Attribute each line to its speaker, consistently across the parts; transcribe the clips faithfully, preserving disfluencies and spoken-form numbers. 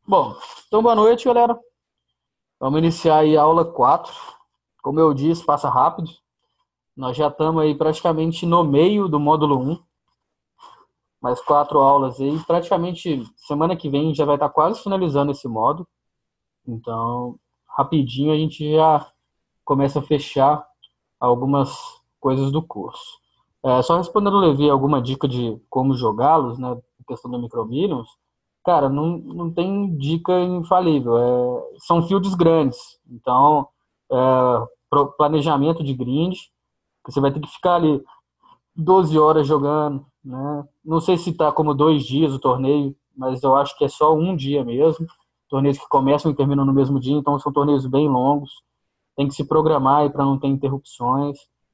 Speaker 1: Bom, então boa noite, galera. Vamos iniciar aí a aula quatro. Como eu disse, passa rápido. Nós já estamos aí praticamente no meio do módulo um. Mais quatro aulas aí. Praticamente semana que vem já vai estar quase finalizando esse módulo. Então, rapidinho a gente já começa a fechar algumas coisas do curso. É, só respondendo o Levi alguma dica de como jogá-los, né? A questão do Microminions. Cara, não, não tem dica infalível. É, são fields grandes. Então, é, pro- planejamento de grind, que você vai ter que ficar ali doze horas jogando, né? Não sei se tá como dois dias o torneio, mas eu acho que é só um dia mesmo. Torneios que começam e terminam no mesmo dia, então são torneios bem longos. Tem que se programar para não ter interrupções.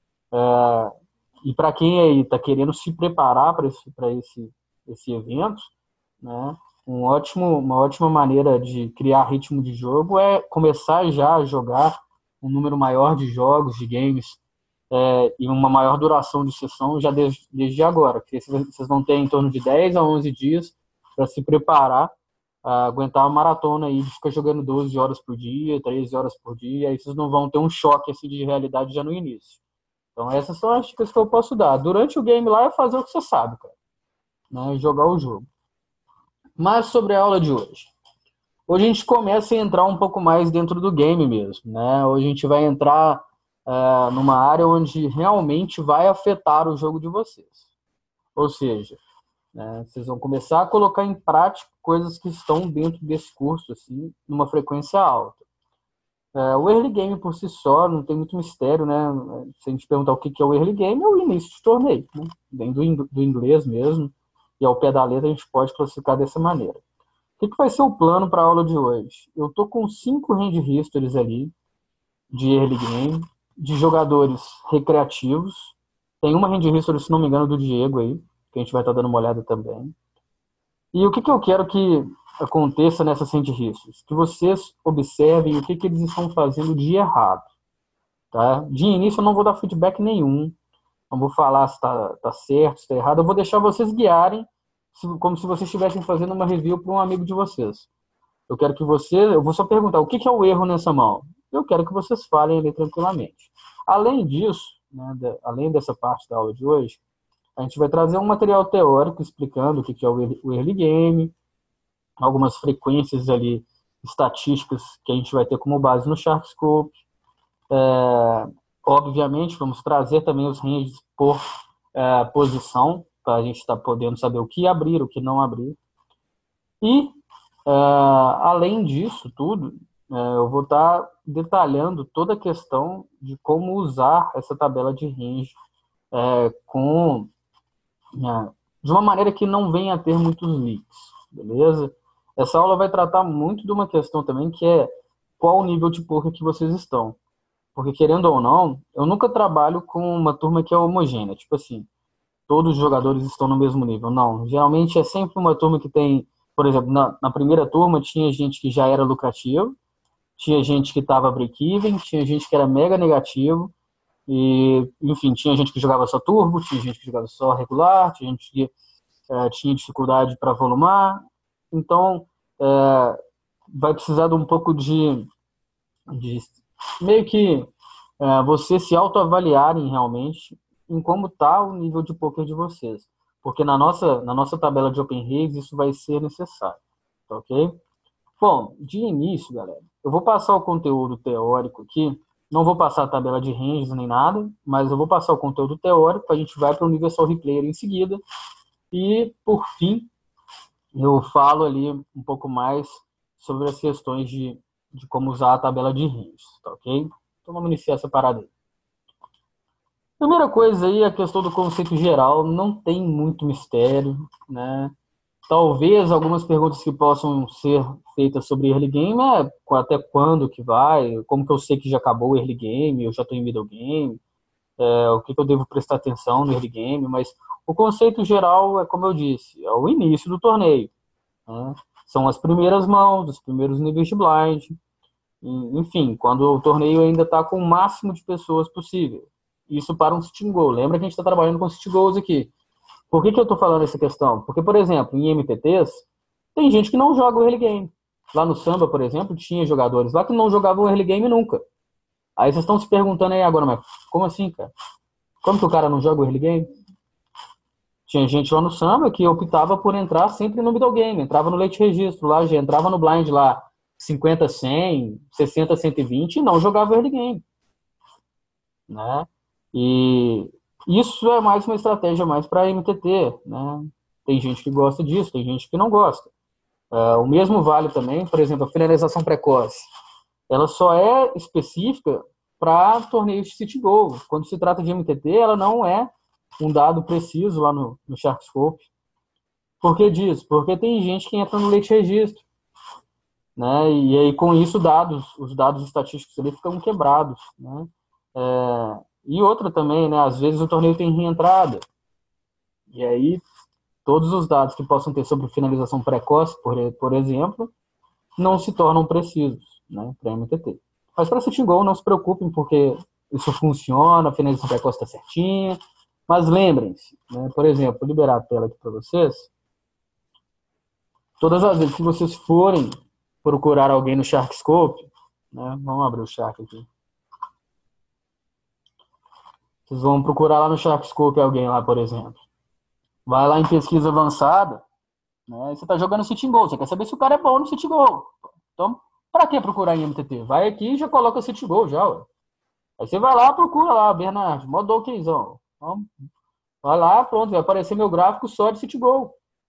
Speaker 1: E para quem aí está querendo se preparar para esse, para esse, esse evento, né? Um ótimo, uma ótima maneira de criar ritmo de jogo é começar já a jogar um número maior de jogos, de games, é, e uma maior duração de sessão já desde, desde agora. Porque vocês vão ter em torno de dez a onze dias para se preparar, a aguentar uma maratona aí de ficar jogando doze horas por dia, treze horas por dia, aí vocês não vão ter um choque assim, de realidade já no início. Então essas são as dicas que eu posso dar. Durante o game lá é fazer o que você sabe, cara, né? Jogar o jogo. Mas sobre a aula de hoje. Hoje a gente começa a entrar um pouco mais dentro do game mesmo, né? Hoje a gente vai entrar uh, numa área onde realmente vai afetar o jogo de vocês. Ou seja, né, vocês vão começar a colocar em prática coisas que estão dentro desse curso, assim, numa frequência alta. Uh, o early game por si só não tem muito mistério, né? Se a gente perguntar o que é o early game, é o início de torneio, né? Vem do, do inglês mesmo, e ao pé da letra a gente pode classificar dessa maneira. O que, que vai ser o plano para a aula de hoje? Eu tô com cinco hand histories ali de early game, de jogadores recreativos. Tem uma hand history, se não me engano, do Diego aí, que a gente vai estar tá dando uma olhada também. E o que, que eu quero que aconteça nessas hand histories? Que vocês observem o que, que eles estão fazendo de errado. Tá? De início eu não vou dar feedback nenhum, não vou falar se está tá certo, se está errado, eu vou deixar vocês guiarem como se vocês estivessem fazendo uma review para um amigo de vocês. Eu quero que você, eu vou só perguntar, o que, que é o erro nessa mão? Eu quero que vocês falem ali tranquilamente. Além disso, né, de, além dessa parte da aula de hoje, a gente vai trazer um material teórico explicando o que, que é o early, o early game, algumas frequências ali estatísticas que a gente vai ter como base no Sharkscope. É, obviamente, vamos trazer também os ranges por é, posição, para a gente estar tá podendo saber o que abrir, o que não abrir. E Uh, além disso tudo, uh, eu vou estar tá detalhando toda a questão de como usar essa tabela de range uh, com, uh, de uma maneira que não venha a ter muitos leaks, beleza? Essa aula vai tratar muito de uma questão também que é qual o nível de poker que vocês estão. Porque, querendo ou não, eu nunca trabalho com uma turma que é homogênea, tipo assim, todos os jogadores estão no mesmo nível. Não, geralmente é sempre uma turma que tem, por exemplo, na, na primeira turma tinha gente que já era lucrativo, tinha gente que estava break-even, tinha gente que era mega negativo, e, enfim, tinha gente que jogava só turbo, tinha gente que jogava só regular, tinha gente que uh, tinha dificuldade para volumar. Então, uh, vai precisar de um pouco de, de meio que uh, você se autoavaliarem realmente em como está o nível de poker de vocês. Porque na nossa, na nossa tabela de Open Raise isso vai ser necessário. Tá ok? Bom, de início, galera, eu vou passar o conteúdo teórico aqui. Não vou passar a tabela de ranges nem nada, mas eu vou passar o conteúdo teórico. A gente vai para o Universal Replayer em seguida. E, por fim, eu falo ali um pouco mais sobre as questões de, de como usar a tabela de ranges. Tá ok? Então vamos iniciar essa parada aí. Primeira coisa aí, a questão do conceito geral, não tem muito mistério, né? Talvez algumas perguntas que possam ser feitas sobre early game é até quando que vai, como que eu sei que já acabou o early game, eu já estou em middle game, é, o que, que eu devo prestar atenção no early game, mas o conceito geral é como eu disse, é o início do torneio, né? São as primeiras mãos, os primeiros níveis de blind, enfim, quando o torneio ainda está com o máximo de pessoas possível. Isso para um sitting goal. Lembra que a gente está trabalhando com sitting goals aqui. Por que, que eu estou falando essa questão? Porque, por exemplo, em M T Ts, tem gente que não joga o early game. Lá no Samba, por exemplo, tinha jogadores lá que não jogavam early game nunca. Aí vocês estão se perguntando aí agora, mas como assim, cara? Como que o cara não joga o early game? Tinha gente lá no Samba que optava por entrar sempre no middle game, entrava no late registro lá, já entrava no blind lá cinquenta, cem, sessenta, cento e vinte e não jogava early game, né? E isso é mais uma estratégia mais para M T T, né? Tem gente que gosta disso, tem gente que não gosta. Uh, o mesmo vale também, por exemplo, a finalização precoce. Ela só é específica para torneios de City Goal. Quando se trata de M T T, ela não é um dado preciso lá no, no Sharkscope. Por que disso? Porque tem gente que entra no late registro, né? E aí com isso dados, os dados estatísticos ali ficam quebrados, né? É, e outra também, né? Às vezes o torneio tem reentrada. E aí todos os dados que possam ter sobre finalização precoce, por, por exemplo, não se tornam precisos, né, para M T T. Mas para City Goal, não se preocupem, porque isso funciona, a finalização precoce está certinha. Mas lembrem-se, né, por exemplo, vou liberar a tela aqui para vocês. Todas as vezes que vocês forem procurar alguém no Sharkscope, né, vamos abrir o Shark aqui. Vocês vão procurar lá no Sharkscope alguém lá, por exemplo. Vai lá em pesquisa avançada, né, você está jogando City Goal, você quer saber se o cara é bom no City Goal. Então, para que procurar em M T T? Vai aqui e já coloca City Goal já, ué. Aí você vai lá, procura lá, Bernardo, modo okzão. Então, vai lá, pronto, vai aparecer meu gráfico só de City Goal.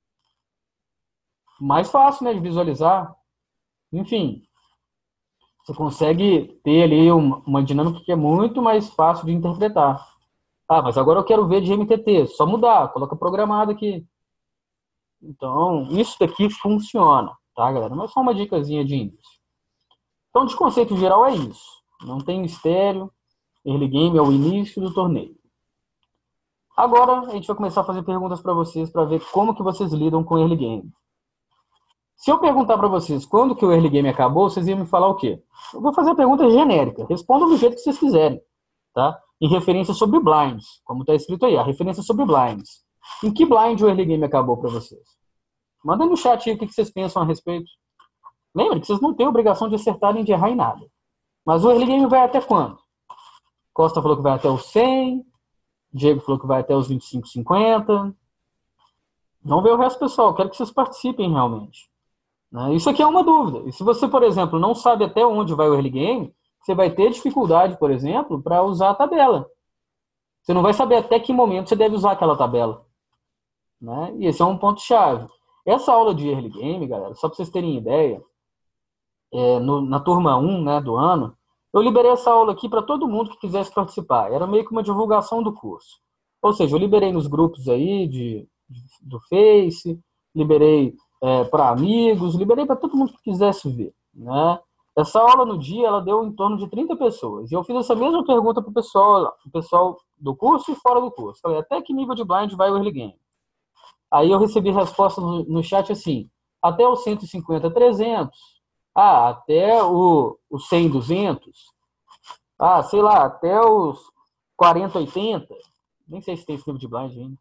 Speaker 1: Mais fácil, né, de visualizar. Enfim, você consegue ter ali uma, uma dinâmica que é muito mais fácil de interpretar. Ah, mas agora eu quero ver de M T T, só mudar, coloca programado aqui. Então, isso daqui funciona, tá, galera? Mas só uma dicasinha de início. Então, de conceito geral é isso. Não tem mistério. Early game é o início do torneio. Agora, a gente vai começar a fazer perguntas para vocês para ver como que vocês lidam com early game. Se eu perguntar para vocês quando que o early game acabou, vocês iam me falar o quê? Eu vou fazer a pergunta genérica. Respondam do jeito que vocês quiserem, tá? Em referência sobre blinds, como está escrito aí, a referência sobre blinds. Em que blind o early game acabou para vocês? Mandem no chat aí o que vocês pensam a respeito. Lembre que vocês não têm obrigação de acertar nem de errar em nada. Mas o early game vai até quando? Costa falou que vai até os cem. Diego falou que vai até os vinte e cinco, cinquenta. Não vê o resto, pessoal. Quero que vocês participem realmente. Né? Isso aqui é uma dúvida. E se você, por exemplo, não sabe até onde vai o early game, você vai ter dificuldade, por exemplo, para usar a tabela. Você não vai saber até que momento você deve usar aquela tabela. Né? E esse é um ponto-chave. Essa aula de early game, galera, só para vocês terem ideia, é, no, na turma um, né, do ano, eu liberei essa aula aqui para todo mundo que quisesse participar. Era meio que uma divulgação do curso. Ou seja, eu liberei nos grupos aí de, de do Face, liberei é, para amigos, liberei para todo mundo que quisesse ver. Né? Essa aula no dia, ela deu em torno de trinta pessoas. E eu fiz essa mesma pergunta para o pessoal, pessoal do curso e fora do curso. Falei, até que nível de blind vai o early game? Aí eu recebi resposta no, no chat assim, até os cento e cinquenta, trezentos. Ah, até o, o cem, duzentos. Ah, sei lá, até os quarenta, oitenta. Nem sei se tem esse nível de blind ainda.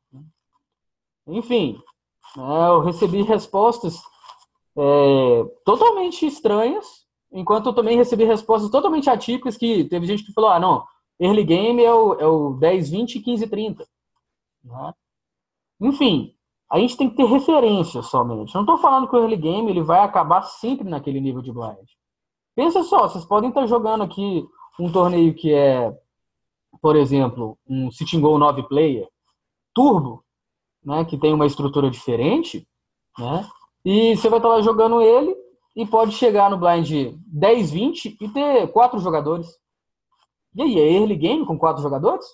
Speaker 1: Enfim, né, eu recebi respostas é, totalmente estranhas, enquanto eu também recebi respostas totalmente atípicas, que teve gente que falou, ah, não, early game é o, é o dez, vinte, quinze, trinta. Né? Enfim, a gente tem que ter referência somente. Não estou falando que o early game ele vai acabar sempre naquele nível de blind. Pensa só, vocês podem estar jogando aqui um torneio que é, por exemplo, um Sitting Goal nove player, turbo, né, que tem uma estrutura diferente, né, e você vai estar lá jogando ele e pode chegar no blind dez, vinte e ter quatro jogadores. E aí, é early game com quatro jogadores?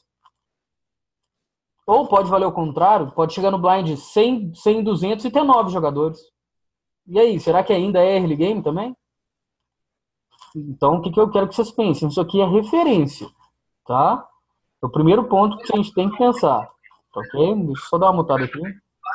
Speaker 1: Ou pode valer o contrário, pode chegar no blind cem, cem, duzentos e ter nove jogadores. E aí, será que ainda é early game também? Então, o que, que eu quero que vocês pensem? Isso aqui é referência, tá? É o primeiro ponto que a gente tem que pensar. Tá ok? Deixa eu só dar uma mutada aqui.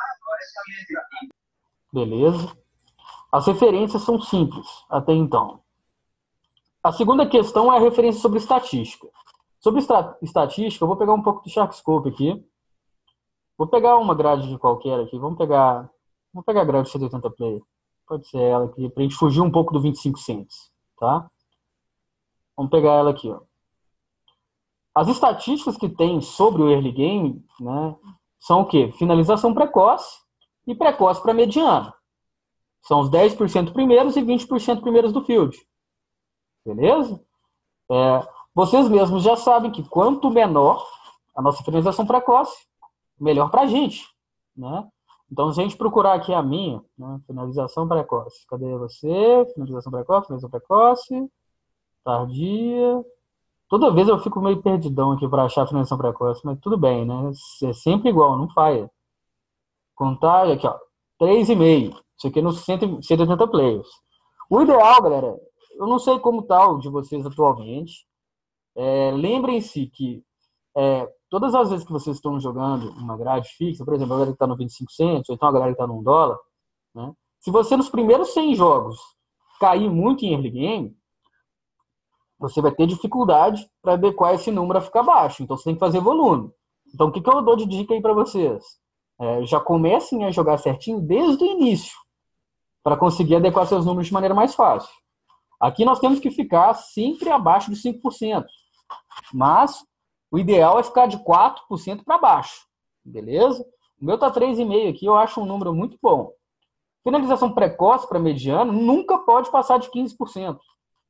Speaker 1: Beleza. As referências são simples, até então. A segunda questão é a referência sobre estatística. Sobre estatística, eu vou pegar um pouco do Sharkscope aqui. Vou pegar uma grade de qualquer aqui. Vamos pegar, vamos pegar a grade de cento e oitenta player. Pode ser ela aqui, para a gente fugir um pouco do vinte e cinco cents, tá? Vamos pegar ela aqui, ó. As estatísticas que tem sobre o early game, né, são o quê? Finalização precoce e precoce para mediana. São os dez por cento primeiros e vinte por cento primeiros do field. Beleza? É, vocês mesmos já sabem que quanto menor a nossa finalização precoce, melhor para a gente, né? Então, se a gente procurar aqui a minha, né, finalização precoce. Cadê você? Finalização precoce, finalização precoce, tardia. Toda vez eu fico meio perdidão aqui para achar a finalização precoce, mas tudo bem, né? É sempre igual, não falha. Contagem aqui, ó, três vírgula cinco. Isso aqui é nos cento e oitenta players. O ideal, galera, eu não sei como tá o de vocês atualmente. É, lembrem-se que é, todas as vezes que vocês estão jogando uma grade fixa, por exemplo, a galera que está no vinte e cinco centos, ou então a galera que está no um dólar, né? Se você nos primeiros cem jogos cair muito em early game, você vai ter dificuldade para adequar esse número a ficar baixo. Então, você tem que fazer volume. Então, o que, que eu dou de dica aí para vocês? É, já comecem a jogar certinho desde o início, para conseguir adequar seus números de maneira mais fácil. Aqui nós temos que ficar sempre abaixo de cinco por cento. Mas o ideal é ficar de quatro por cento para baixo. Beleza? O meu está três vírgula cinco aqui, eu acho um número muito bom. Finalização precoce para mediano nunca pode passar de quinze por cento.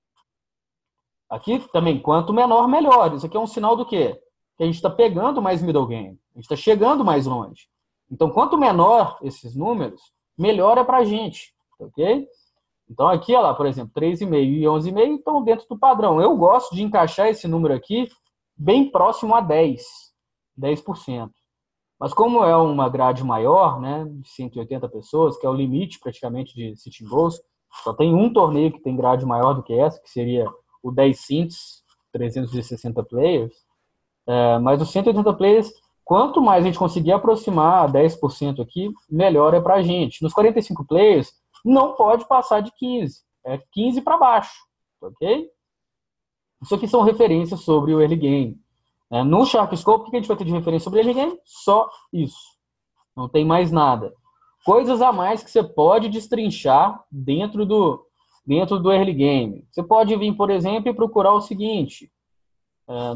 Speaker 1: Aqui também, quanto menor, melhor. Isso aqui é um sinal do quê? Que a gente está pegando mais middle game. A gente está chegando mais longe. Então, quanto menor esses números, melhor é para a gente. Ok? Então, aqui, olha lá, por exemplo, três vírgula cinco e onze vírgula cinco estão dentro do padrão. Eu gosto de encaixar esse número aqui bem próximo a dez, dez por cento. Mas como é uma grade maior, né, de cento e oitenta pessoas, que é o limite praticamente de Sitting Bulls, só tem um torneio que tem grade maior do que essa, que seria o dez Cints, trezentos e sessenta players. É, mas os cento e oitenta players, quanto mais a gente conseguir aproximar dez por cento aqui, melhor é para a gente. Nos quarenta e cinco players, não pode passar de quinze. É quinze para baixo. Ok? Isso aqui são referências sobre o early game. É, no SharkScope, o que a gente vai ter de referência sobre o early game? Só isso. Não tem mais nada. Coisas a mais que você pode destrinchar dentro do, dentro do early game. Você pode vir, por exemplo, e procurar o seguinte. É,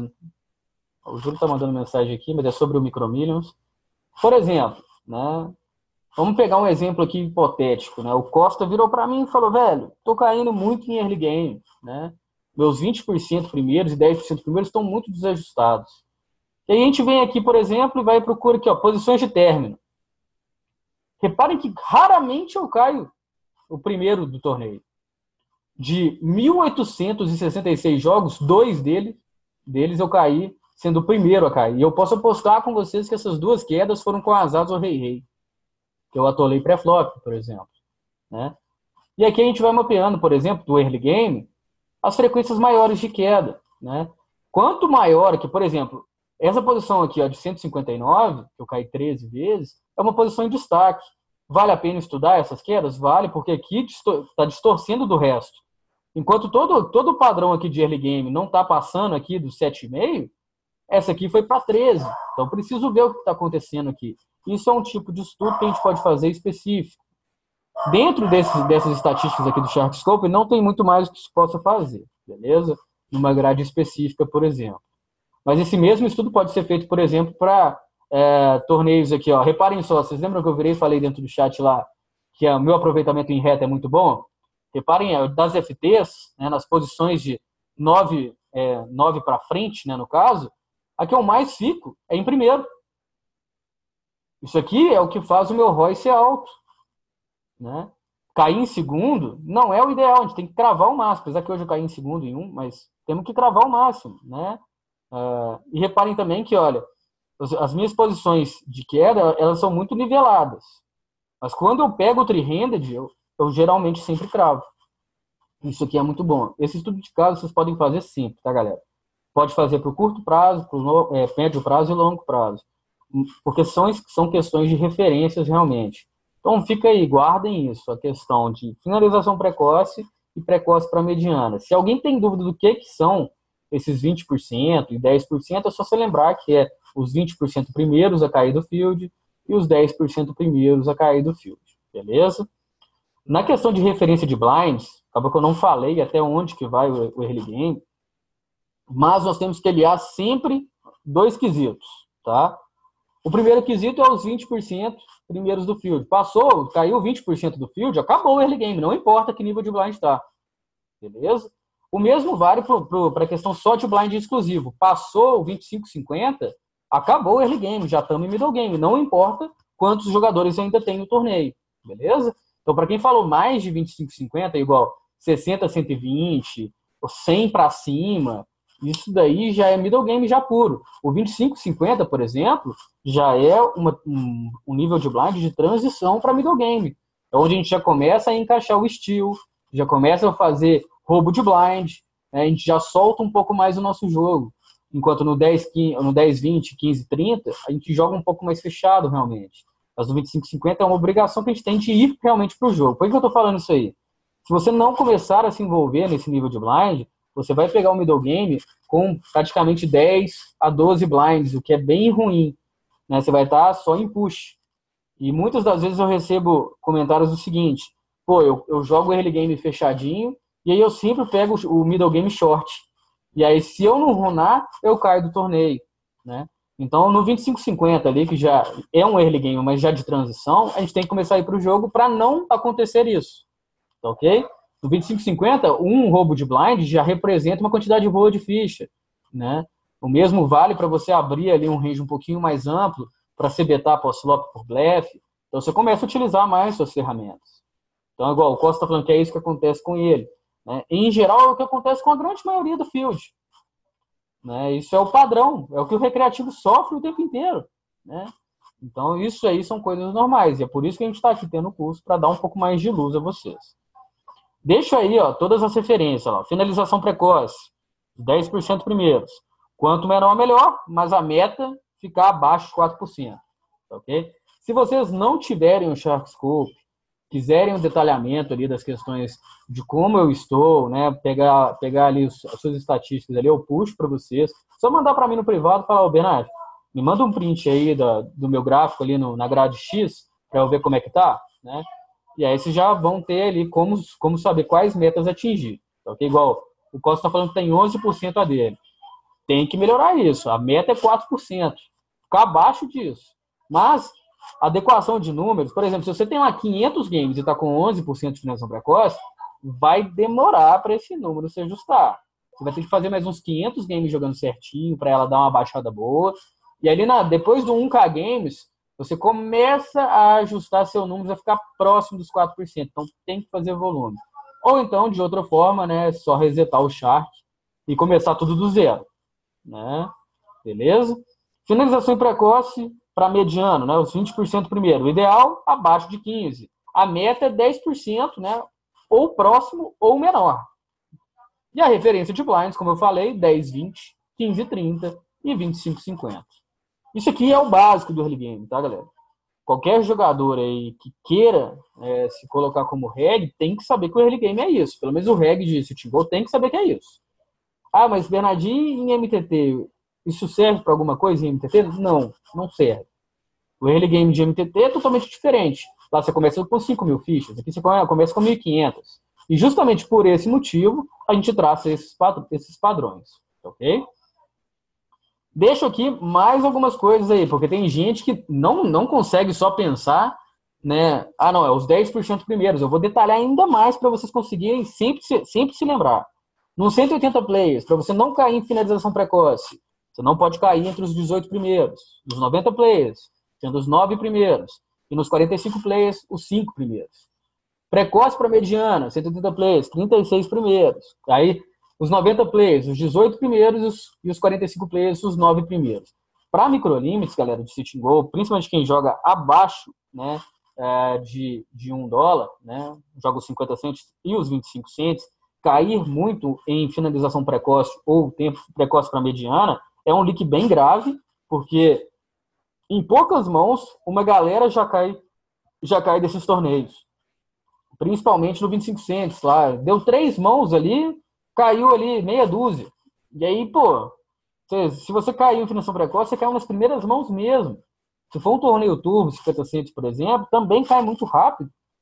Speaker 1: o Júlio está mandando mensagem aqui, mas é sobre o Micromillions. Por exemplo, né? Vamos pegar um exemplo aqui hipotético, né? O Costa virou para mim e falou, velho, tô caindo muito em early game, né? Meus vinte por cento primeiros e dez por cento primeiros estão muito desajustados. E aí a gente vem aqui, por exemplo, e vai e procura aqui, ó, posições de término. Reparem que raramente eu caio o primeiro do torneio. De mil oitocentos e sessenta e seis jogos, dois deles, deles eu caí sendo o primeiro a cair. E eu posso apostar com vocês que essas duas quedas foram com azadas ou rei-rei. Que eu atolei pré-flop, por exemplo. Né? E aqui a gente vai mapeando, por exemplo, do early game, as frequências maiores de queda. Né? Quanto maior que, por exemplo, essa posição aqui ó, de cento e cinquenta e nove, que eu caí treze vezes, é uma posição em destaque. Vale a pena estudar essas quedas? Vale, porque aqui está distorcendo do resto. Enquanto todo, todo o padrão aqui de early game não está passando aqui do sete vírgula cinco, essa aqui foi para treze. Então, preciso ver o que está acontecendo aqui. Isso é um tipo de estudo que a gente pode fazer específico. Dentro desses, dessas estatísticas aqui do SharkScope, não tem muito mais que se possa fazer, beleza? Numa grade específica, por exemplo. Mas esse mesmo estudo pode ser feito, por exemplo, para é, torneios aqui. Ó. Reparem só, vocês lembram que eu virei e falei dentro do chat lá que o meu aproveitamento em reta é muito bom? Reparem, das F Ts, né, nas posições de nove, é, nove para frente, né, no caso, a que eu mais fico é em primeiro. Isso aqui é o que faz o meu R O I ser alto. Né? Cair em segundo não é o ideal, a gente tem que cravar o máximo. Apesar que hoje eu caí em segundo em um, mas temos que cravar o máximo. Né? Uh, e reparem também que, olha, as minhas posições de queda, elas são muito niveladas. Mas quando eu pego o three-handed, eu, eu geralmente sempre cravo. Isso aqui é muito bom. Esse estudo de caso vocês podem fazer sempre, tá, galera? Pode fazer para o curto prazo, para o é, médio prazo e longo prazo. Porque são, são questões de referências realmente. Então fica aí, guardem isso, a questão de finalização precoce e precoce para mediana. Se alguém tem dúvida do que, que são esses vinte por cento e dez por cento, é só você lembrar que é os vinte por cento primeiros a cair do field e os dez por cento primeiros a cair do field, beleza? Na questão de referência de blinds, acabou que eu não falei até onde que vai o, o early game, mas nós temos que aliar sempre dois quesitos, tá? O primeiro quesito é os vinte por cento primeiros do field. Passou, caiu vinte por cento do field, acabou o early game, não importa que nível de blind está. Beleza? O mesmo vale para a questão só de blind exclusivo. Passou o vinte e cinco cinquenta, acabou o early game, já estamos em middle game. Não importa quantos jogadores ainda tem no torneio. Beleza? Então, para quem falou mais de vinte e cinco cinquenta, igual sessenta a cento e vinte, ou cem para cima, isso daí já é middle game já puro. O vinte e cinco cinquenta, por exemplo, já é uma, um, um nível de blind de transição para middle game. É onde a gente já começa a encaixar o steal, já começa a fazer roubo de blind, né? A gente já solta um pouco mais o nosso jogo. Enquanto no dez, quinze, no dez, vinte, quinze, trinta, a gente joga um pouco mais fechado realmente. Mas no vinte e cinco cinquenta é uma obrigação que a gente tem de ir realmente para o jogo. Por que eu estou falando isso aí? Se você não começar a se envolver nesse nível de blind, você vai pegar o middle game com praticamente dez a doze blinds, o que é bem ruim, né? Você vai estar só em push. E muitas das vezes eu recebo comentários do seguinte: pô, eu, eu jogo early game fechadinho e aí eu sempre pego o middle game short. E aí, se eu não runar, eu caio do torneio, né? Então, no vinte e cinco cinquenta ali, que já é um early game, mas já de transição, a gente tem que começar a ir para o jogo para não acontecer isso, tá ok? No vinte e cinco cinquenta, um roubo de blind já representa uma quantidade boa de ficha, né? O mesmo vale para você abrir ali um range um pouquinho mais amplo para se betar pós-flop por blefe. Então, você começa a utilizar mais suas ferramentas. Então, igual o Costa está falando que é isso que acontece com ele, né? Em geral, é o que acontece com a grande maioria do field, né? Isso é o padrão, é o que o recreativo sofre o tempo inteiro, né? Então, isso aí são coisas normais. E é por isso que a gente está aqui tendo o curso, para dar um pouco mais de luz a vocês. Deixa aí, ó, todas as referências. Ó. Finalização precoce, dez por cento primeiros. Quanto menor, melhor, mas a meta ficar abaixo de quatro por cento. Ok? Se vocês não tiverem o Shark Scope, quiserem um detalhamento ali das questões de como eu estou, né, pegar, pegar ali os, as suas estatísticas ali, eu puxo para vocês. Só mandar para mim no privado e falar: ô, Bernardo, me manda um print aí da, do meu gráfico ali no, na grade X, para eu ver como é que tá, né? E aí vocês já vão ter ali como, como saber quais metas atingir. Ok? Igual o Costa está falando que tem onze por cento a dele. Tem que melhorar isso. A meta é quatro por cento. Ficar abaixo disso. Mas adequação de números, por exemplo, se você tem lá quinhentos games e está com onze por cento de finalização precoce, vai demorar para esse número se ajustar. Você vai ter que fazer mais uns quinhentos games jogando certinho para ela dar uma baixada boa. E ali, na, depois do um K games, você começa a ajustar seu número a ficar próximo dos quatro por cento. Então, tem que fazer volume. Ou então, de outra forma, né, só resetar o Shark e começar tudo do zero, né? Beleza? Finalização precoce para mediano, né, os vinte por cento primeiro. O ideal, abaixo de quinze por cento. A meta é dez por cento, né, ou próximo ou menor. E a referência de blinds, como eu falei, dez, vinte, quinze, trinta e vinte e cinco, cinquenta. Isso aqui é o básico do early game, tá, galera? Qualquer jogador aí que queira é, se colocar como reg, tem que saber que o early game é isso. Pelo menos o reg de Sitting Bull tem que saber que é isso. Ah, mas Bernardinho em M T T, isso serve para alguma coisa em M T T? Não, não serve. O early game de M T T é totalmente diferente. Lá você começa com cinco mil fichas, aqui você começa com mil e quinhentas. E justamente por esse motivo, a gente traça esses, esses padrões, ok? Deixo aqui mais algumas coisas aí, porque tem gente que não, não consegue só pensar, né? Ah, não, é os dez por cento primeiros. Eu vou detalhar ainda mais para vocês conseguirem sempre se, sempre se lembrar. Nos cento e oitenta players, para você não cair em finalização precoce, você não pode cair entre os dezoito primeiros. Nos noventa players, sendo os nove primeiros. E nos quarenta e cinco players, os cinco primeiros. Precoce para mediana, cento e oitenta players, trinta e seis primeiros. Aí, os noventa players, os dezoito primeiros e os quarenta e cinco players, os nove primeiros. Para microlimits, galera, de Sitting Bull, principalmente quem joga abaixo, né, de, de um dólar, né, joga os cinquenta cents e os vinte e cinco cents, cair muito em finalização precoce ou tempo precoce para mediana é um leak bem grave, porque em poucas mãos uma galera já cai, já cai desses torneios. Principalmente no vinte e cinco cents lá. Deu três mãos ali, caiu ali meia dúzia. E aí, pô, se você caiu em finalização precoce, você caiu nas primeiras mãos mesmo. Se for um torneio turbo, cinquenta cents, por exemplo, também cai muito rápido.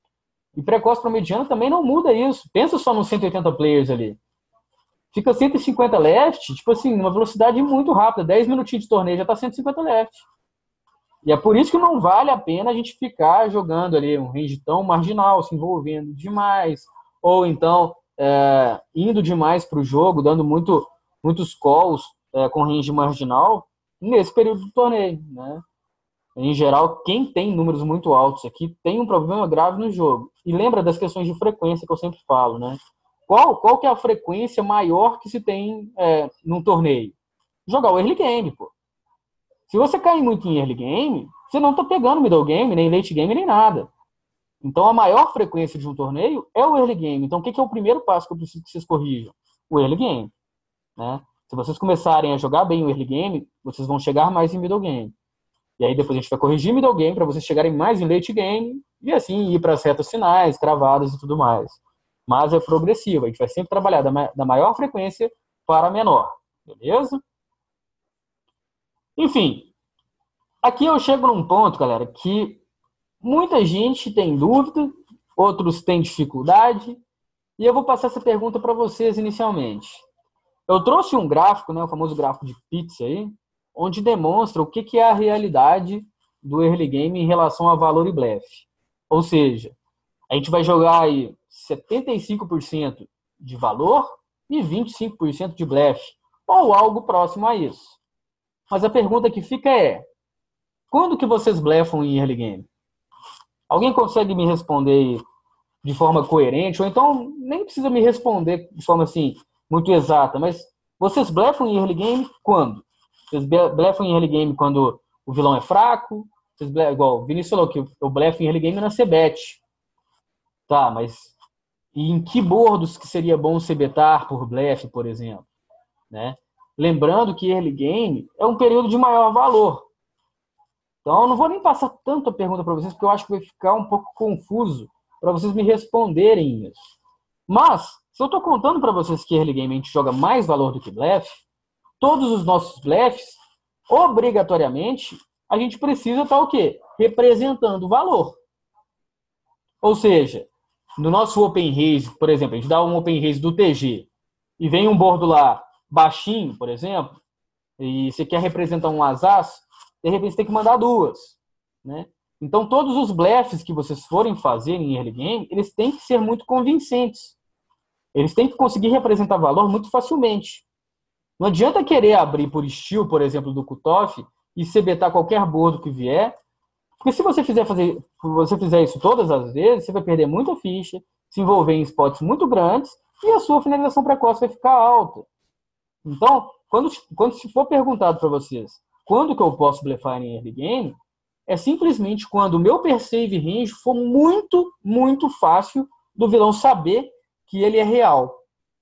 Speaker 1: E precoce para mediano também não muda isso. Pensa só nos cento e oitenta players ali. Fica cento e cinquenta left, tipo assim, uma velocidade muito rápida. dez minutinhos de torneio já tá cento e cinquenta left. E é por isso que não vale a pena a gente ficar jogando ali um range tão marginal, se envolvendo demais. Ou então, é, indo demais para o jogo, dando muito, muitos calls é, com range marginal nesse período do torneio, né? Em geral, quem tem números muito altos aqui tem um problema grave no jogo. E lembra das questões de frequência que eu sempre falo, né? Qual, qual que é a frequência maior que se tem é, num torneio? Jogar o early game, pô. Se você cair muito em early game, você não tá pegando middle game, nem late game, nem nada. Então, a maior frequência de um torneio é o early game. Então, o que é o primeiro passo que eu preciso que vocês corrijam? O early game, né? Se vocês começarem a jogar bem o early game, vocês vão chegar mais em middle game. E aí depois a gente vai corrigir middle game para vocês chegarem mais em late game e assim ir para as retas finais, cravadas e tudo mais. Mas é progressivo, a gente vai sempre trabalhar da, ma da maior frequência para a menor, beleza? Enfim, aqui eu chego num ponto, galera, que muita gente tem dúvida, outros têm dificuldade, e eu vou passar essa pergunta para vocês inicialmente. Eu trouxe um gráfico, né, o famoso gráfico de pizza aí, onde demonstra o que, que é a realidade do early game em relação a valor e blefe. Ou seja, a gente vai jogar aí setenta e cinco por cento de valor e vinte e cinco por cento de blefe, ou algo próximo a isso. Mas a pergunta que fica é, quando que vocês blefam em early game? Alguém consegue me responder de forma coerente? Ou então, nem precisa me responder de forma assim, muito exata, mas vocês blefam em early game quando? Vocês blefam em early game quando o vilão é fraco? Vocês blefam, igual o Vinícius falou que eu blefo em early game na C-Bet. Tá, mas e em que bordos que seria bom se betar por blefe, por exemplo? Né? Lembrando que early game é um período de maior valor. Então, eu não vou nem passar tanta pergunta para vocês, porque eu acho que vai ficar um pouco confuso para vocês me responderem isso. Mas, se eu estou contando para vocês que early game a gente joga mais valor do que blefe, todos os nossos blefs, obrigatoriamente, a gente precisa estar o quê? Representando valor. Ou seja, no nosso open raise, por exemplo, a gente dá um open raise do T G e vem um bordo lá baixinho, por exemplo, e você quer representar um asas, de repente você tem que mandar duas, né? Então, todos os blefs que vocês forem fazer em early game, eles têm que ser muito convincentes. Eles têm que conseguir representar valor muito facilmente. Não adianta querer abrir por estilo, por exemplo, do cutoff e C betar qualquer bordo que vier, porque se você fizer, fazer, você fizer isso todas as vezes, você vai perder muita ficha, se envolver em spots muito grandes e a sua finalização precoce vai ficar alta. Então, quando, quando se for perguntado para vocês quando que eu posso blefar em early game, é simplesmente quando o meu perceive range for muito, muito fácil do vilão saber que ele é real.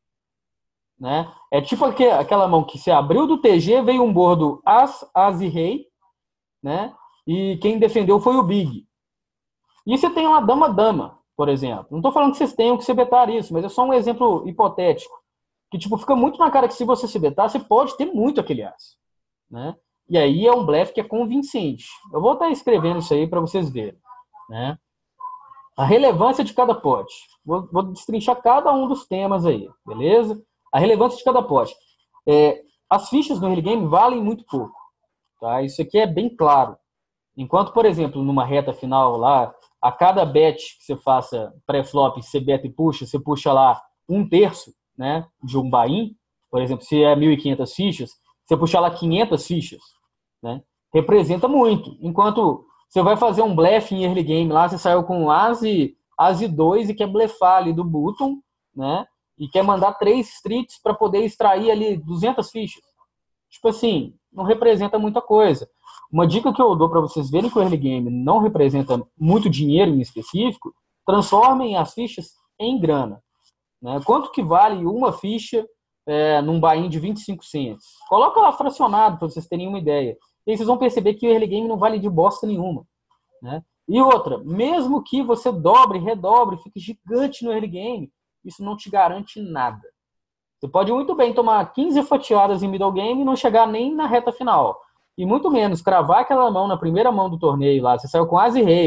Speaker 1: Né? É tipo aquela mão que você abriu do T G, veio um bordo As, As e Rei, né? E quem defendeu foi o Big. E você tem uma Dama-Dama, por exemplo. Não estou falando que vocês tenham que se betar isso, mas é só um exemplo hipotético. Que tipo, fica muito na cara que se você se betar, você pode ter muito aquele As. Né? E aí é um blefe que é convincente. Eu vou estar escrevendo isso aí para vocês verem. Né? A relevância de cada pote. Vou, vou destrinchar cada um dos temas aí, beleza? A relevância de cada pote. É, as fichas no early game valem muito pouco. Tá? Isso aqui é bem claro. Enquanto, por exemplo, numa reta final lá, a cada bet que você faça pré-flop, você beta e puxa, você puxa lá um terço, né, de um buy-in. Por exemplo, se é mil e quinhentas fichas, você puxar lá quinhentas fichas, né, representa muito. Enquanto você vai fazer um blefe em early game lá, você saiu com As e, As e dois e quer blefar ali do button, né, e quer mandar três streets para poder extrair ali duzentas fichas. Tipo assim, não representa muita coisa. Uma dica que eu dou para vocês verem que o early game não representa muito dinheiro em específico, transformem as fichas em grana. Né? Quanto que vale uma ficha é, num buy-in de vinte e cinco cents? Coloca lá fracionado para vocês terem uma ideia. E aí vocês vão perceber que o early game não vale de bosta nenhuma. Né? E outra, mesmo que você dobre, redobre, fique gigante no early game, isso não te garante nada. Você pode muito bem tomar quinze fatiadas em middle game e não chegar nem na reta final. E muito menos cravar aquela mão na primeira mão do torneio lá. Você saiu com As e Rei.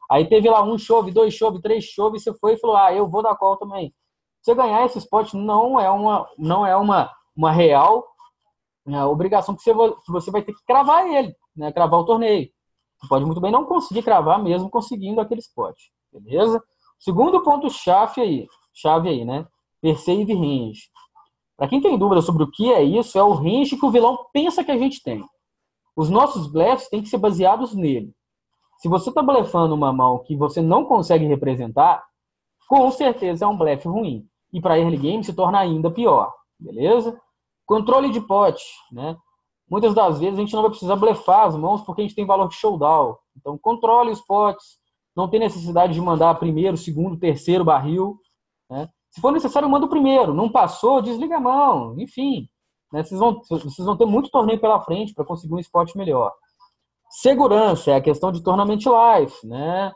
Speaker 1: Aí teve lá um chove, dois chove, três chove, e você foi e falou, ah, eu vou dar call também. Você ganhar esse spot não é uma, não é uma, uma real é, obrigação que você, que você vai ter que cravar ele, né? Cravar o torneio. Você pode muito bem não conseguir cravar mesmo conseguindo aquele spot, beleza? Segundo ponto chave aí, chave aí, né? Perceive range. Para quem tem dúvida sobre o que é isso, é o range que o vilão pensa que a gente tem. Os nossos blefs têm que ser baseados nele. Se você está blefando uma mão que você não consegue representar, com certeza é um blefe ruim. E para early game se torna ainda pior, beleza? Controle de pot, né? Muitas das vezes a gente não vai precisar blefar as mãos porque a gente tem valor de showdown. Então controle os pots, não tem necessidade de mandar primeiro, segundo, terceiro barril, né? Se for necessário, manda o primeiro. Não passou, desliga a mão. Enfim, né? vocês, vão, vocês vão ter muito torneio pela frente para conseguir um spot melhor. Segurança é a questão de tournament life, né?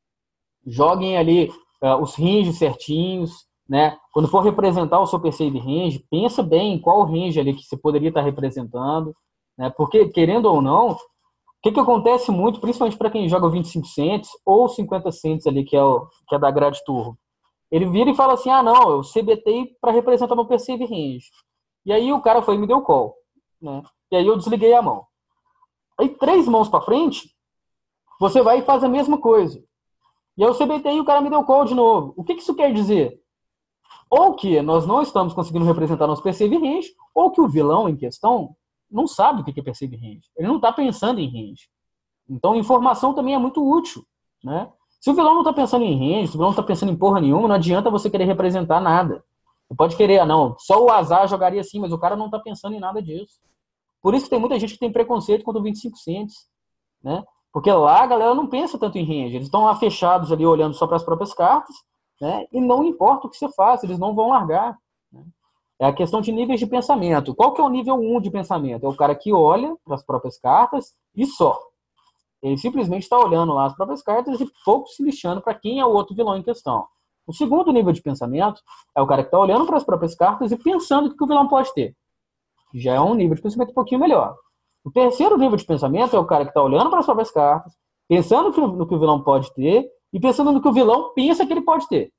Speaker 1: Joguem ali uh, os ranges certinhos, né? Quando for representar o seu perceive range, pensa bem em qual range ali que você poderia estar representando, né? Porque, querendo ou não, o que, que acontece muito, principalmente para quem joga vinte e cinco cents ou cinquenta cents ali, que é, o, que é da grade turbo, ele vira e fala assim, ah, não, eu C B T para representar meu perceive range. E aí o cara foi e me deu call, né? E aí eu desliguei a mão. Aí três mãos para frente, você vai e faz a mesma coisa. E aí eu C B T e o cara me deu call de novo. O que, que isso quer dizer? Ou que nós não estamos conseguindo representar nosso perceive range, ou que o vilão em questão não sabe o que é perceive range. Ele não está pensando em range. Então informação também é muito útil, né? Se o vilão não está pensando em range, se o vilão não está pensando em porra nenhuma, não adianta você querer representar nada. Você pode querer, ah não, só o azar jogaria assim, mas o cara não está pensando em nada disso. Por isso que tem muita gente que tem preconceito contra o vinte e cinco cents, né? Porque lá a galera não pensa tanto em range, eles estão lá fechados ali olhando só para as próprias cartas, né? E não importa o que você faça, eles não vão largar, né? É a questão de níveis de pensamento. Qual que é o nível um de pensamento? É o cara que olha para as próprias cartas e só. Ele simplesmente está olhando lá as próprias cartas e pouco se lixando para quem é o outro vilão em questão. O segundo nível de pensamento é o cara que está olhando para as próprias cartas e pensando o que o vilão pode ter. Já é um nível de pensamento um pouquinho melhor. O terceiro nível de pensamento é o cara que está olhando para as próprias cartas, pensando no que o vilão pode ter e pensando no que o vilão pensa que ele pode ter.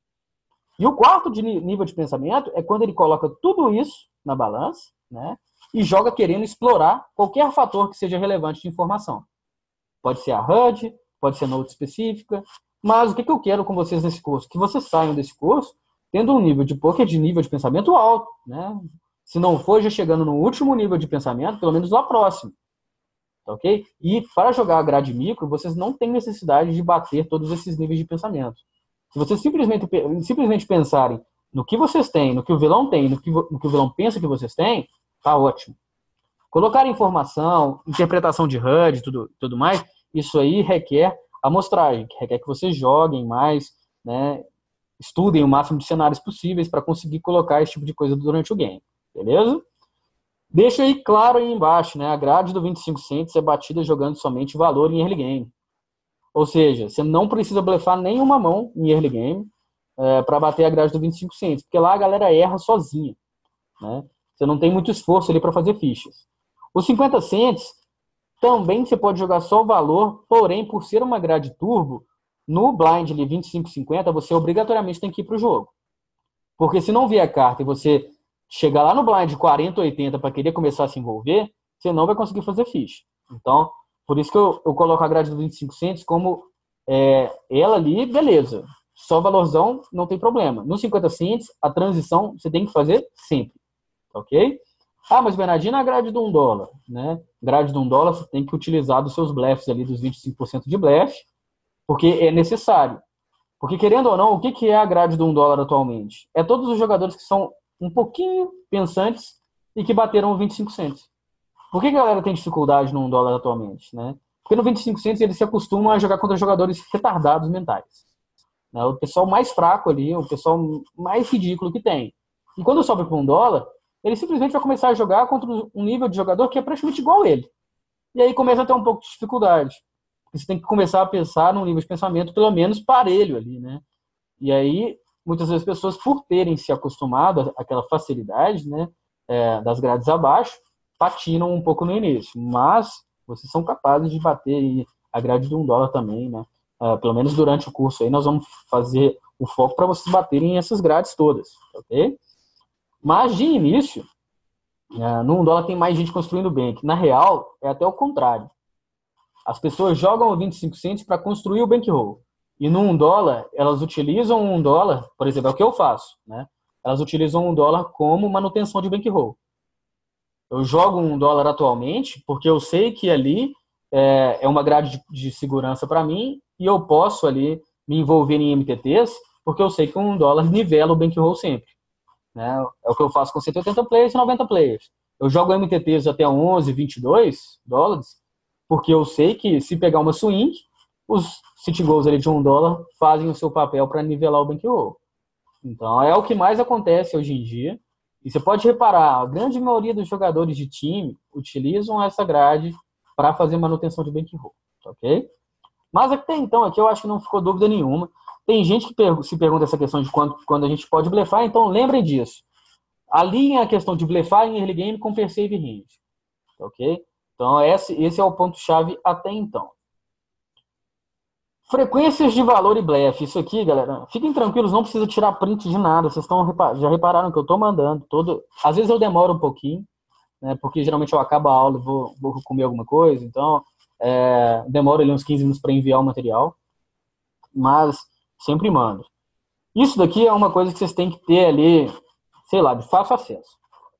Speaker 1: E o quarto de nível de pensamento é quando ele coloca tudo isso na balança, né, e joga querendo explorar qualquer fator que seja relevante de informação. Pode ser a H U D, pode ser nota específica, mas o que eu quero com vocês nesse curso? Que vocês saiam desse curso tendo um nível de poker de nível de pensamento alto, né? Se não for já chegando no último nível de pensamento, pelo menos lá próximo. Ok? E para jogar a grade micro, vocês não têm necessidade de bater todos esses níveis de pensamento. Se vocês simplesmente, simplesmente pensarem no que vocês têm, no que o vilão tem, no que, no que o vilão pensa que vocês têm, tá ótimo. Colocar informação, interpretação de H U D e tudo, tudo mais, isso aí requer amostragem, requer que vocês joguem mais, né, estudem o máximo de cenários possíveis para conseguir colocar esse tipo de coisa durante o game. Beleza? Deixa aí claro aí embaixo, né? A grade do vinte e cinco cents é batida jogando somente valor em early game. Ou seja, você não precisa blefar nenhuma mão em early game é, para bater a grade do vinte e cinco cents, porque lá a galera erra sozinha, né? Você não tem muito esforço ali para fazer fichas. Os cinquenta cents também você pode jogar só o valor, porém, por ser uma grade turbo, no blind ali vinte e cinco cinquenta, você obrigatoriamente tem que ir para o jogo. Porque se não vier a carta e você chegar lá no blind quarenta, oitenta para querer começar a se envolver, você não vai conseguir fazer ficha. Então, por isso que eu, eu coloco a grade do vinte e cinco cents como é, ela ali, beleza. Só valorzão, não tem problema. No cinquenta cents, a transição você tem que fazer sempre. Ok? Ah, mas Bernardino, a grade de um dólar, né? Grade de um dólar, você tem que utilizar dos seus blefs ali, dos vinte e cinco por cento de blefe, porque é necessário. Porque, querendo ou não, o que é a grade de um dólar atualmente? É todos os jogadores que são um pouquinho pensantes e que bateram vinte e cinco cents. Por que a galera tem dificuldade no um dólar atualmente, né? Porque no vinte e cinco cents eles se acostumam a jogar contra jogadores retardados mentais. Né? O pessoal mais fraco ali, o pessoal mais ridículo que tem. E quando sobe para um dólar, ele simplesmente vai começar a jogar contra um nível de jogador que é praticamente igual a ele. E aí começa a ter um pouco de dificuldade. Você tem que começar a pensar num nível de pensamento pelo menos parelho ali, né? E aí, muitas vezes, as pessoas, por terem se acostumado àquela facilidade, né, é, das grades abaixo, patinam um pouco no início. Mas vocês são capazes de bater aí a grade de um dólar também, né? uh, pelo menos durante o curso aí, nós vamos fazer o foco para vocês baterem essas grades todas, ok? Mas de início, uh, no um dólar tem mais gente construindo bank. Na real, é até o contrário. As pessoas jogam o vinte e cinco cents para construir o bankroll. E no um dólar, elas utilizam um dólar, por exemplo, é o que eu faço, né? Elas utilizam um dólar como manutenção de bankroll. Eu jogo um dólar atualmente porque eu sei que ali é, é uma grade de, de segurança para mim e eu posso ali me envolver em M T Ts porque eu sei que um dólar nivela o bankroll sempre. Né? É o que eu faço com cento e oitenta players e noventa players. Eu jogo M T Ts até onze, vinte e dois dólares porque eu sei que se pegar uma swing, os city goals ali de um dólar fazem o seu papel para nivelar o bankroll. Então, é o que mais acontece hoje em dia. E você pode reparar, a grande maioria dos jogadores de time utilizam essa grade para fazer manutenção de bankroll, ok? Mas até então, aqui eu acho que não ficou dúvida nenhuma. Tem gente que per- se pergunta essa questão de quando, quando a gente pode blefar, então lembrem disso. Alinhem a questão de blefar em early game com perceive range, ok? Então, esse, esse é o ponto-chave até então. Frequências de valor e blefe. Isso aqui, galera, fiquem tranquilos, não precisa tirar print de nada. Vocês estão, já repararam que eu estou mandando. Todo... Às vezes eu demoro um pouquinho, né, porque geralmente eu acabo a aula e vou, vou comer alguma coisa. Então, é, demoro ali uns quinze minutos para enviar o material. Mas sempre mando. Isso daqui é uma coisa que vocês têm que ter ali, sei lá, de fácil acesso.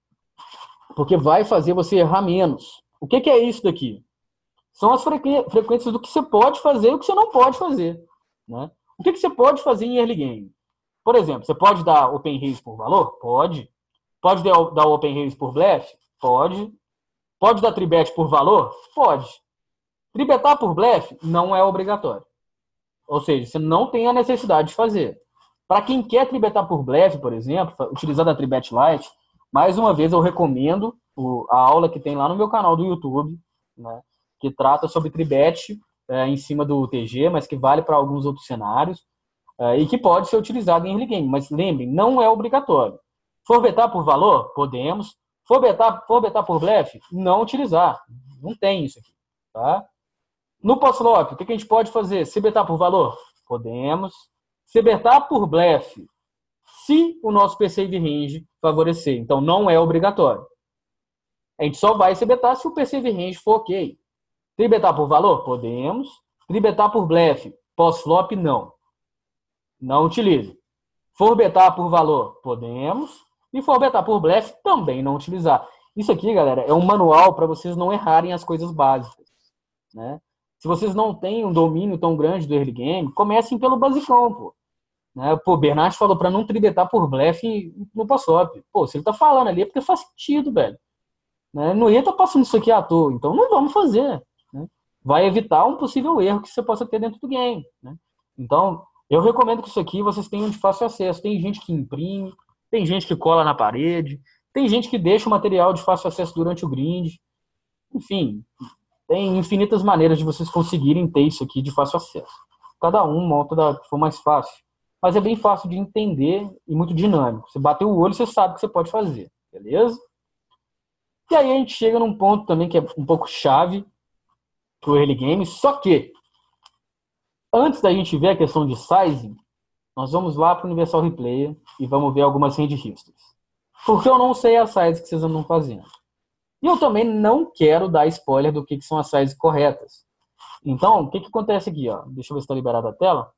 Speaker 1: Porque vai fazer você errar menos. O que, que é isso daqui? São as frequências do que você pode fazer e o que você não pode fazer. Né? O que, que você pode fazer em early game? Por exemplo, você pode dar open raise por valor? Pode. Pode dar open raise por blefe? Pode. Pode dar tribet por valor? Pode. Tribetar por blefe não é obrigatório. Ou seja, você não tem a necessidade de fazer. Para quem quer tribetar por blefe, por exemplo, utilizando a Tribet Lite, mais uma vez eu recomendo a aula que tem lá no meu canal do YouTube, né, que trata sobre tribet é, em cima do T G, mas que vale para alguns outros cenários, é, e que pode ser utilizado em early game. Mas lembrem, não é obrigatório. For betar por valor? Podemos. For betar, for betar por blefe? Não utilizar. Não tem isso aqui. Tá? No post-flop, o que a gente pode fazer? Se betar por valor? Podemos. Se betar por blefe, se o nosso perceive range favorecer. Então, não é obrigatório. A gente só vai se betar se o perceive range for ok. Tribetar por valor? Podemos. Tribetar por blefe? Pós-flop? Não. Não utilize. For betar por valor? Podemos. E for betar por blefe? Também não utilizar. Isso aqui, galera, é um manual para vocês não errarem as coisas básicas. Né? Se vocês não têm um domínio tão grande do early game, comecem pelo basicão, pô. Né? Pô, Bernard falou para não tribetar por blefe no pós-flop. Pô, se ele tá falando ali é porque faz sentido, velho. Né? Não ia estar tá passando isso aqui à toa, então não vamos fazer. Né? Vai evitar um possível erro que você possa ter dentro do game. Né? Então, eu recomendo que isso aqui vocês tenham de fácil acesso. Tem gente que imprime, tem gente que cola na parede, tem gente que deixa o material de fácil acesso durante o grind. Enfim, tem infinitas maneiras de vocês conseguirem ter isso aqui de fácil acesso. Cada um monta da que for mais fácil. Mas é bem fácil de entender e muito dinâmico. Você bater o olho, você sabe o que você pode fazer. Beleza? E aí a gente chega num ponto também que é um pouco chave pro early game. Só que, antes da gente ver a questão de sizing, nós vamos lá para o Universal Replayer e vamos ver algumas hand histories. Porque eu não sei as sizes que vocês andam fazendo. E eu também não quero dar spoiler do que, que são as sizes corretas. Então, o que, que acontece aqui? Ó? Deixa eu ver se está liberada a tela.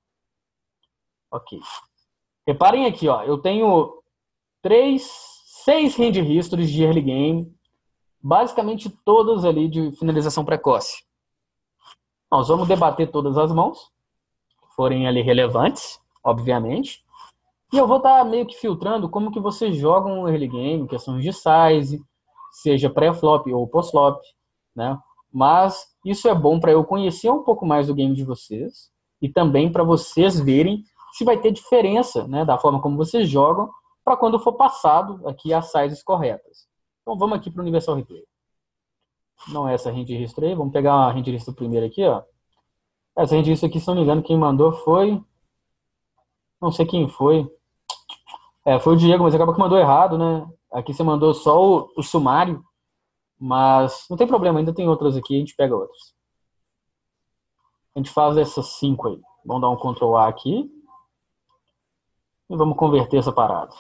Speaker 1: Ok. Reparem aqui, ó. Eu tenho três, seis hand histories de early game, basicamente todas ali de finalização precoce. Nós vamos debater todas as mãos, que forem ali relevantes, obviamente. E eu vou estar meio que filtrando como que vocês jogam o early game, questões de size, seja pré-flop ou post-flop, né? Mas isso é bom para eu conhecer um pouco mais do game de vocês e também para vocês verem se vai ter diferença, né, da forma como vocês jogam para quando for passado aqui as sizes corretas. Então vamos aqui para o Universal Replay. Não é essa hand history aí, vamos pegar a hand history primeiro aqui, ó. Essa hand history aqui, se não me engano, quem mandou foi... Não sei quem foi. É, foi o Diego, mas acabou que mandou errado, né? Aqui você mandou só o, o sumário, mas não tem problema, ainda tem outras aqui, a gente pega outras. A gente faz essas cinco aí. Vamos dar um control A aqui. E vamos converter essa parada.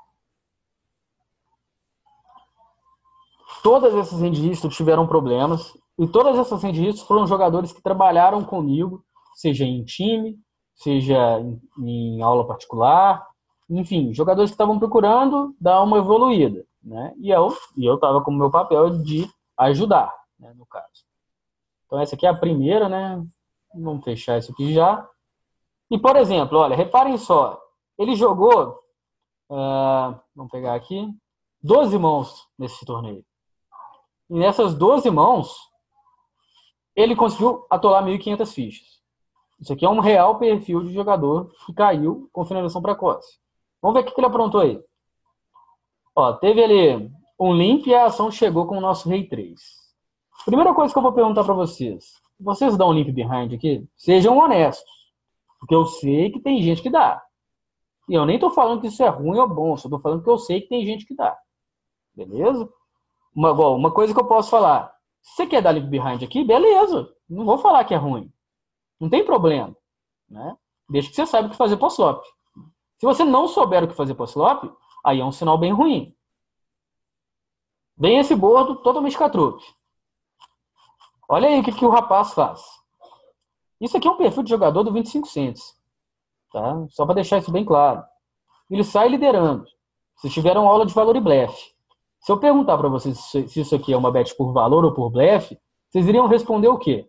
Speaker 1: Todas essas handlistas tiveram problemas. E todas essas handlistas foram jogadores que trabalharam comigo, seja em time, seja em, em aula particular. Enfim, jogadores que estavam procurando dar uma evoluída. Né? E eu e eu estava com o meu papel de ajudar, né, no caso. Então essa aqui é a primeira, né? Vamos fechar isso aqui já. E, por exemplo, olha, reparem só. Ele jogou, uh, vamos pegar aqui, doze mãos nesse torneio. E nessas doze mãos, ele conseguiu atolar mil e quinhentas fichas. Isso aqui é um real perfil de jogador que caiu com finalização precoce. Vamos ver o que ele aprontou aí. Ó, teve ali um limp e a ação chegou com o nosso rei três. Primeira coisa que eu vou perguntar para vocês. Vocês dão um limp behind aqui? Sejam honestos. Porque eu sei que tem gente que dá. E eu nem tô falando que isso é ruim ou bom. Só tô falando que eu sei que tem gente que dá. Beleza? Uma, bom, uma coisa que eu posso falar. Se você quer dar limp behind aqui, beleza. Não vou falar que é ruim. Não tem problema. Né? Desde que você saiba o que fazer post-flop. Se você não souber o que fazer post-flop, aí é um sinal bem ruim. Vem esse bordo totalmente catrupe. Olha aí o que, que o rapaz faz. Isso aqui é um perfil de jogador do vinte e cinco cents. Tá? Só para deixar isso bem claro. Ele sai liderando. Vocês tiveram aula de valor e blefe. Se eu perguntar para vocês se isso aqui é uma bet por valor ou por blefe, vocês iriam responder o quê?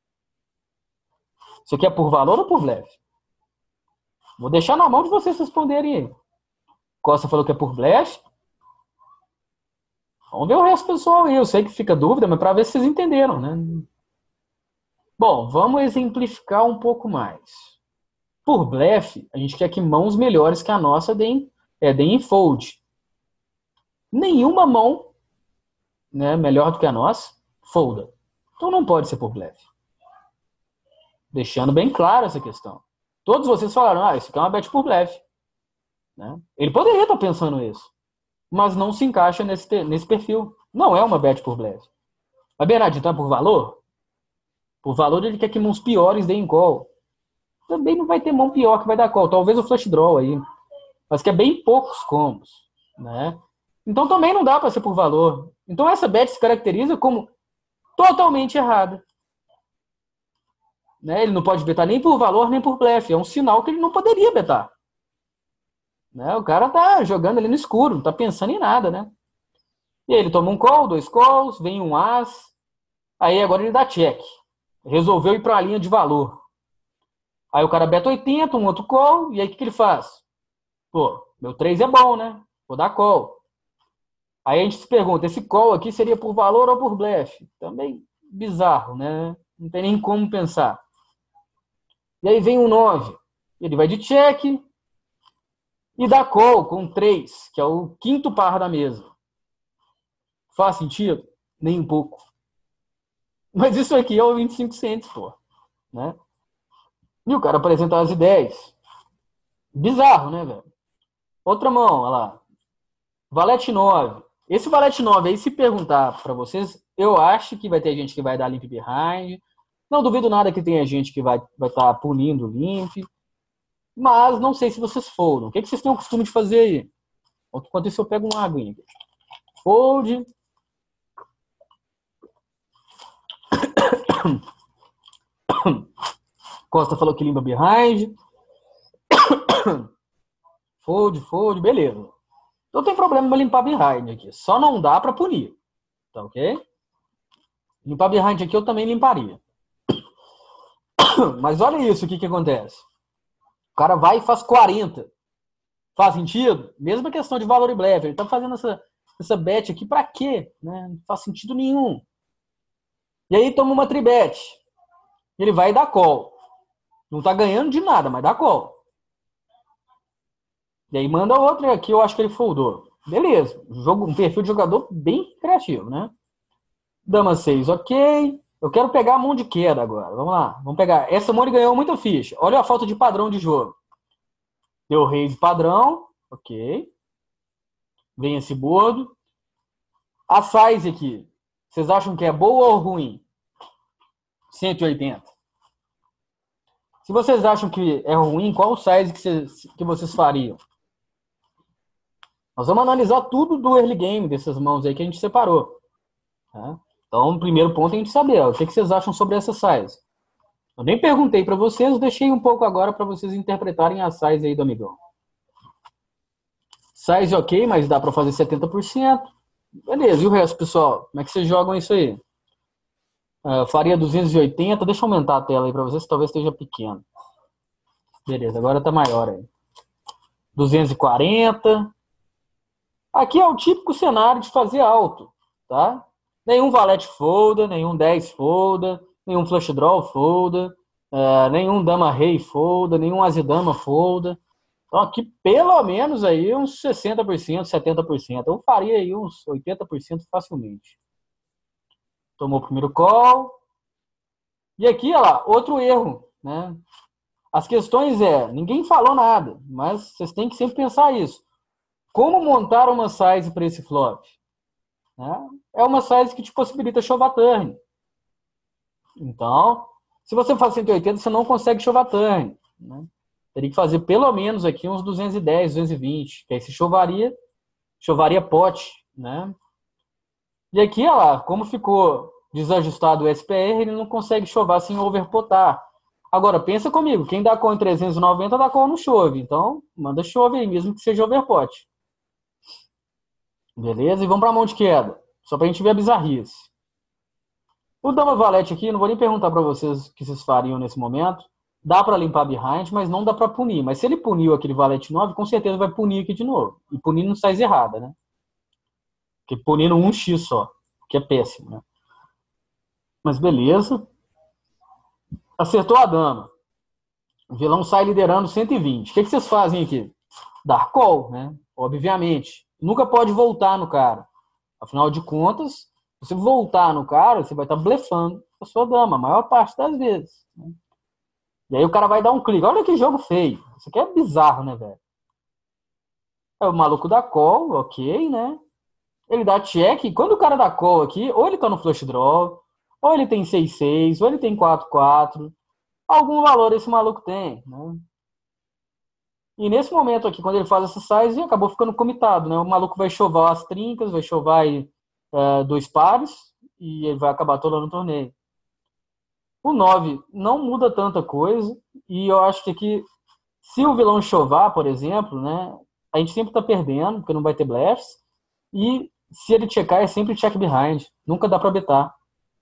Speaker 1: Isso aqui é por valor ou por blefe? Vou deixar na mão de vocês responderem aí. Costa falou que é por blefe. Vamos ver o resto do pessoal aí. Eu sei que fica dúvida, mas para ver se vocês entenderam, né? Bom, vamos exemplificar um pouco mais. Por blefe, a gente quer que mãos melhores que a nossa deem, é, deem fold. Nenhuma mão, né, melhor do que a nossa, folda. Então não pode ser por blefe. Deixando bem claro essa questão. Todos vocês falaram, ah, isso aqui é uma bet por blefe. Né? Ele poderia estar pensando isso, mas não se encaixa nesse, nesse perfil. Não é uma bet por blefe. Mas, Bernardo, então é por valor? Por valor, ele quer que mãos piores deem call. Também não vai ter mão pior que vai dar call. Talvez o flush draw aí. Mas que é bem poucos combos. Né? Então também não dá para ser por valor. Então essa bet se caracteriza como totalmente errada. Né? Ele não pode betar nem por valor, nem por blefe. É um sinal que ele não poderia betar. Né? O cara tá jogando ali no escuro, não tá pensando em nada, né? E aí ele toma um call, dois calls, vem um as. Aí agora ele dá check. Resolveu ir para a linha de valor. Aí o cara beta oitenta, um outro call, e aí o que, que ele faz? Pô, meu três é bom, né? Vou dar call. Aí a gente se pergunta, esse call aqui seria por valor ou por blefe? Também bizarro, né? Não tem nem como pensar. E aí vem um nove. Ele vai de check e dá call com três, que é o quinto par da mesa. Faz sentido? Nem um pouco. Mas isso aqui é o vinte e cinco cents, pô. Né? E o cara apresenta as ideias. Bizarro, né, velho? Outra mão, olha lá. Valete nove. Esse valete nove aí, se perguntar pra vocês, eu acho que vai ter gente que vai dar limp behind. Não duvido nada que tenha gente que vai estar vai tá punindo o limp. Mas não sei se vocês foram. O que, que vocês têm o costume de fazer aí? Enquanto isso eu pego uma aguinha aqui. Fold. Costa falou que limpa behind. Fold, fold, beleza. Não tem problema limpar behind aqui. Só não dá pra punir. Tá ok? Limpar behind aqui eu também limparia. Mas olha isso, o que que acontece. O cara vai e faz quarenta. Faz sentido? Mesma questão de valor e blefe. Ele tá fazendo essa, essa bet aqui pra quê? Né? Não faz sentido nenhum. E aí toma uma tribet. Ele vai dar call. Não tá ganhando de nada, mas dá call. E aí manda outra aqui, eu acho que ele foldou. Beleza. Jogo, um perfil de jogador bem criativo, né? Dama seis, ok. Eu quero pegar a mão de queda agora. Vamos lá. Vamos pegar. Essa mão ele ganhou muita ficha. Olha a falta de padrão de jogo. Deu raise padrão. Ok. Vem esse bordo. A size aqui. Vocês acham que é boa ou ruim? cento e oitenta. Se vocês acham que é ruim, qual o size que vocês, que vocês fariam? Nós vamos analisar tudo do early game dessas mãos aí que a gente separou. Tá? Então, o primeiro ponto é a gente saber, ó, o que vocês acham sobre essa size. Eu nem perguntei para vocês, eu deixei um pouco agora para vocês interpretarem a size aí do amigão. Size ok, mas dá para fazer setenta por cento. Beleza, e o resto, pessoal? Como é que vocês jogam isso aí? Uh, faria duzentos e oitenta, deixa eu aumentar a tela aí para vocês, talvez esteja pequeno. Beleza, agora tá maior aí. duzentos e quarenta. Aqui é o típico cenário de fazer alto, tá? Nenhum valete folda, nenhum dez folda, nenhum flush draw folda, uh, nenhum dama rei folda, nenhum azedama folda. Então aqui pelo menos aí uns sessenta por cento, setenta por cento. Eu faria aí uns oitenta por cento facilmente. Tomou o primeiro call. E aqui, ó lá, outro erro, né? As questões é, ninguém falou nada, mas vocês têm que sempre pensar isso. Como montar uma size para esse flop? Né? É uma size que te possibilita chovar turn. Então, se você faz cento e oitenta, você não consegue chovar turn. Né? Teria que fazer pelo menos aqui uns duzentos e dez, duzentos e vinte, que aí se chovaria, chovaria pote, né? E aqui, olha lá, como ficou desajustado o S P R, ele não consegue chovar sem overpotar. Agora, pensa comigo, quem dá call em trezentos e noventa dá call no chove. Então, manda chove aí, mesmo que seja overpot. Beleza? E vamos para a mão de queda. Só para a gente ver a bizarrice. O dama valete aqui, não vou nem perguntar para vocês o que vocês fariam nesse momento. Dá para limpar behind, mas não dá para punir. Mas se ele puniu aquele valete nove, com certeza vai punir aqui de novo. E punir não size errada, né? Porque punindo um x só, que é péssimo, né? Mas beleza. Acertou a dama. O vilão sai liderando cento e vinte. O que, que vocês fazem aqui? Dar call, né? Obviamente. Nunca pode voltar no cara. Afinal de contas, se você voltar no cara, você vai estar blefando a sua dama, a maior parte das vezes. Né? E aí o cara vai dar um clique. Olha que jogo feio. Isso aqui é bizarro, né, velho? É o maluco da call, ok, né? Ele dá check. E quando o cara dá call aqui, ou ele tá no flush draw, ou ele tem seis seis, ou ele tem quatro quatro. Algum valor esse maluco tem, né? E nesse momento aqui, quando ele faz essa size, acabou ficando comitado, né? O maluco vai chovar as trincas, vai chovar aí, é, dois pares, e ele vai acabar atolando o torneio. O nove não muda tanta coisa, e eu acho que aqui, se o vilão chovar, por exemplo, né? A gente sempre tá perdendo, porque não vai ter blefs, e se ele checar, é sempre check behind, nunca dá pra betar.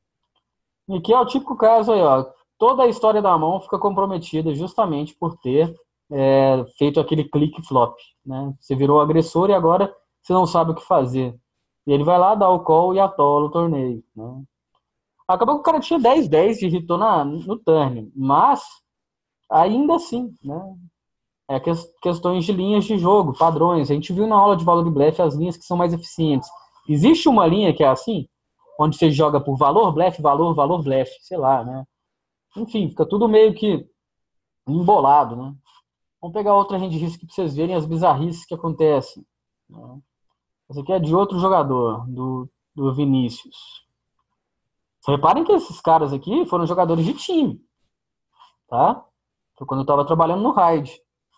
Speaker 1: E aqui é o típico caso aí, ó. Toda a história da mão fica comprometida justamente por ter é, feito aquele clique flop, né? Você virou agressor e agora você não sabe o que fazer. E ele vai lá, dá o call e atola o torneio, né? Acabou que o cara tinha dez dez de hitou na, no turn, mas ainda assim, né? É que, questões de linhas de jogo, padrões. A gente viu na aula de valor de blefe as linhas que são mais eficientes. Existe uma linha que é assim, onde você joga por valor, blefe, valor, valor, blefe, sei lá, né? Enfim, fica tudo meio que embolado, né? Vamos pegar outra hand risk para vocês verem as bizarrices que acontecem. Né? Essa aqui é de outro jogador, do, do Vinícius. Reparem que esses caras aqui foram jogadores de time, tá? Foi quando eu estava trabalhando no Raid.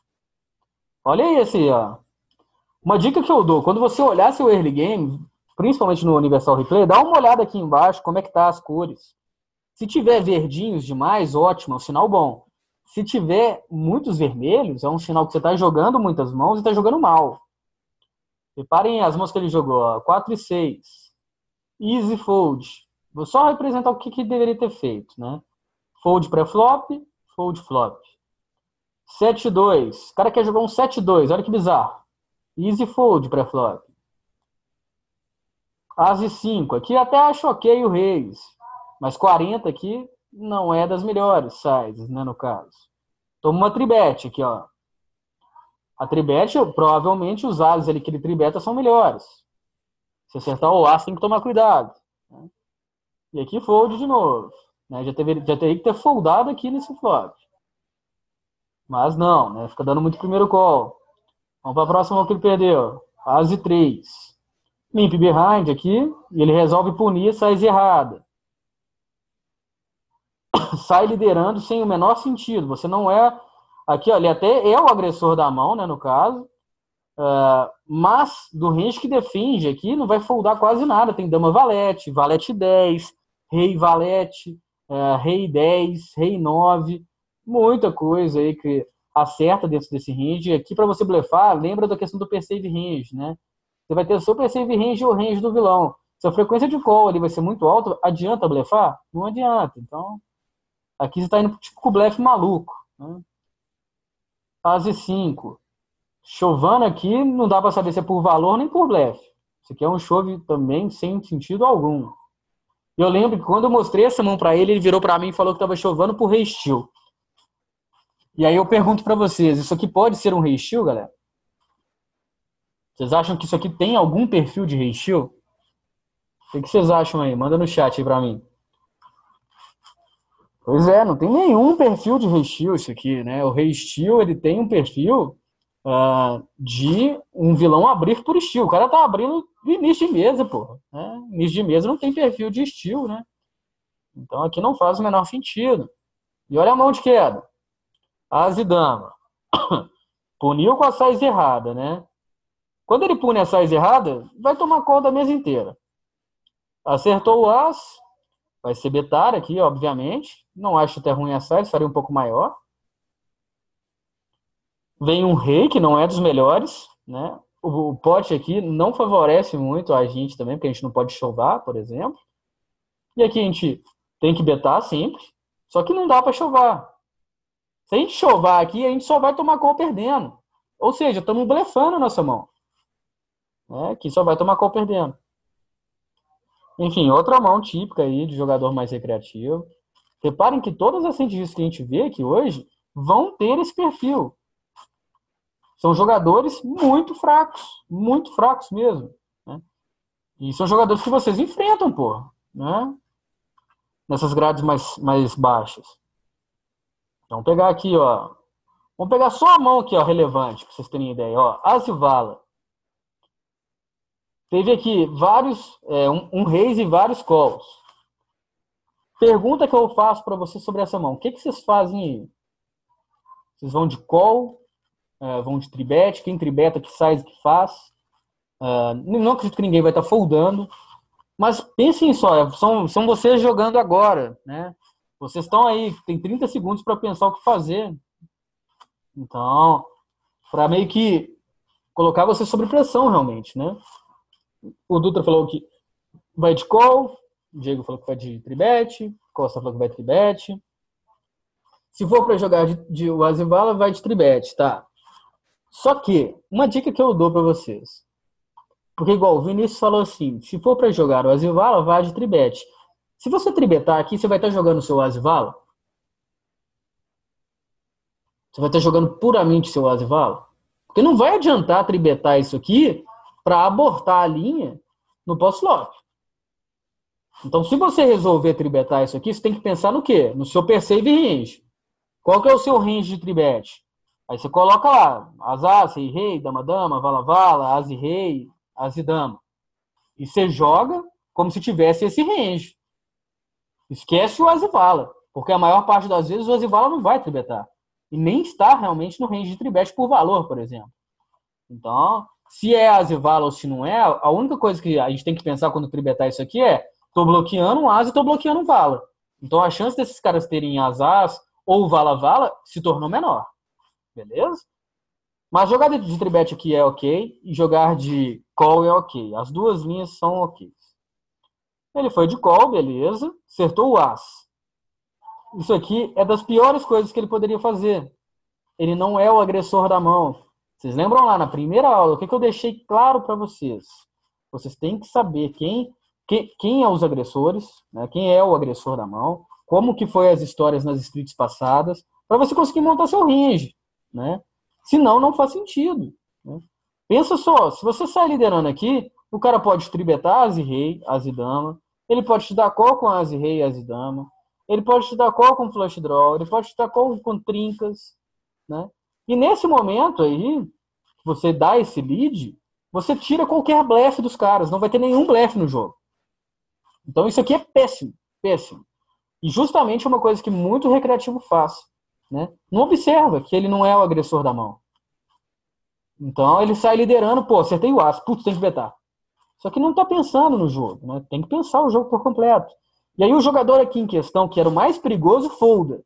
Speaker 1: Olha aí esse aí, ó. Uma dica que eu dou, quando você olhar seu early game, principalmente no Universal Replay, dá uma olhada aqui embaixo como é que tá as cores. Se tiver verdinhos demais, ótimo, é um sinal bom. Se tiver muitos vermelhos, é um sinal que você está jogando muitas mãos e está jogando mal. Reparem as mãos que ele jogou, ó, quatro e seis. Easy fold. Vou só representar o que, que deveria ter feito, né? Fold pré-flop, fold flop. sete e dois. O cara quer jogar um sete e dois, olha que bizarro. Easy fold pré-flop. As e cinco. Aqui até acho ok o reis. Mas quarenta aqui não é das melhores sizes, né, no caso. Toma uma tribete aqui, ó. A tribete, provavelmente os ases ali que ele tribeta são melhores. Se acertar o as, tem que tomar cuidado. Né? E aqui fold de novo. Né? Já, teve, já teria que ter foldado aqui nesse flop. Mas não, né? Fica dando muito primeiro call. Vamos para a próxima que ele perdeu. As e três. Limp behind aqui. E ele resolve punir a size errada. sai liderando sem o menor sentido. Você não é... Aqui, ó, ele até é o agressor da mão, né, no caso. Uh, mas do range que defende aqui não vai foldar quase nada. Tem dama valete, valete dez, rei valete, uh, rei dez, rei nove, muita coisa aí que acerta dentro desse range. E aqui para você blefar, lembra da questão do perceive range, né? Você vai ter o seu perceive range e o range do vilão. Se a frequência de call ali vai ser muito alta, adianta blefar? Não adianta. Então, aqui você está indo tipo com o blefe maluco, né? Fase cinco. Chovando aqui, não dá para saber se é por valor nem por blefe. Isso aqui é um chove também sem sentido algum. Eu lembro que quando eu mostrei essa mão para ele, ele virou para mim e falou que estava chovando por rei steel. E aí eu pergunto para vocês, isso aqui pode ser um rei steel, galera? Vocês acham que isso aqui tem algum perfil de rei steel? O que vocês acham aí? Manda no chat aí para mim. Pois é, não tem nenhum perfil de rei steel isso aqui, né? O rei steel, ele tem um perfil Uh, de um vilão abrir por estilo. O cara tá abrindo no início de mesa, porra. Né? Início de mesa não tem perfil de estilo, né? Então aqui não faz o menor sentido. E olha a mão de queda. As e dama. Puniu com a size errada, né? Quando ele pune a size errada, vai tomar call da mesa inteira. Acertou o as. Vai ser betar aqui, obviamente. Não acho até ruim a size, faria um pouco maior. Vem um rei, que não é dos melhores, né? O, o pote aqui não favorece muito a gente também, porque a gente não pode chovar, por exemplo. E aqui a gente tem que betar sempre, só que não dá para chovar. Se a gente chovar aqui, a gente só vai tomar call perdendo. Ou seja, estamos blefando a nossa mão. Né? Aqui só vai tomar call perdendo. Enfim, outra mão típica aí de jogador mais recreativo. Reparem que todas as cientistas que a gente vê aqui hoje vão ter esse perfil. São jogadores muito fracos, muito fracos mesmo. Né? E são jogadores que vocês enfrentam, pô, né? Nessas grades mais, mais baixas. Vamos pegar aqui, ó. Vamos pegar só a mão aqui, ó, relevante, para vocês terem ideia. Ó, as e vala. Teve aqui vários, é, um, um reis e vários calls. Pergunta que eu faço para vocês sobre essa mão. O que, que vocês fazem aí? Vocês vão de call? Uh, vão de tribete, quem tribeta, que size que faz. Uh, não acredito que ninguém vai estar tá foldando. Mas pensem só, são, são vocês jogando agora, né? Vocês estão aí, tem trinta segundos para pensar o que fazer. Então, para meio que colocar você sob pressão, realmente, né? O Dutra falou que vai de call, o Diego falou que vai de tribete, Costa falou que vai de tribete. Se for para jogar de, de Wazivala, vai de tribete, tá? Só que, uma dica que eu dou para vocês. Porque igual o Vinícius falou assim, se for para jogar o Wazivala, vai de tribete. Se você tribetar aqui, você vai estar jogando o seu Wazivala? Você vai estar jogando puramente o seu Wazivala? Porque não vai adiantar tribetar isso aqui para abortar a linha no post-flop. Então, se você resolver tribetar isso aqui, você tem que pensar no quê? No seu perceive range. Qual que é o seu range de tribete? Aí você coloca lá, as as, rei, rei, dama, dama, vala, vala, as e rei, as e dama. E você joga como se tivesse esse range. Esquece o as e vala, porque a maior parte das vezes o as e vala não vai tribetar. E nem está realmente no range de tribete por valor, por exemplo. Então, se é as e vala ou se não é, a única coisa que a gente tem que pensar quando tribetar isso aqui é tô bloqueando um as e tô bloqueando um vala. Então a chance desses caras terem as as ou vala vala se tornou menor. Beleza? Mas jogar de tribete aqui é ok e jogar de call é ok. As duas linhas são ok. Ele foi de call, beleza. Acertou o as. Isso aqui é das piores coisas que ele poderia fazer. Ele não é o agressor da mão. Vocês lembram lá na primeira aula, o que, que eu deixei claro para vocês? Vocês têm que saber quem, quem, quem é os agressores, né? Quem é o agressor da mão, como que foi as histórias nas streets passadas, para você conseguir montar seu range. Né? Senão, não faz sentido. Né? Pensa só, se você sai liderando aqui, o cara pode tribetar as e rei, as e dama, ele pode te dar call com as e rei, as e dama, ele pode te dar call com flush draw, ele pode te dar call com trincas, né? E nesse momento aí, você dá esse lead, você tira qualquer blefe dos caras, não vai ter nenhum blefe no jogo. Então isso aqui é péssimo, péssimo. E justamente é uma coisa que muito recreativo faz, né? Não observa que ele não é o agressor da mão. Então ele sai liderando, pô, acertei o aço, putz, tem que betar. Só que não tá pensando no jogo, né? Tem que pensar o jogo por completo. E aí o jogador aqui em questão, que era o mais perigoso, folda.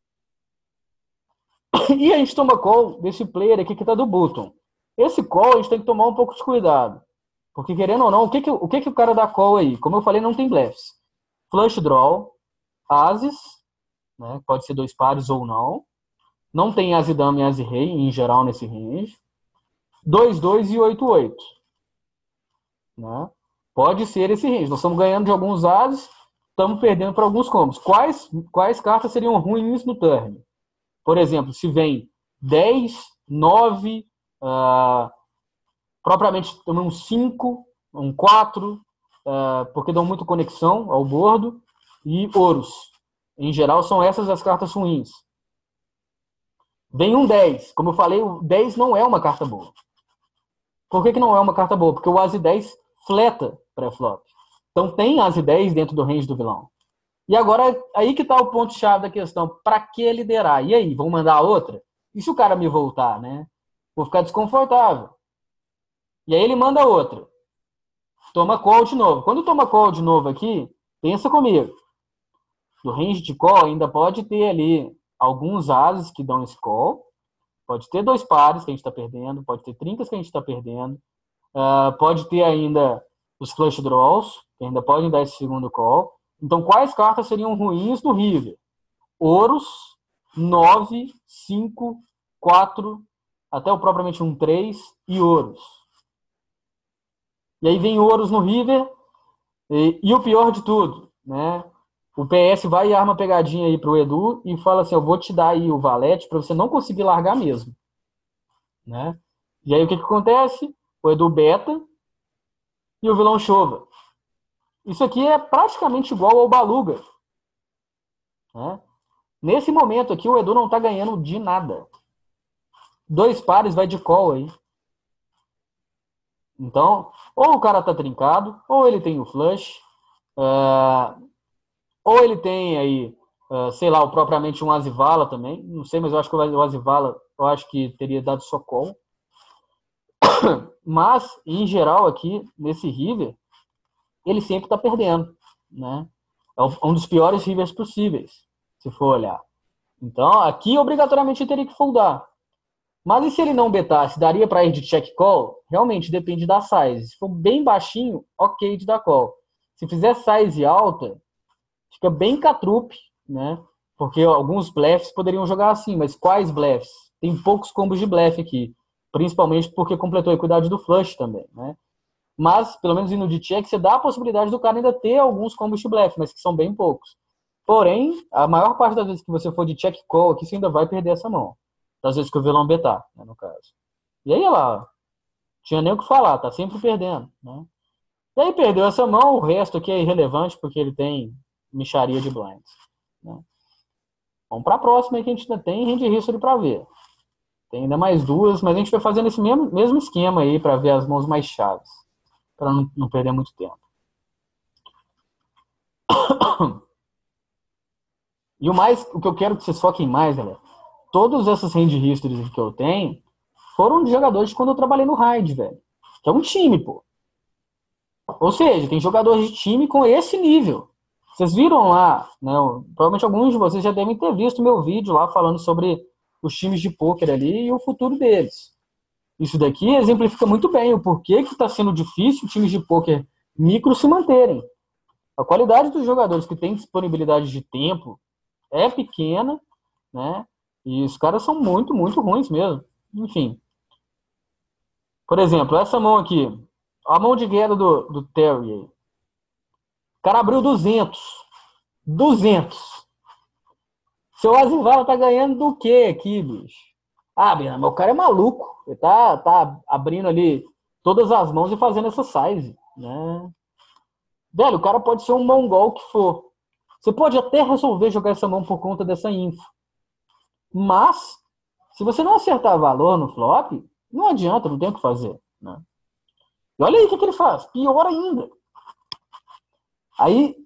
Speaker 1: E a gente toma call desse player aqui que tá do button. Esse call a gente tem que tomar um pouco de cuidado. Porque querendo ou não, o que que o, que que o cara dá call aí? Como eu falei, não tem blefs. Flush draw, ases, né? Pode ser dois pares ou não. Não tem as e dama e as e rei, em geral, nesse range. dois dois e oito oito. Né? Pode ser esse range. Nós estamos ganhando de alguns ases, estamos perdendo para alguns combos. Quais, quais cartas seriam ruins no turn? Por exemplo, se vem dez, nove, uh, propriamente um cinco, um quatro, uh, porque dão muito conexão ao bordo, e ouros. Em geral, são essas as cartas ruins. Vem um dez. Como eu falei, o dez não é uma carta boa. Por que, que não é uma carta boa? Porque o As dez fleta pré-flop. Então tem As dez dentro do range do vilão. E agora, aí que está o ponto-chave da questão. Para que liderar? E aí, vamos mandar a outra? E se o cara me voltar, né? Vou ficar desconfortável. E aí ele manda outra. Toma call de novo. Quando toma call de novo aqui, pensa comigo. No range de call ainda pode ter ali alguns ases que dão esse call. Pode ter dois pares que a gente está perdendo. Pode ter trincas que a gente está perdendo. Uh, pode ter ainda os flush draws, que ainda podem dar esse segundo call. Então, quais cartas seriam ruins no river? Ouros, nove, cinco, quatro, até o propriamente um três e ouros. E aí vem ouros no river, e, e o pior de tudo, né? O P S vai e arma pegadinha aí pro Edu e fala assim, eu vou te dar aí o valete para você não conseguir largar mesmo. Né? E aí o que, que acontece? O Edu beta e o vilão chova. Isso aqui é praticamente igual ao Baluga. Né? Nesse momento aqui, o Edu não tá ganhando de nada. Dois pares vai de call aí. Então, ou o cara tá trincado, ou ele tem o flush, uh, ou ele tem aí, uh, sei lá, propriamente um Azivala também. Não sei, mas eu acho que o Azivala, eu acho que teria dado só call. Mas, em geral, aqui, nesse river, ele sempre tá perdendo, né? É um dos piores rivers possíveis, se for olhar. Então, aqui, obrigatoriamente, ele teria que foldar. Mas e se ele não betasse, daria para ir de check call? Realmente, depende da size. Se for bem baixinho, ok de dar call. Se fizer size alta, fica bem catrupe, né? Porque alguns blefs poderiam jogar assim, mas quais blefs? Tem poucos combos de blefe aqui. Principalmente porque completou a equidade do flush também, né? Mas, pelo menos indo de check, você dá a possibilidade do cara ainda ter alguns combos de blefe, mas que são bem poucos. Porém, a maior parte das vezes que você for de check call aqui, você ainda vai perder essa mão. Das vezes que o vilão betar, né, no caso. E aí, olha lá, tinha nem o que falar, tá sempre perdendo, né? E aí perdeu essa mão, o resto aqui é irrelevante, porque ele tem micharia de blinds. Né? Vamos pra próxima aí que a gente ainda tem hand history pra ver. Tem ainda mais duas, mas a gente vai fazendo esse mesmo, mesmo esquema aí pra ver as mãos mais chaves. Pra não, não perder muito tempo. E o mais, o que eu quero que vocês foquem mais, galera, todos esses hand histories que eu tenho foram de jogadores de quando eu trabalhei no Raid, velho. Que é um time, pô. Ou seja, tem jogadores de time com esse nível. Vocês viram lá, né? Provavelmente alguns de vocês já devem ter visto meu vídeo lá falando sobre os times de pôquer ali e o futuro deles. Isso daqui exemplifica muito bem o porquê que está sendo difícil times de pôquer micro se manterem. A qualidade dos jogadores que têm disponibilidade de tempo é pequena, né? E os caras são muito, muito ruins mesmo. Enfim. Por exemplo, essa mão aqui. A mão de guerra do, do Terry. O cara abriu duzentos. duzentos. Seu Azivala tá ganhando do quê aqui, bicho? Ah, mas o cara é maluco. Ele tá, tá abrindo ali todas as mãos e fazendo essa size, né? Velho, o cara pode ser um mongol que for. Você pode até resolver jogar essa mão por conta dessa info. Mas, se você não acertar valor no flop, não adianta, não tem o que fazer. Né? E olha aí o que, que ele faz. Pior ainda. Aí,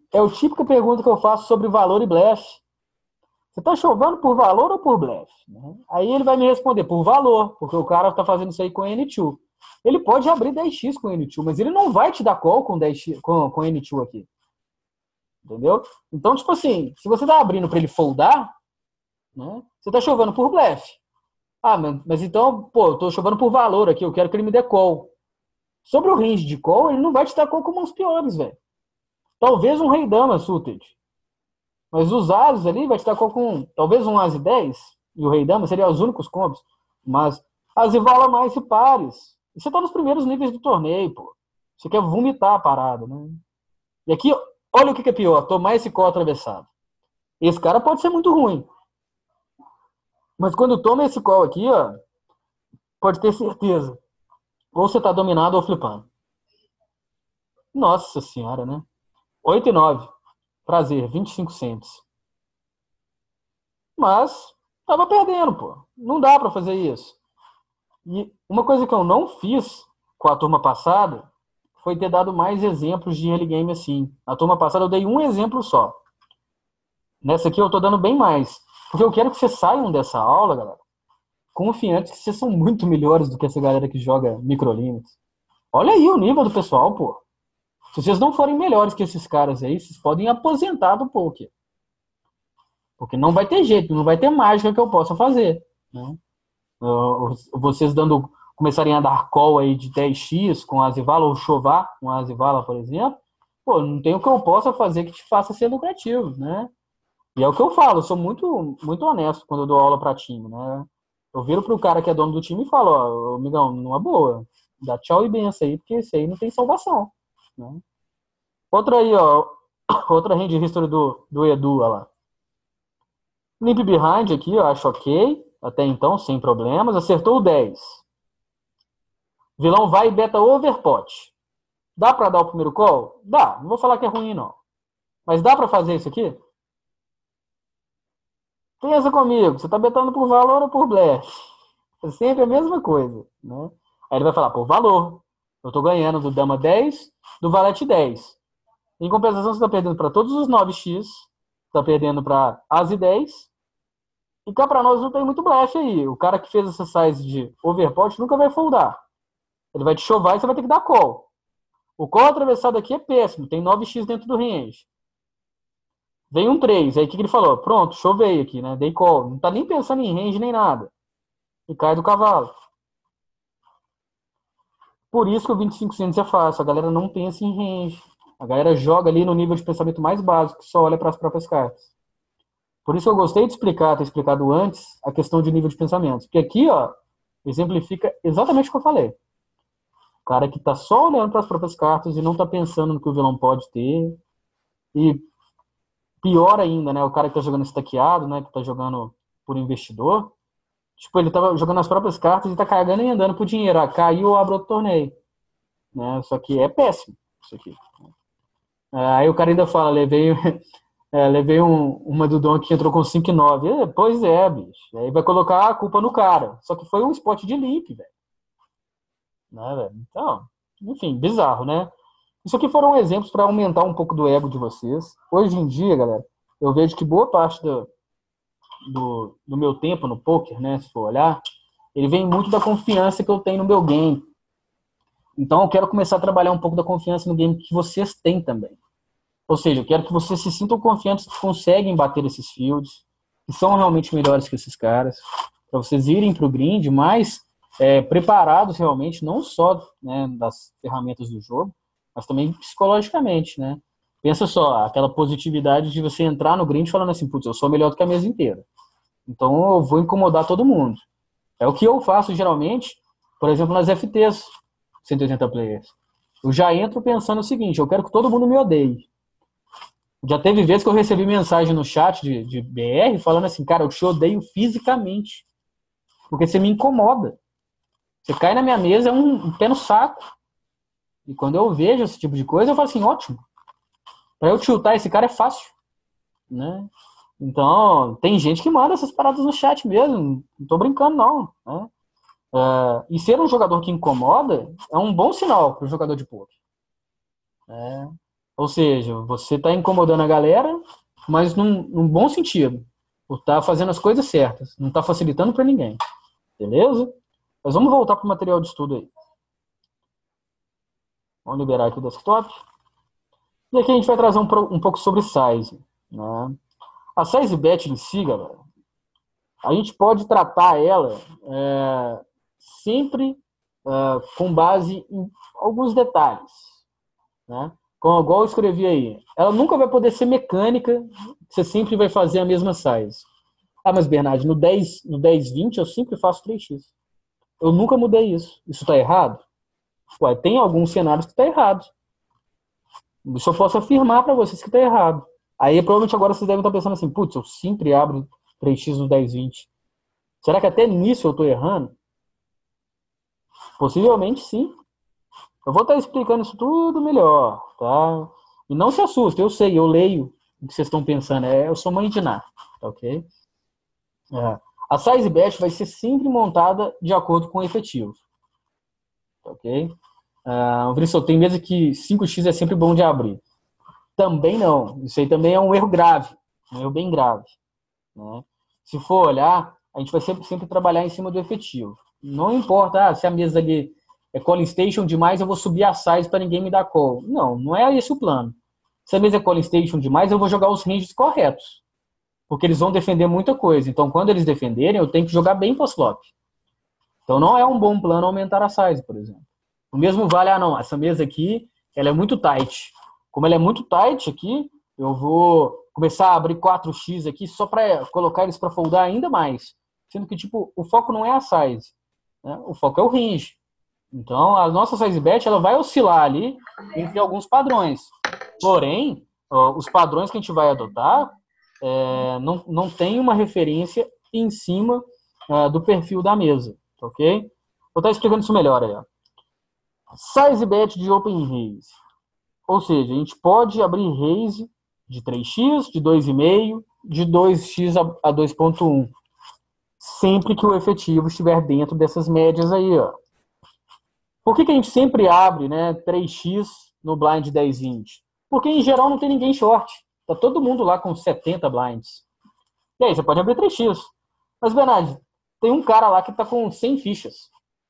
Speaker 1: é a típica pergunta que eu faço sobre valor e blefe. Você tá chovando por valor ou por blefe? Né? Aí ele vai me responder por valor, porque o cara tá fazendo isso aí com N dois. Ele pode abrir dez x com N dois, mas ele não vai te dar call com, dez x, com, com N dois aqui. Entendeu? Então, tipo assim, se você tá abrindo para ele foldar, né, você tá chovendo por blefe. Ah, mas, mas então, pô, eu tô chovendo por valor aqui, eu quero que ele me dê call. Sobre o range de call, ele não vai te dar call como os piores, velho. Talvez um rei dama suited. Mas os ases ali vai te dar call com talvez um ase dez e o rei dama seriam os únicos combos. Mas as e vala mais e pares. E você tá nos primeiros níveis do torneio, pô. Você quer vomitar a parada, né? E aqui, olha o que é pior, tomar esse call atravessado. Esse cara pode ser muito ruim. Mas quando toma esse call aqui, ó, pode ter certeza. Ou você tá dominado ou flipando. Nossa senhora, né? oito e nove. Prazer, vinte e cinco cents. Mas tava perdendo, pô. Não dá pra fazer isso. E uma coisa que eu não fiz com a turma passada foi ter dado mais exemplos de early game assim. Na turma passada eu dei um exemplo só. Nessa aqui eu tô dando bem mais. Porque eu quero que vocês saiam dessa aula, galera, confiantes que vocês são muito melhores do que essa galera que joga microlimits. Olha aí o nível do pessoal, pô. Se vocês não forem melhores que esses caras aí, vocês podem aposentar do poker. Porque não vai ter jeito, não vai ter mágica que eu possa fazer. Né? Vocês dando, começarem a dar call aí de dez x com a Azivala, ou chovar com a Azivala, por exemplo, pô, não tem o que eu possa fazer que te faça ser lucrativo, né? E é o que eu falo, eu sou muito, muito honesto quando eu dou aula para time, né? Eu viro pro cara que é dono do time e falo, ó, amigão, numa boa, dá tchau e benção aí, porque esse aí não tem salvação, né? Outra aí, ó, outra range history do, do Edu, ó lá. Limp behind aqui, eu acho ok, até então, sem problemas, acertou o dez. Vilão vai e beta overpot. Dá pra dar o primeiro call? Dá, não vou falar que é ruim não. Mas dá pra fazer isso aqui? Pensa comigo, você tá betando por valor ou por blefe? É sempre a mesma coisa, né? Aí ele vai falar, por valor. Eu tô ganhando do dama dez, do valete dez. Em compensação, você tá perdendo para todos os nove x, tá perdendo para ase dez, e cá pra nós não tem muito blefe aí. O cara que fez essa size de overpot nunca vai foldar. Ele vai te chovar e você vai ter que dar call. O call atravessado aqui é péssimo, tem nove x dentro do range. Vem um três, aí o que ele falou? Pronto, chovei aqui, né? Dei call. Não tá nem pensando em range nem nada. E cai do cavalo. Por isso que o vinte e cinco centos é fácil. A galera não pensa em range. A galera joga ali no nível de pensamento mais básico, que só olha para as próprias cartas. Por isso eu gostei de explicar, ter explicado antes, a questão de nível de pensamento. Porque aqui, ó, exemplifica exatamente o que eu falei. O cara que tá só olhando para as próprias cartas e não tá pensando no que o vilão pode ter. E pior ainda, né? O cara que tá jogando estaqueado, né? Que tá jogando por investidor. Tipo, ele tava jogando as próprias cartas e tá cagando e andando pro dinheiro. Ah, caiu ou abre outro torneio. Né? Só que é péssimo isso aqui. É, aí o cara ainda fala, levei, é, levei um, uma do Don que entrou com cinco e nove. É, pois é, bicho. Aí vai colocar a culpa no cara. Só que foi um spot de limp, velho. Né, velho? Então, enfim, bizarro, né? Isso aqui foram exemplos para aumentar um pouco do ego de vocês. Hoje em dia, galera, eu vejo que boa parte do, do, do meu tempo no poker, né, se for olhar, ele vem muito da confiança que eu tenho no meu game. Então eu quero começar a trabalhar um pouco da confiança no game que vocês têm também. Ou seja, eu quero que vocês se sintam confiantes que conseguem bater esses fields, que são realmente melhores que esses caras, para vocês irem para o grind mais é, preparados realmente, não só, né, das ferramentas do jogo, mas também psicologicamente, né? Pensa só, aquela positividade de você entrar no grind falando assim, putz, eu sou melhor do que a mesa inteira. Então eu vou incomodar todo mundo. É o que eu faço geralmente, por exemplo, nas F Ts, cento e oitenta players. Eu já entro pensando o seguinte, eu quero que todo mundo me odeie. Já teve vezes que eu recebi mensagem no chat de, de B R falando assim, cara, eu te odeio fisicamente. Porque você me incomoda. Você cai na minha mesa, é um, um pé no saco. E quando eu vejo esse tipo de coisa, eu falo assim, ótimo. Pra eu tiltar esse cara é fácil. Né? Então, tem gente que manda essas paradas no chat mesmo. Não tô brincando, não. Né? É, e ser um jogador que incomoda é um bom sinal para o jogador de poker. É, Ou seja, você está incomodando a galera, mas num, num bom sentido. Por estar fazendo as coisas certas. Não está facilitando para ninguém. Beleza? Mas vamos voltar para o material de estudo aí. Vamos liberar aqui o desktop. E aqui a gente vai trazer um, um pouco sobre size. Né? A size bet em si, galera, a gente pode tratar ela é, sempre é, com base em alguns detalhes. Né? Como, igual eu escrevi aí. Ela nunca vai poder ser mecânica, você sempre vai fazer a mesma size. Ah, mas Bernardo, no dez, no dez vinte eu sempre faço três x. Eu nunca mudei isso. Isso está errado? Ué, tem alguns cenários que está errado. Isso eu posso afirmar para vocês que está errado. Aí provavelmente agora vocês devem estar pensando assim, putz, eu sempre abro três x no dez vinte. Será que até nisso eu estou errando? Possivelmente sim. Eu vou estar explicando isso tudo melhor, tá? E não se assuste, eu sei, eu leio o que vocês estão pensando. É, eu sou mãe de Ná, tá ok? É. A size bet vai ser sempre montada de acordo com o efetivo. Tá ok? Uh, Bristol, tem mesa que cinco x é sempre bom de abrir. Também não. Isso aí também é um erro grave. Um erro bem grave. Né? Se for olhar, a gente vai sempre, sempre trabalhar em cima do efetivo. Não importa ah, se a mesa ali é calling station demais, eu vou subir a size para ninguém me dar call. Não, não é esse o plano. Se a mesa é calling station demais, eu vou jogar os ranges corretos. Porque eles vão defender muita coisa. Então, quando eles defenderem, eu tenho que jogar bem post-flop. Então, não é um bom plano aumentar a size, por exemplo. O mesmo vale, ah, não, essa mesa aqui, ela é muito tight. Como ela é muito tight aqui, eu vou começar a abrir quatro x aqui só para colocar eles para foldar ainda mais. Sendo que, tipo, o foco não é a size. Né? O foco é o range. Então, a nossa size bet, ela vai oscilar ali entre alguns padrões. Porém, ó, os padrões que a gente vai adotar é, não, não tem uma referência em cima uh, do perfil da mesa. Ok? Vou estar explicando isso melhor aí, ó. Size bet de open raise. Ou seja, a gente pode abrir raise de três x, de dois vírgula cinco, de dois x a dois ponto um. Sempre que o efetivo estiver dentro dessas médias aí, ó. Por que, que a gente sempre abre, né, três x no blind dez vinte? Porque em geral não tem ninguém short. Tá todo mundo lá com setenta blinds. E aí, você pode abrir três x. Mas, Bernardo, tem um cara lá que tá com cem fichas.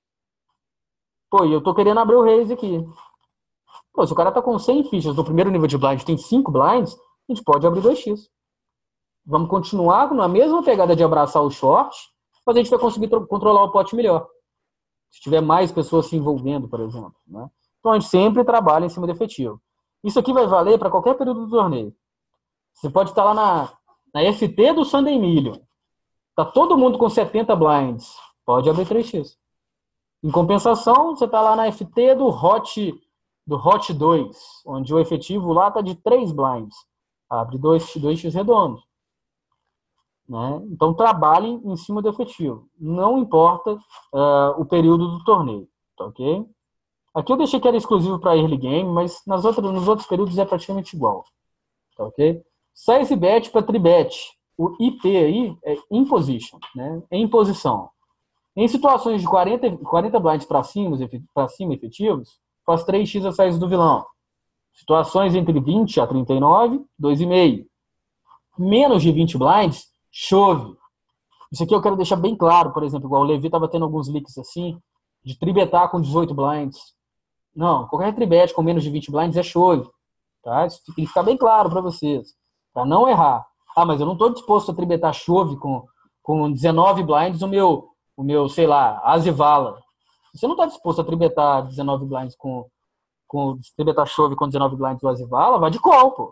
Speaker 1: Pô, e eu tô querendo abrir o raise aqui. Pô, se o cara tá com cem fichas no primeiro nível de blind, tem cinco blinds, a gente pode abrir dois x. Vamos continuar na mesma pegada de abraçar o short, mas a gente vai conseguir controlar o pote melhor. Se tiver mais pessoas se envolvendo, por exemplo. Né? Então a gente sempre trabalha em cima do efetivo. Isso aqui vai valer para qualquer período do torneio. Você pode estar lá na, na F T do Sunday Million. Tá todo mundo com setenta blinds. Pode abrir três x. Em compensação, você está lá na F T do Hot, do Hot dois, onde o efetivo lá está de três blinds. Abre dois x redondo. Né? Então, trabalhem em cima do efetivo. Não importa uh, o período do torneio. Tá ok? Aqui eu deixei que era exclusivo para early game, mas nas outras, nos outros períodos é praticamente igual. Tá ok? Size bet para tribet. O I P aí é in position, né? Em posição. Em situações de quarenta, quarenta blinds para cima, para cima efetivos, faz três x a size do vilão. Situações entre vinte a trinta e nove, dois vírgula cinco. Menos de vinte blinds, chove. Isso aqui eu quero deixar bem claro, por exemplo, igual o Levi estava tendo alguns leaks assim, de tribetar com dezoito blinds. Não, qualquer tribet com menos de vinte blinds é chove. Tá? Isso tem que ficar bem claro para vocês, para não errar. Ah, mas eu não estou disposto a tribetar chove com, com dezenove blinds o meu, o meu, sei lá, as e vala. Você não está disposto a tribetar dezenove blinds com, com tribetar chove com dezenove blinds do as e vala, vai de call, pô.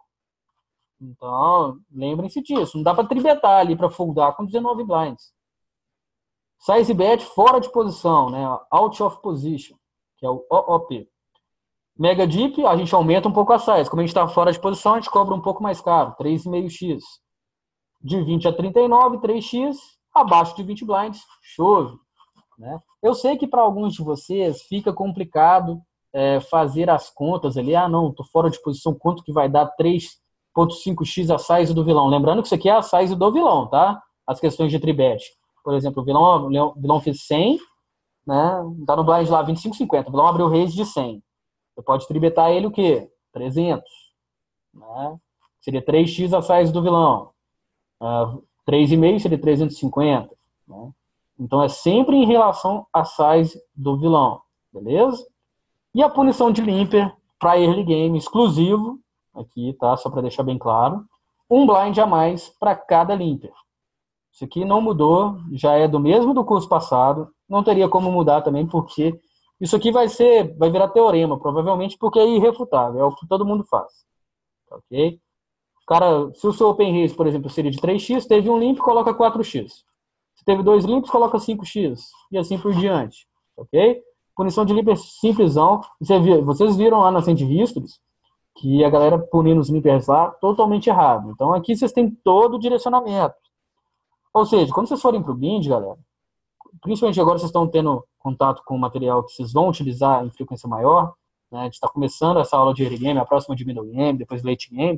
Speaker 1: Então, lembrem-se disso. Não dá para tribetar ali para foldar com dezenove blinds. Size bet fora de posição, né? Out of position, que é o O O P. Mega Deep, a gente aumenta um pouco a size. Como a gente está fora de posição, a gente cobra um pouco mais caro, três vírgula cinco x. De vinte a trinta e nove, três x. Abaixo de vinte blinds, chove. Né? Eu sei que para alguns de vocês fica complicado é, fazer as contas ali. Ah, não, estou fora de posição, quanto que vai dar três vírgula cinco x a size do vilão? Lembrando que isso aqui é a size do vilão, tá? As questões de tribet. Por exemplo, o vilão, o vilão fez cem, né? Tá no blind lá vinte e cinco, cinquenta. O vilão abriu raise de cem. Você pode tribetar ele o quê? trezentos. né? Seria três x a size do vilão. Uh, três vírgula cinco seria trezentos e cinquenta. Né? Então é sempre em relação à size do vilão. Beleza? E a punição de limper para early game exclusivo, aqui, tá? Só para deixar bem claro. Um blind a mais para cada limper. Isso aqui não mudou, já é do mesmo do curso passado. Não teria como mudar também, porque isso aqui vai ser, vai virar teorema, provavelmente, porque é irrefutável, é o que todo mundo faz. Ok? Cara, se o seu open race, por exemplo, seria de três x, teve um limp, coloca quatro x. Se teve dois limps, coloca cinco x. E assim por diante. Ok? Punição de limp é simplesão. Vocês viram lá na Sand Histories que a galera punindo os limpers lá totalmente errado. Então aqui vocês têm todo o direcionamento. Ou seja, quando vocês forem para o bind, galera, principalmente agora vocês estão tendo contato com o material que vocês vão utilizar em frequência maior, né? A gente está começando essa aula de early game, a próxima de middle game, depois late game.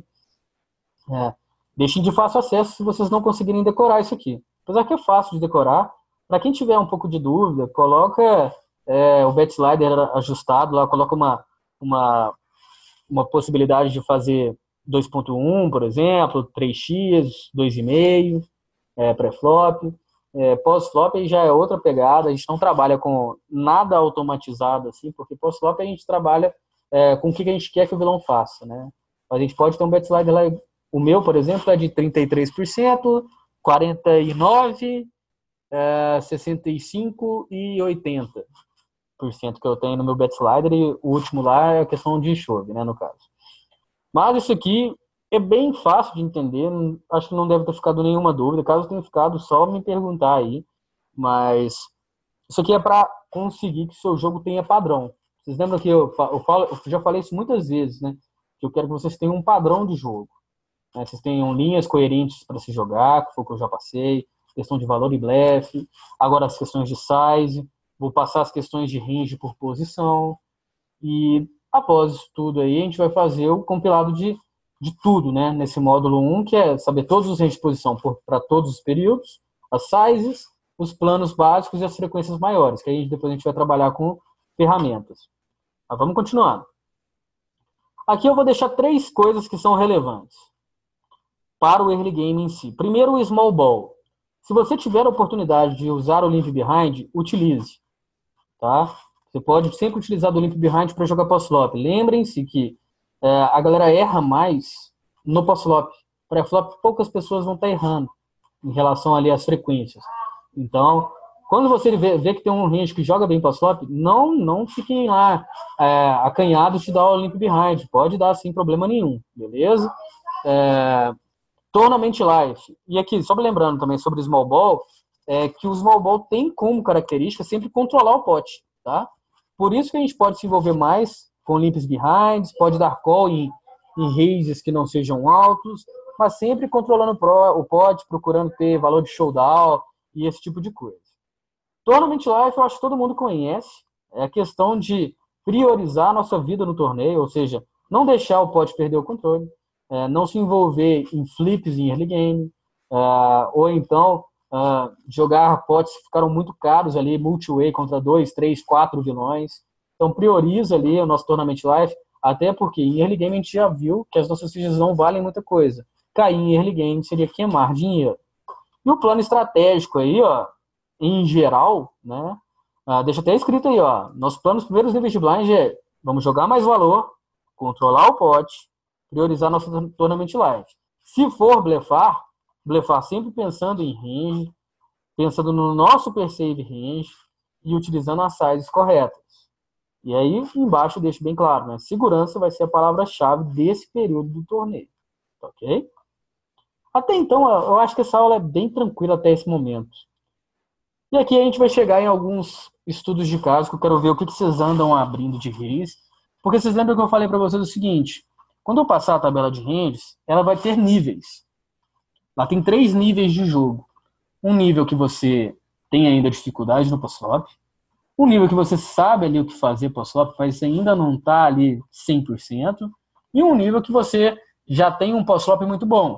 Speaker 1: É, deixem de fácil acesso se vocês não conseguirem decorar isso aqui. Apesar que é fácil de decorar. Para quem tiver um pouco de dúvida, coloca é, o bet slider ajustado lá, coloca uma, uma, uma possibilidade de fazer dois ponto um, por exemplo, três x, dois vírgula cinco, é, pré-flop. É, pós-flop já é outra pegada, a gente não trabalha com nada automatizado assim, porque pós-flop a gente trabalha é, com o que a gente quer que o vilão faça, né? A gente pode ter um bet slider lá, o meu, por exemplo, é de trinta e três por cento, quarenta e nove por cento, é, sessenta e cinco por cento e oitenta por cento que eu tenho no meu bet slider, e o último lá é a questão de chove, né, no caso. Mas isso aqui é bem fácil de entender, acho que não deve ter ficado nenhuma dúvida. Caso tenha ficado, só me perguntar aí. Mas isso aqui é para conseguir que o seu jogo tenha padrão. Vocês lembram que eu, eu, falo, eu já falei isso muitas vezes, né? Que eu quero que vocês tenham um padrão de jogo. Né? Vocês tenham linhas coerentes para se jogar, que foi o que eu já passei. Questão de valor e blefe. Agora as questões de size. Vou passar as questões de range por posição. E após isso tudo aí, a gente vai fazer o compilado de de tudo, né, nesse módulo um, que é saber todos os ranges de posição para todos os períodos, as sizes, os planos básicos e as frequências maiores, que aí depois a gente vai trabalhar com ferramentas. Mas vamos continuar. Aqui eu vou deixar três coisas que são relevantes para o early game em si. Primeiro, o small ball. Se você tiver a oportunidade de usar o limp behind, utilize. Tá? Você pode sempre utilizar do limp behind para jogar post-flop. Lembrem-se que É, a galera erra mais no pós-flop. Pré-flop, poucas pessoas vão estar errando em relação ali às frequências. Então, quando você vê, vê que tem um range que joga bem pós-flop, não, não fiquem lá é, acanhados de dar o limp behind. Pode dar sem problema nenhum, beleza? É, Tournament Life. E aqui, só lembrando também sobre o small ball, é que o small ball tem como característica sempre controlar o pote, tá? Por isso que a gente pode se envolver mais com limps behinds, pode dar call em, em raises que não sejam altos, mas sempre controlando o pot, procurando ter valor de showdown e esse tipo de coisa. Tournament Life eu acho que todo mundo conhece, é a questão de priorizar a nossa vida no torneio, ou seja, não deixar o pot perder o controle, é, não se envolver em flips em early game, é, ou então é, jogar pots que ficaram muito caros ali, multi-way contra dois, três, quatro vilões. Então, prioriza ali o nosso Tournament Life, até porque em early game a gente já viu que as nossas fichas não valem muita coisa. Cair em early game seria queimar dinheiro. E o plano estratégico aí, ó, em geral, né, ah, deixa até escrito aí, ó, nossos planos primeiros níveis de blind é, vamos jogar mais valor, controlar o pot, priorizar nosso Tournament Life. Se for blefar, blefar sempre pensando em range, pensando no nosso per-save range e utilizando as sizes corretas. E aí, embaixo, eu deixo bem claro, né? Segurança vai ser a palavra-chave desse período do torneio. Ok? Até então, eu acho que essa aula é bem tranquila até esse momento. E aqui a gente vai chegar em alguns estudos de caso, que eu quero ver o que vocês andam abrindo de ranges. Porque vocês lembram que eu falei para vocês o seguinte, quando eu passar a tabela de ranges, ela vai ter níveis. Lá tem três níveis de jogo. Um nível que você tem ainda dificuldade no post-flop, um nível que você sabe ali o que fazer pós-flop, mas você ainda não está ali cem por cento, e um nível que você já tem um pós-flop muito bom.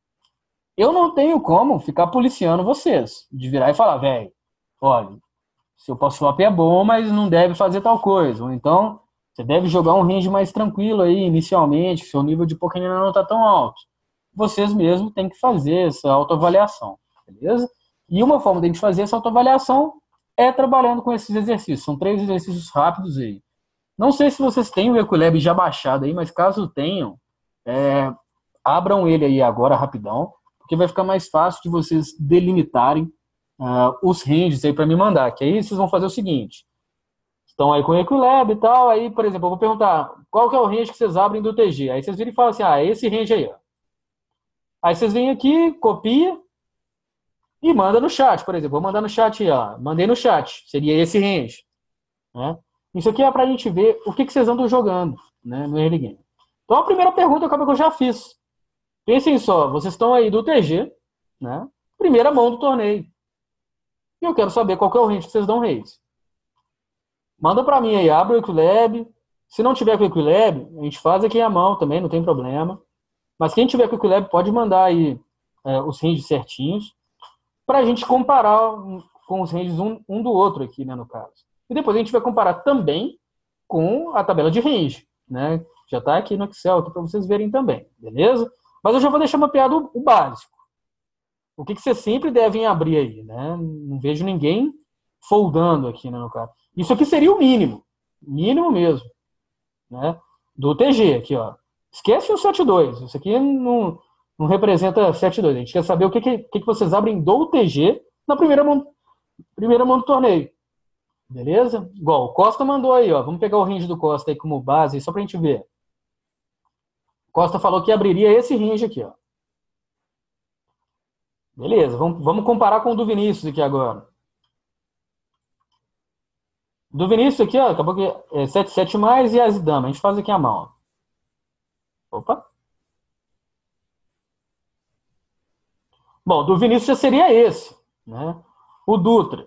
Speaker 1: Eu não tenho como ficar policiando vocês, de virar e falar, velho, olha, seu pós-flop é bom, mas não deve fazer tal coisa. Ou então, Você deve jogar um range mais tranquilo aí, inicialmente, seu nível de Pokémon não está tão alto. Vocês mesmos têm que fazer essa autoavaliação, beleza? E uma forma de a gente fazer essa autoavaliação é trabalhando com esses exercícios. São três exercícios rápidos aí. Não sei se vocês têm o Equilab já baixado aí, mas caso tenham, é, abram ele aí agora rapidão, porque vai ficar mais fácil de vocês delimitarem uh, os ranges aí para me mandar. Que aí vocês vão fazer o seguinte: estão aí com o Equilab e tal, aí, por exemplo, eu vou perguntar qual que é o range que vocês abrem do T G. Aí vocês viram e falam assim, ah, esse range aí, ó. Aí vocês vêm aqui, copia e manda no chat, por exemplo. Vou mandar no chat, ó. Mandei no chat. Seria esse range, né? Isso aqui é pra gente ver o que, que vocês andam jogando, né, no early game. Então a primeira pergunta acaba que eu já fiz. Pensem só, vocês estão aí do T G, né? Primeira mão do torneio. E eu quero saber qual que é o range que vocês dão raise. Manda pra mim aí, abre o Equilab. Se não tiver com o Equilab, a gente faz aqui a mão também, não tem problema. Mas quem tiver com o Equilab pode mandar aí é, os ranges certinhos pra gente comparar com os ranges um, um do outro aqui, né, no caso. E depois a gente vai comparar também com a tabela de range, né? Já está aqui no Excel aqui para vocês verem também, beleza? Mas eu já vou deixar mapeado o básico. O que, que vocês sempre devem abrir aí, né? Não vejo ninguém foldando aqui, né, no caso. Isso aqui seria o mínimo, mínimo mesmo, né? Do T G aqui, ó. Esquece o sete dois, isso aqui não, não representa sete dois. A gente quer saber o que, que, que vocês abrem do T G na primeira mão, primeira mão do torneio. Beleza? Igual, o Costa mandou aí, ó. Vamos pegar o range do Costa aí como base, só pra gente ver. Costa falou que abriria esse range aqui, ó. Beleza, vamos, vamos comparar com o do Vinícius aqui agora. Do Vinícius aqui, ó, acabou que é sete sete mais e as damas. A gente faz aqui a mão, ó. Opa. Bom, do Vinícius já seria esse, né? O Dutra.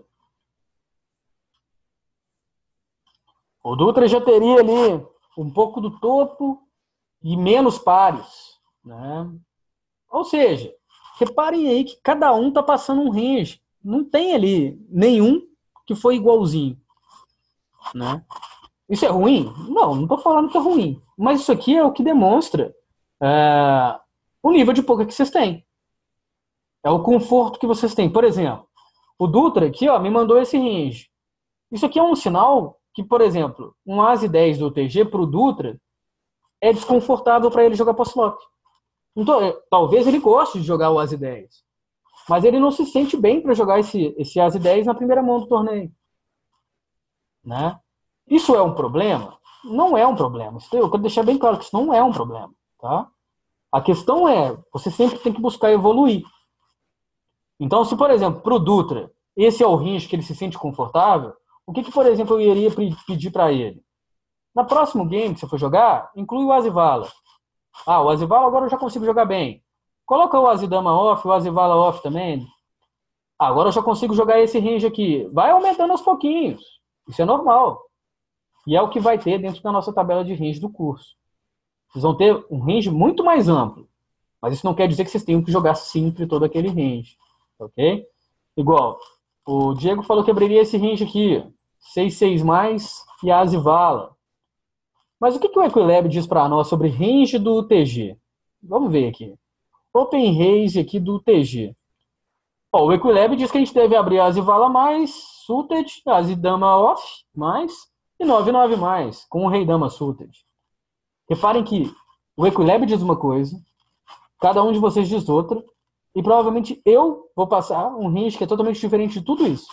Speaker 1: O Dutra já teria ali um pouco do topo e menos pares, né? Ou seja, reparem aí que cada um tá passando um range. Não tem ali nenhum que foi igualzinho, né? Isso é ruim? Não, não tô falando que é ruim. Mas isso aqui é o que demonstra é, o nível de poker que vocês têm. É o conforto que vocês têm. Por exemplo, o Dutra aqui, ó, me mandou esse range. Isso aqui é um sinal que, por exemplo, um As dez do T G para o Dutra é desconfortável para ele jogar post-flop. Então, talvez ele goste de jogar o As dez, mas ele não se sente bem para jogar esse, esse As dez na primeira mão do torneio, né? Isso é um problema? Não é um problema. Eu quero deixar bem claro que isso não é um problema, tá? A questão é, você sempre tem que buscar evoluir. Então, se, por exemplo, para o Dutra, esse é o range que ele se sente confortável, o que, que por exemplo, eu iria pedir para ele? Na próximo game que você for jogar, inclui o Azivala. Ah, o Azivala agora eu já consigo jogar bem. Coloca o Azidama off, o Azivala off também. Ah, agora eu já consigo jogar esse range aqui. Vai aumentando aos pouquinhos. Isso é normal. E é o que vai ter dentro da nossa tabela de range do curso. Vocês vão ter um range muito mais amplo. Mas isso não quer dizer que vocês tenham que jogar sempre todo aquele range. Ok? Igual, o Diego falou que abriria esse range aqui. seis seis mais e a Azivala. Mas o que, que o Equilab diz para nós sobre range do T G? Vamos ver aqui. Open range aqui do T G. Ó, o Equilab diz que a gente deve abrir a Azivala mais, Suited, Azidama off mais e nove nove mais, com o Rei Dama Suited. Reparem que o Equilab diz uma coisa, cada um de vocês diz outra, e provavelmente eu vou passar um range que é totalmente diferente de tudo isso.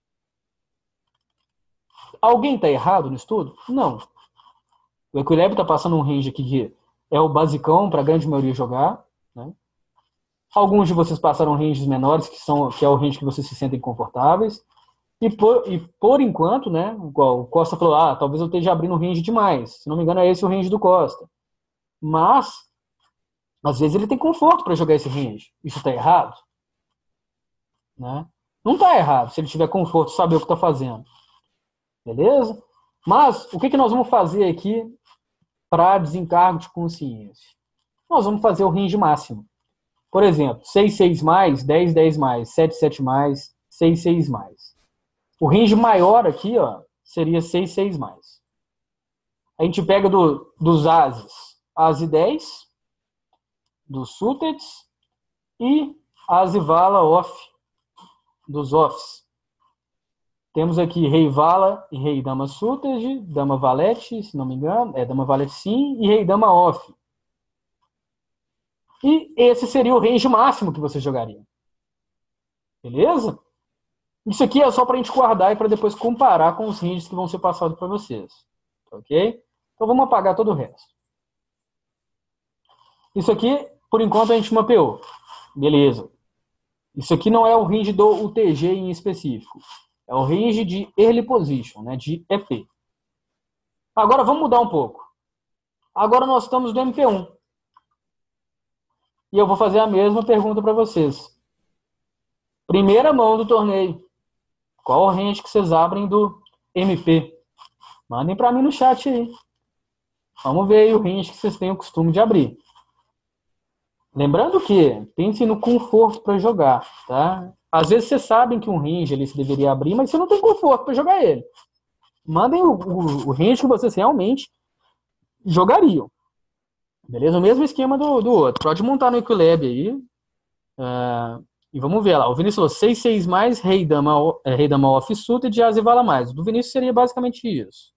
Speaker 1: Alguém está errado no estudo? Não. O Equilab está passando um range aqui que é o basicão para a grande maioria jogar, né? Alguns de vocês passaram ranges menores, que, são, que é o range que vocês se sentem confortáveis. E por, e por enquanto, né, igual o Costa falou, ah, talvez eu esteja abrindo um range demais. Se não me engano, é esse o range do Costa. Mas, às vezes ele tem conforto para jogar esse range. Isso está errado? Né? Não está errado, se ele tiver conforto, saber o que está fazendo. Beleza? Mas, o que, que nós vamos fazer aqui para desencargo de consciência? Nós vamos fazer o range máximo. Por exemplo, seis seis mais, dez dez mais, sete sete mais, seis seis mais. O range maior aqui, ó, seria seis seis mais. A gente pega do, dos ases, ase dez, dos suiteds e ase vala off, dos offs. Temos aqui rei vala e rei dama suited, dama valete, se não me engano, é dama valete sim, e rei dama off. E esse seria o range máximo que você jogaria. Beleza? Isso aqui é só para a gente guardar e para depois comparar com os ranges que vão ser passados para vocês. Ok? Então vamos apagar todo o resto. Isso aqui, por enquanto, a gente mapeou. Beleza. Isso aqui não é o range do U T G em específico. É o range de Early Position, né, de E P. Agora vamos mudar um pouco. Agora nós estamos no M P um. E eu vou fazer a mesma pergunta para vocês. Primeira mão do torneio. Qual o range que vocês abrem do M P? Mandem para mim no chat aí. Vamos ver aí o range que vocês têm o costume de abrir. Lembrando que pense no conforto para jogar, tá? Às vezes vocês sabem que um range ali se deveria abrir, mas você não tem conforto para jogar ele. Mandem o, o, o range que vocês realmente jogariam. Beleza? O mesmo esquema do, do outro. Pode montar no Equilab aí. Uh, e vamos ver lá. O Vinícius falou seis, seis mais, rei dama, é, rei dama off suited de asa e vala mais. O do Vinícius seria basicamente isso.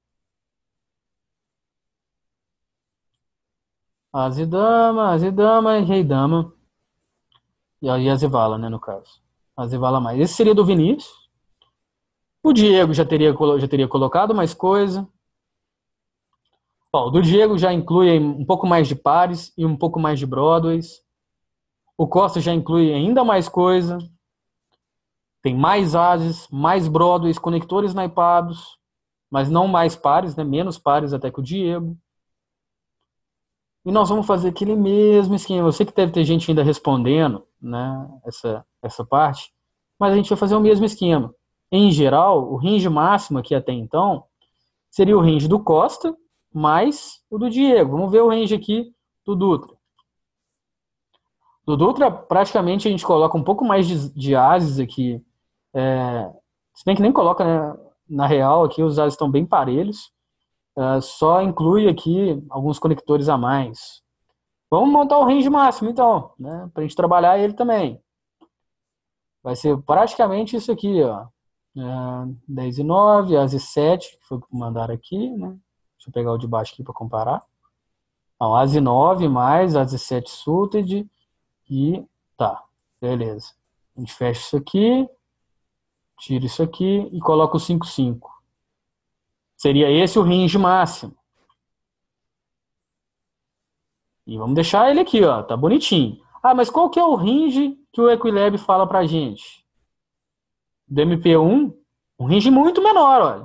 Speaker 1: Asa e dama, asa e dama e rei dama. E aí asa e vala, né, no caso. Asa e vala mais. Esse seria do Vinícius. O Diego já teria, já teria colocado mais coisa. Ó, o do Diego já inclui um pouco mais de pares e um pouco mais de Broadways. O Costa já inclui ainda mais coisa. Tem mais ases, mais Broadways, conectores naipados, mas não mais pares, né? Menos pares até que o Diego. E nós vamos fazer aquele mesmo esquema. Eu sei que deve ter gente ainda respondendo, né, essa, essa parte, mas a gente vai fazer o mesmo esquema. Em geral, o range máximo aqui até então seria o range do Costa mais o do Diego. Vamos ver o range aqui do Dutra. Do Dutra, praticamente a gente coloca um pouco mais de, de ases aqui. É, se bem que nem coloca, né, na real, aqui os ases estão bem parelhos. É, só inclui aqui alguns conectores a mais. Vamos montar o range máximo, então, né, para a gente trabalhar ele também. Vai ser praticamente isso aqui, ó. É, dez e nove, ase sete, que foi o que mandaram aqui, né? Deixa eu pegar o de baixo aqui para comparar. Então, ase nove mais, ase sete suited e tá, beleza. A gente fecha isso aqui, tira isso aqui e coloca o cinco cinco. Seria esse o range máximo. E vamos deixar ele aqui, ó, tá bonitinho. Ah, mas qual que é o range que o Equilab fala pra gente? Do M P um, um range muito menor, olha.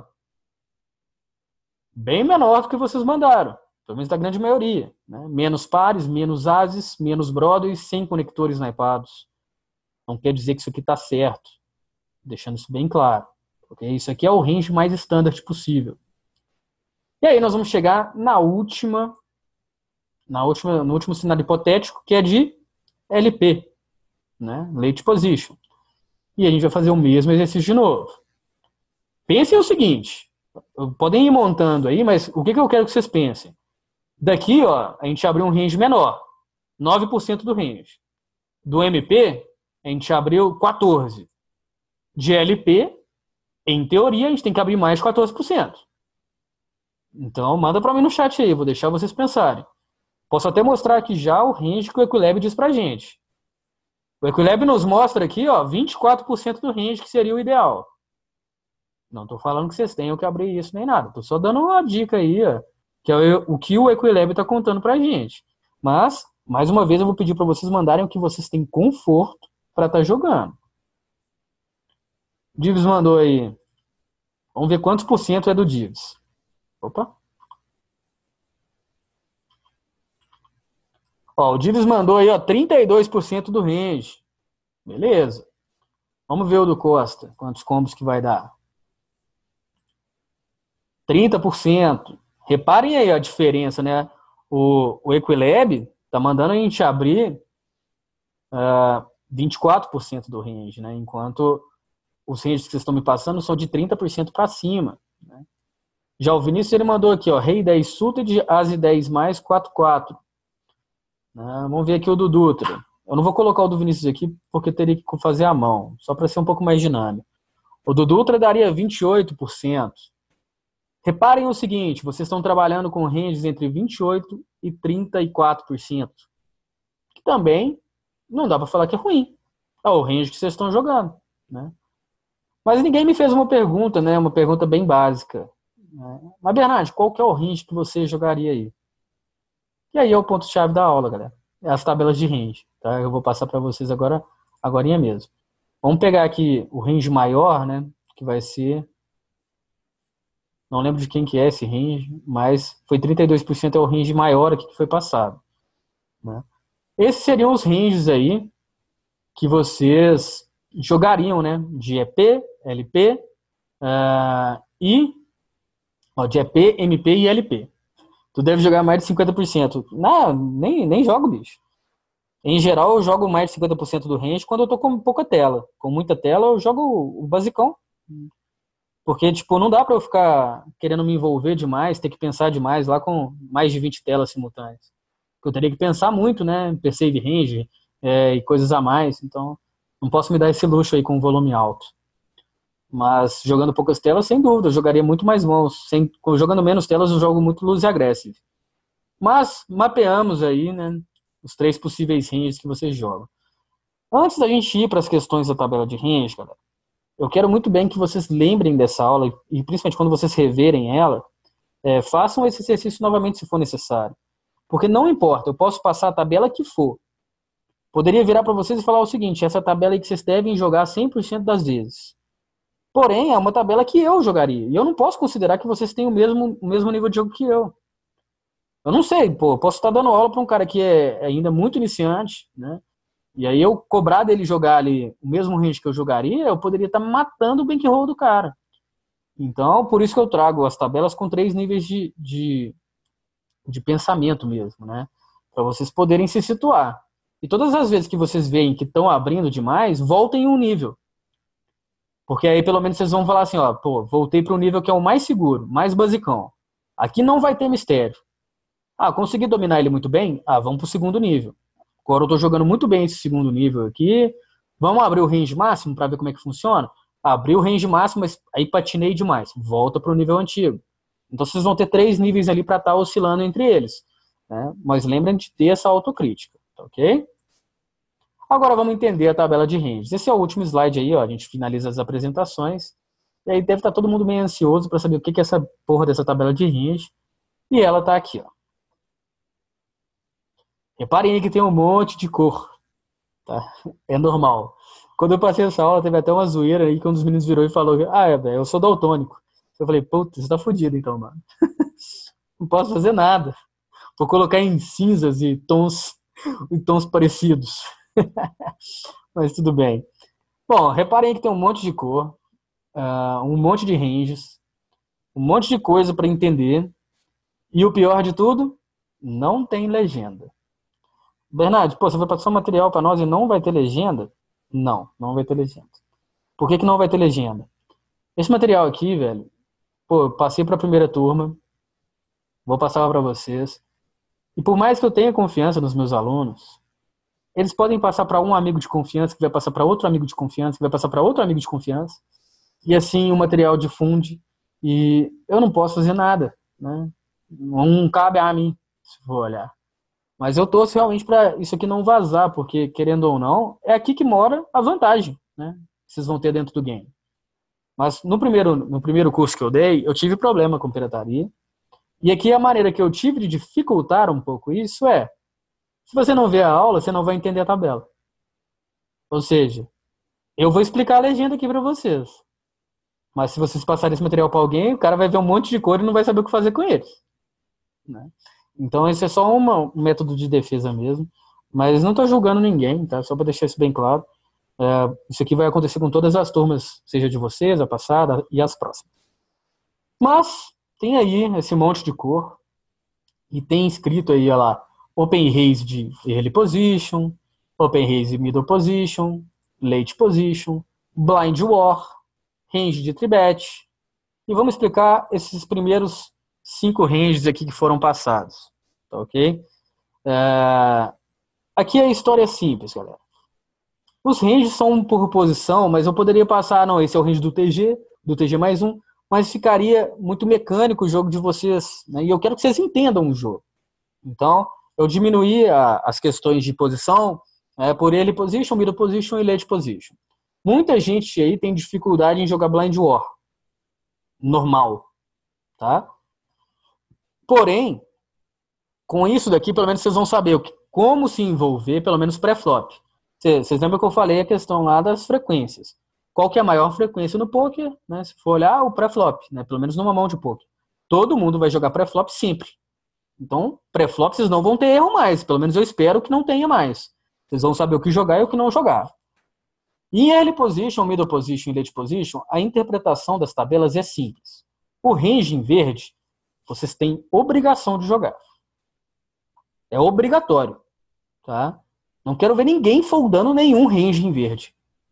Speaker 1: Bem menor do que vocês mandaram. Pelo menos da grande maioria. Né? Menos pares, menos ases, menos Broadways, sem conectores naipados. Não quer dizer que isso aqui está certo. Deixando isso bem claro. Porque isso aqui é o range mais standard possível. E aí nós vamos chegar na última, na última, no último cenário hipotético, que é de L P. Né? Late Position. E a gente vai fazer o mesmo exercício de novo. Pensem o seguinte. Podem ir montando aí, mas o que, que eu quero que vocês pensem? Daqui, ó, a gente abriu um range menor. nove por cento do range. Do M P, a gente abriu quatorze por cento. De L P, em teoria, a gente tem que abrir mais quatorze por cento. Então, manda para mim no chat aí, vou deixar vocês pensarem. Posso até mostrar aqui já o range que o Equilab diz pra gente. O Equilab nos mostra aqui, ó, vinte e quatro por cento do range que seria o ideal. Não estou falando que vocês tenham que abrir isso nem nada. Estou só dando uma dica aí, ó, que é o que o Equilab está contando pra gente. Mas, mais uma vez, eu vou pedir para vocês mandarem o que vocês têm conforto para estar tá jogando. Dives mandou aí. Vamos ver quantos por cento é do Dives. Opa. Ó, o Dives mandou aí, ó, trinta e dois por cento do range. Beleza. Vamos ver o do Costa. Quantos combos que vai dar. trinta por cento. Reparem aí a diferença, né? O, o Equilab tá mandando a gente abrir uh, vinte e quatro por cento do range, né? Enquanto os ranges que vocês estão me passando são de trinta por cento para cima. Né? Já o Vinícius, ele mandou aqui, ó, rei dez suited, as dez mais, quatro quatro. Né? Vamos ver aqui o do Dutra. Eu não vou colocar o do Vinícius aqui, porque teria que fazer à mão, só para ser um pouco mais dinâmico. O do Dutra daria vinte e oito por cento. Reparem o seguinte, vocês estão trabalhando com ranges entre vinte e oito e trinta e quatro por cento. Que também não dá para falar que é ruim. É o range que vocês estão jogando, né? Mas ninguém me fez uma pergunta, né? Uma pergunta bem básica. Né? Mas, Bernardo, qual que é o range que você jogaria aí? E aí é o ponto-chave da aula, galera. É as tabelas de range. Tá? Eu vou passar para vocês agora, agorinha mesmo. Vamos pegar aqui o range maior, né? Que vai ser... Não lembro de quem que é esse range, mas foi trinta e dois por cento é o range maior aqui que foi passado. Né? Esses seriam os ranges aí que vocês jogariam, né? De E P, L P, uh, e ó, de E P, M P e L P. Tu deve jogar mais de cinquenta por cento. Não, nem, nem jogo, bicho. Em geral, eu jogo mais de cinquenta por cento do range quando eu tô com pouca tela. Com muita tela, eu jogo o basicão. Porque, tipo, não dá pra eu ficar querendo me envolver demais, ter que pensar demais lá com mais de vinte telas simultâneas. Porque eu teria que pensar muito, né? Perceive range é, e coisas a mais. Então, não posso me dar esse luxo aí com volume alto. Mas jogando poucas telas, sem dúvida, eu jogaria muito mais mãos. Sem, jogando menos telas, eu jogo muito lose aggressive. Mas mapeamos aí, né, os três possíveis ranges que você joga. Antes da gente ir para as questões da tabela de range, galera, eu quero muito bem que vocês lembrem dessa aula, e principalmente quando vocês reverem ela, é, façam esse exercício novamente se for necessário. Porque não importa, eu posso passar a tabela que for. Poderia virar para vocês e falar o seguinte, essa tabela aí que vocês devem jogar cem por cento das vezes. Porém, é uma tabela que eu jogaria. E eu não posso considerar que vocês têm o mesmo, o mesmo nível de jogo que eu. Eu não sei, pô, eu posso estar dando aula para um cara que é ainda muito iniciante, né? E aí eu cobrar dele jogar ali o mesmo range que eu jogaria, eu poderia estar matando o bankroll do cara. Então, por isso que eu trago as tabelas com três níveis de, de, de pensamento mesmo, né? Para vocês poderem se situar. E todas as vezes que vocês veem que estão abrindo demais, voltem um nível. Porque aí pelo menos vocês vão falar assim, ó, pô, voltei para o nível que é o mais seguro, mais basicão. Aqui não vai ter mistério. Ah, consegui dominar ele muito bem? Ah, vamos para o segundo nível. Agora eu tô jogando muito bem esse segundo nível aqui. Vamos abrir o range máximo para ver como é que funciona? Abri o range máximo, mas aí patinei demais. Volta para o nível antigo. Então vocês vão ter três níveis ali para estar tá oscilando entre eles. Né? Mas lembrem de ter essa autocrítica, tá ok? Agora vamos entender a tabela de ranges. Esse é o último slide aí, ó. A gente finaliza as apresentações. E aí deve estar tá todo mundo meio ansioso para saber o que é essa porra dessa tabela de range. E ela tá aqui, ó. Reparem aí que tem um monte de cor. Tá? É normal. Quando eu passei essa aula, teve até uma zoeira aí que um dos meninos virou e falou: Ah, é, velho, eu sou daltônico. Eu falei: Puta, você tá fudido então, mano. Não posso fazer nada. Vou colocar em cinzas e tons, em tons parecidos. Mas tudo bem. Bom, reparem aí que tem um monte de cor, uh, um monte de ranges, um monte de coisa para entender. E o pior de tudo, não tem legenda. Bernardo, pô, você vai passar um material para nós e não vai ter legenda? Não, não vai ter legenda. Por que que não vai ter legenda? Esse material aqui, velho, pô, eu passei para a primeira turma, vou passar para vocês. E por mais que eu tenha confiança nos meus alunos, eles podem passar para um amigo de confiança, que vai passar para outro amigo de confiança, que vai passar para outro amigo de confiança. E assim o material difunde e eu não posso fazer nada, né? Não cabe a mim, se for olhar. Mas eu torço realmente para isso aqui não vazar, porque, querendo ou não, é aqui que mora a vantagem, né? Que vocês vão ter dentro do game. Mas no primeiro, no primeiro curso que eu dei, eu tive problema com pirataria. E aqui a maneira que eu tive de dificultar um pouco isso é, se você não vê a aula, você não vai entender a tabela. Ou seja, eu vou explicar a legenda aqui para vocês. Mas se vocês passarem esse material para alguém, o cara vai ver um monte de cor e não vai saber o que fazer com eles. Né? Então esse é só uma, um método de defesa mesmo. Mas não estou julgando ninguém, tá? Só para deixar isso bem claro. É, isso aqui vai acontecer com todas as turmas, seja de vocês, a passada e as próximas. Mas tem aí esse monte de cor. E tem escrito aí, olha lá, Open Raise de Early Position, Open Raise Middle Position, Late Position, Blind War, Range de Tribet. e vamos explicar esses primeiros cinco ranges aqui que foram passados. Tá ok? É... Aqui a história é simples, galera. Os ranges são por posição, mas eu poderia passar, não, esse é o range do T G, do T G mais um, mas ficaria muito mecânico o jogo de vocês, né? E eu quero que vocês entendam o jogo. Então, eu diminuí a, as questões de posição é, por early position, middle position e late position. Muita gente aí tem dificuldade em jogar Blind War. Normal. Tá? Porém, com isso daqui, pelo menos vocês vão saber como se envolver, pelo menos pré-flop. Vocês lembram que eu falei a questão lá das frequências. Qual que é a maior frequência no poker? Né? Se for olhar, o pré-flop, né? Pelo menos numa mão de poker. Todo mundo vai jogar pré-flop sempre. Então, pré-flop vocês não vão ter erro mais. Pelo menos eu espero que não tenha mais. Vocês vão saber o que jogar e o que não jogar. Em early position, middle position e late position, a interpretação das tabelas é simples. O range em verde, vocês têm obrigação de jogar. É obrigatório. Tá? Não quero ver ninguém foldando nenhum range em verde.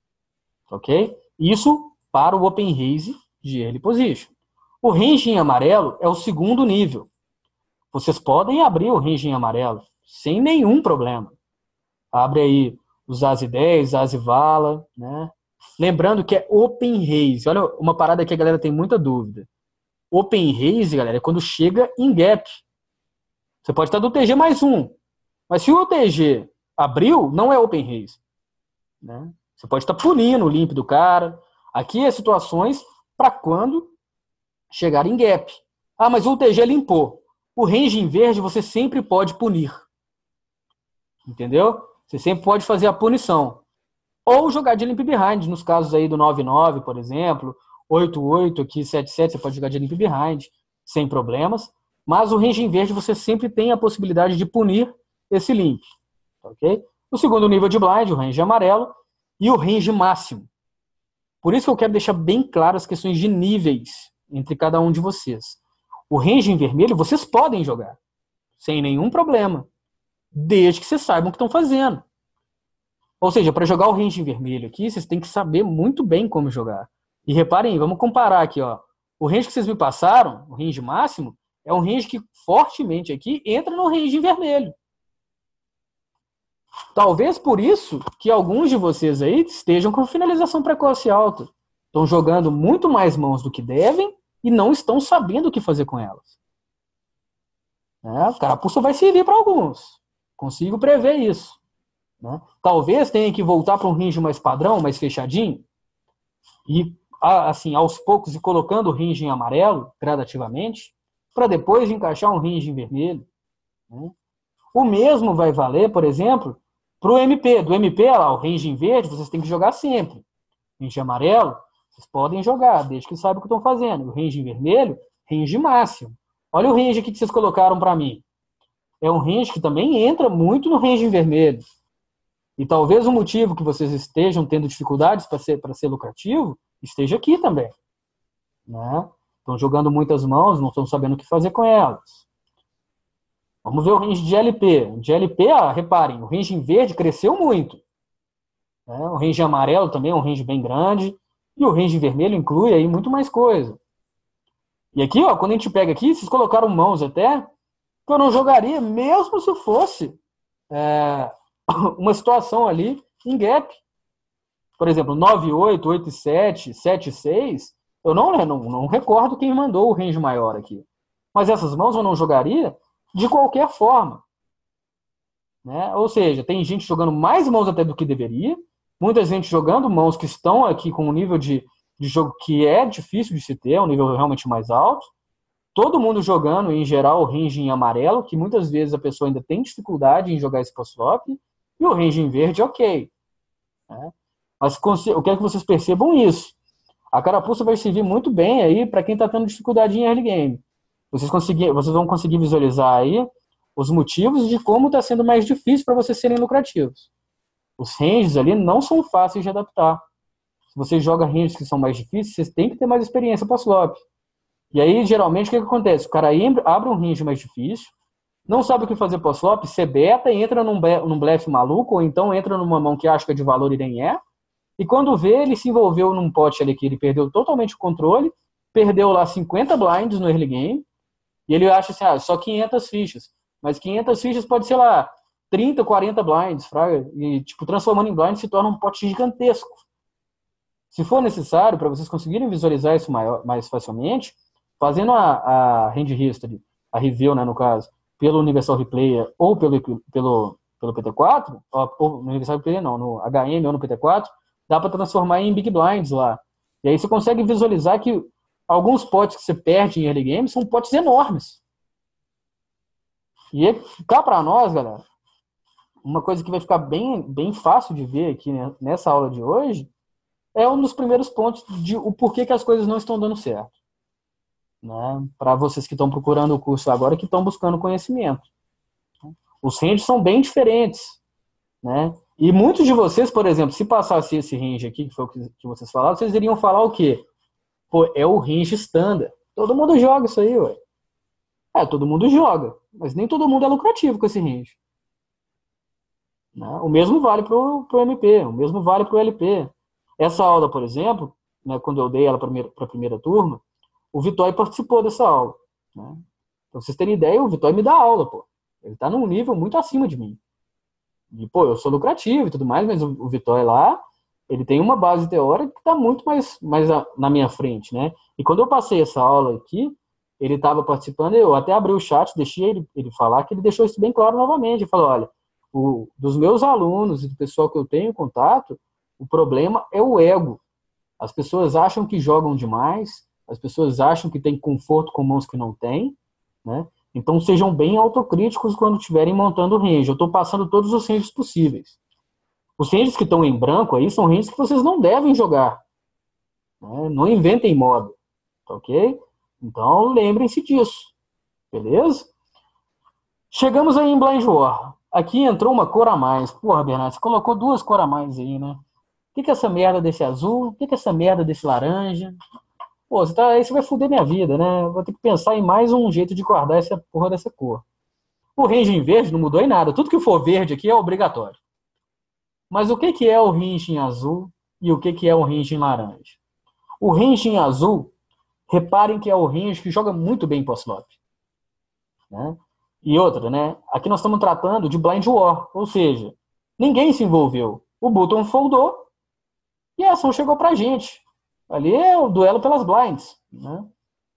Speaker 1: Ok? Isso para o open raise de early position. O range em amarelo é o segundo nível. Vocês podem abrir o range em amarelo sem nenhum problema. Abre aí os As dez, As Vala, né? Lembrando que é open raise. Olha uma parada que a galera tem muita dúvida. Open raise, galera, é quando chega em gap. Você pode estar do T G mais um. Mas se o T G abriu, não é open raise. Né? Você pode estar punindo o limp do cara. Aqui é situações para quando chegar em gap. Ah, mas o T G limpou. O range em verde você sempre pode punir. Entendeu? Você sempre pode fazer a punição. Ou jogar de limp behind, nos casos aí do nove nove, por exemplo, oito oito, aqui sete sete, você pode jogar de limp behind, sem problemas. Mas o range em verde você sempre tem a possibilidade de punir esse limp. Ok? O segundo nível de blind, o range amarelo, e o range máximo. Por isso que eu quero deixar bem claro as questões de níveis entre cada um de vocês. O range em vermelho vocês podem jogar, sem nenhum problema, desde que vocês saibam o que estão fazendo. Ou seja, para jogar o range em vermelho aqui, vocês têm que saber muito bem como jogar. E reparem, vamos comparar aqui, ó. O range que vocês me passaram, o range máximo, é um range que fortemente aqui entra no range em vermelho. Talvez por isso que alguns de vocês aí estejam com finalização precoce alta. Estão jogando muito mais mãos do que devem e não estão sabendo o que fazer com elas. É, o carapuça vai servir para alguns. Consigo prever isso. Né? Talvez tenha que voltar para um range mais padrão, mais fechadinho, e assim, aos poucos ir colocando o range em amarelo, gradativamente, para depois encaixar um range em vermelho. Né? O mesmo vai valer, por exemplo, para o M P. Do M P, lá, o range em verde, vocês têm que jogar sempre. Range amarelo, vocês podem jogar, desde que saibam o que estão fazendo. O range em vermelho, range máximo. Olha o range aqui que vocês colocaram para mim. É um range que também entra muito no range em vermelho. E talvez o motivo que vocês estejam tendo dificuldades para ser, para ser lucrativo esteja aqui também. Né? Estão jogando muitas mãos, não estão sabendo o que fazer com elas. Vamos ver o range de L P. De L P, ah, reparem, o range em verde cresceu muito. Né? O range amarelo também é um range bem grande. E o range vermelho inclui aí muito mais coisa. E aqui, ó, quando a gente pega aqui, vocês colocaram mãos até que eu não jogaria, mesmo se fosse é, uma situação ali em gap. Por exemplo, nove oito, oito sete, sete seis, eu não, não, não recordo quem mandou o range maior aqui. Mas essas mãos eu não jogaria de qualquer forma. Né? Ou seja, tem gente jogando mais mãos até do que deveria, muita gente jogando mãos que estão aqui com um nível de, de jogo que é difícil de se ter, um nível realmente mais alto. Todo mundo jogando, em geral, o range em amarelo, que muitas vezes a pessoa ainda tem dificuldade em jogar esse post-flop, e o range em verde, ok. Né? Mas eu quero que vocês percebam isso. A carapuça vai servir muito bem aí para quem está tendo dificuldade em early game. Vocês, conseguir, vocês vão conseguir visualizar aí os motivos de como está sendo mais difícil para vocês serem lucrativos. Os ranges ali não são fáceis de adaptar. Se você joga ranges que são mais difíceis, vocês têm que ter mais experiência pós-flop. E aí, geralmente, o que, que acontece? O cara abre um range mais difícil, não sabe o que fazer pós-flop, você beta, entra num, num blefe maluco, ou então entra numa mão que acha que é de valor e nem é, e quando vê, ele se envolveu num pote ali que ele perdeu totalmente o controle, perdeu lá cinquenta blinds no early game, e ele acha assim, ah, só quinhentas fichas. Mas quinhentas fichas pode ser lá trinta, quarenta blinds, fraga, e tipo, transformando em blind se torna um pote gigantesco. Se for necessário, para vocês conseguirem visualizar isso maior, mais facilmente, fazendo a, a hand history, a review, né, no caso, pelo Universal Replayer ou pelo, pelo, pelo P T quatro, ou no Universal Replayer não, no H M ou no P T quatro, dá para transformar em Big Blinds lá. E aí você consegue visualizar que alguns potes que você perde em early game são potes enormes. E cá para nós, galera, uma coisa que vai ficar bem, bem fácil de ver aqui, né, nessa aula de hoje, é um dos primeiros pontos de o porquê que as coisas não estão dando certo. Né? Para vocês que estão procurando o curso agora, que estão buscando conhecimento. Os ranges são bem diferentes. Né? E muitos de vocês, por exemplo, se passasse esse range aqui, que foi o que vocês falaram, vocês iriam falar o quê? Pô, é o range standard. Todo mundo joga isso aí, ué. É, todo mundo joga, mas nem todo mundo é lucrativo com esse range. Né? O mesmo vale para o M P, o mesmo vale para o L P. Essa aula, por exemplo, né, quando eu dei ela para a primeira turma, o Vitói participou dessa aula. Né? Pra vocês terem ideia, o Vitói me dá aula, pô. Ele está num nível muito acima de mim. E, pô, eu sou lucrativo e tudo mais, mas o, o Vitói lá, ele tem uma base teórica que está muito mais, mais a, na minha frente, né? E quando eu passei essa aula aqui, ele estava participando, eu até abri o chat, deixei ele, ele falar, que ele deixou isso bem claro novamente. Ele falou, olha, o, dos meus alunos e do pessoal que eu tenho contato, o problema é o ego. As pessoas acham que jogam demais, as pessoas acham que tem conforto com mãos que não tem, né? Então sejam bem autocríticos quando estiverem montando o range. Eu estou passando todos os ranges possíveis. Os ranges que estão em branco aí são ranges que vocês não devem jogar. Né? Não inventem modo. Tá ok? Então lembrem-se disso. Beleza? Chegamos aí em Blind War. Aqui entrou uma cor a mais. Porra, Bernardo, você colocou duas cores a mais aí, né? O que, que é essa merda desse azul? O que, que é essa merda desse laranja? Pô, você tá, aí você vai foder minha vida, né? Vou ter que pensar em mais um jeito de guardar essa porra dessa cor. O range em verde não mudou em nada. Tudo que for verde aqui é obrigatório. Mas o que, que é o range em azul e o que, que é o range em laranja? O range em azul, reparem que é o range que joga muito bem post-flop. Né? E outra, né? Aqui nós estamos tratando de blind war, ou seja, ninguém se envolveu. O button foldou e a ação chegou pra gente. Ali é o duelo pelas blinds. Né?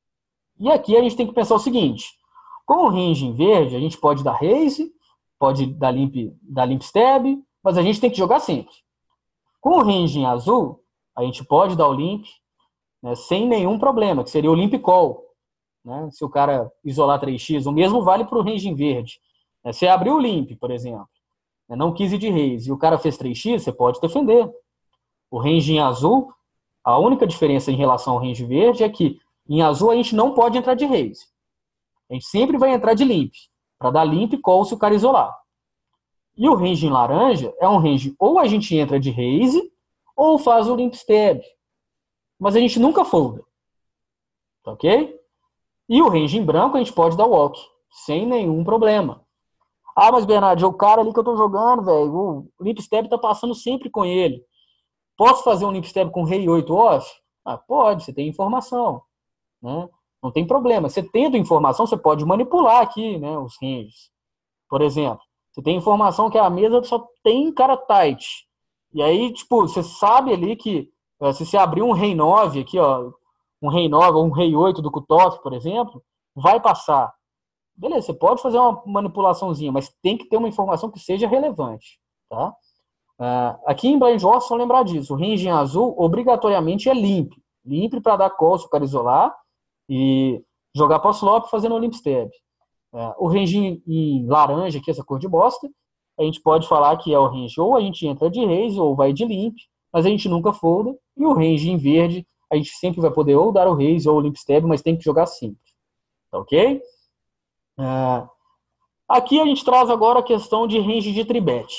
Speaker 1: E aqui a gente tem que pensar o seguinte, com o range em verde, a gente pode dar raise, pode dar limp, dar limp stab, mas a gente tem que jogar sempre. Com o range em azul, a gente pode dar o limp, né, sem nenhum problema, que seria o limp call. Né? Se o cara isolar três x, o mesmo vale para o range em verde. Né? Se abriu o limp, por exemplo, né, não quis ir de raise, e o cara fez três x, você pode defender. O range em azul, a única diferença em relação ao range verde é que em azul a gente não pode entrar de raise. A gente sempre vai entrar de limp, para dar limp call se o cara isolar. E o range em laranja é um range ou a gente entra de raise ou faz o limp stab. Mas a gente nunca folda. Tá ok? E o range em branco a gente pode dar walk, sem nenhum problema. Ah, mas Bernardo, é o cara ali que eu tô jogando, velho, o limp stab tá passando sempre com ele. Posso fazer um limp stab com rei oito off? Ah, pode, você tem informação. Né? Não tem problema. Você tendo informação, você pode manipular aqui, né, os ranges. Por exemplo, você tem informação que a mesa só tem cara tight. E aí, tipo, você sabe ali que se você abrir um rei nove aqui, ó, um rei nove ou um rei oito do cutoff, por exemplo, vai passar. Beleza, você pode fazer uma manipulaçãozinha, mas tem que ter uma informação que seja relevante. Tá? Uh, aqui em Blind War, só lembrar disso. O range em azul, obrigatoriamente, é limp. Limp para dar call se o cara isolar e jogar post-flop fazendo o limp stab. Uh, o range em, em laranja, que é essa cor de bosta, a gente pode falar que é o range ou a gente entra de raise ou vai de limp, mas a gente nunca folda. E o range em verde, a gente sempre vai poder ou dar o raise ou o limp stab, mas tem que jogar simples. Tá ok? Uh, aqui a gente traz agora a questão de range de tribet.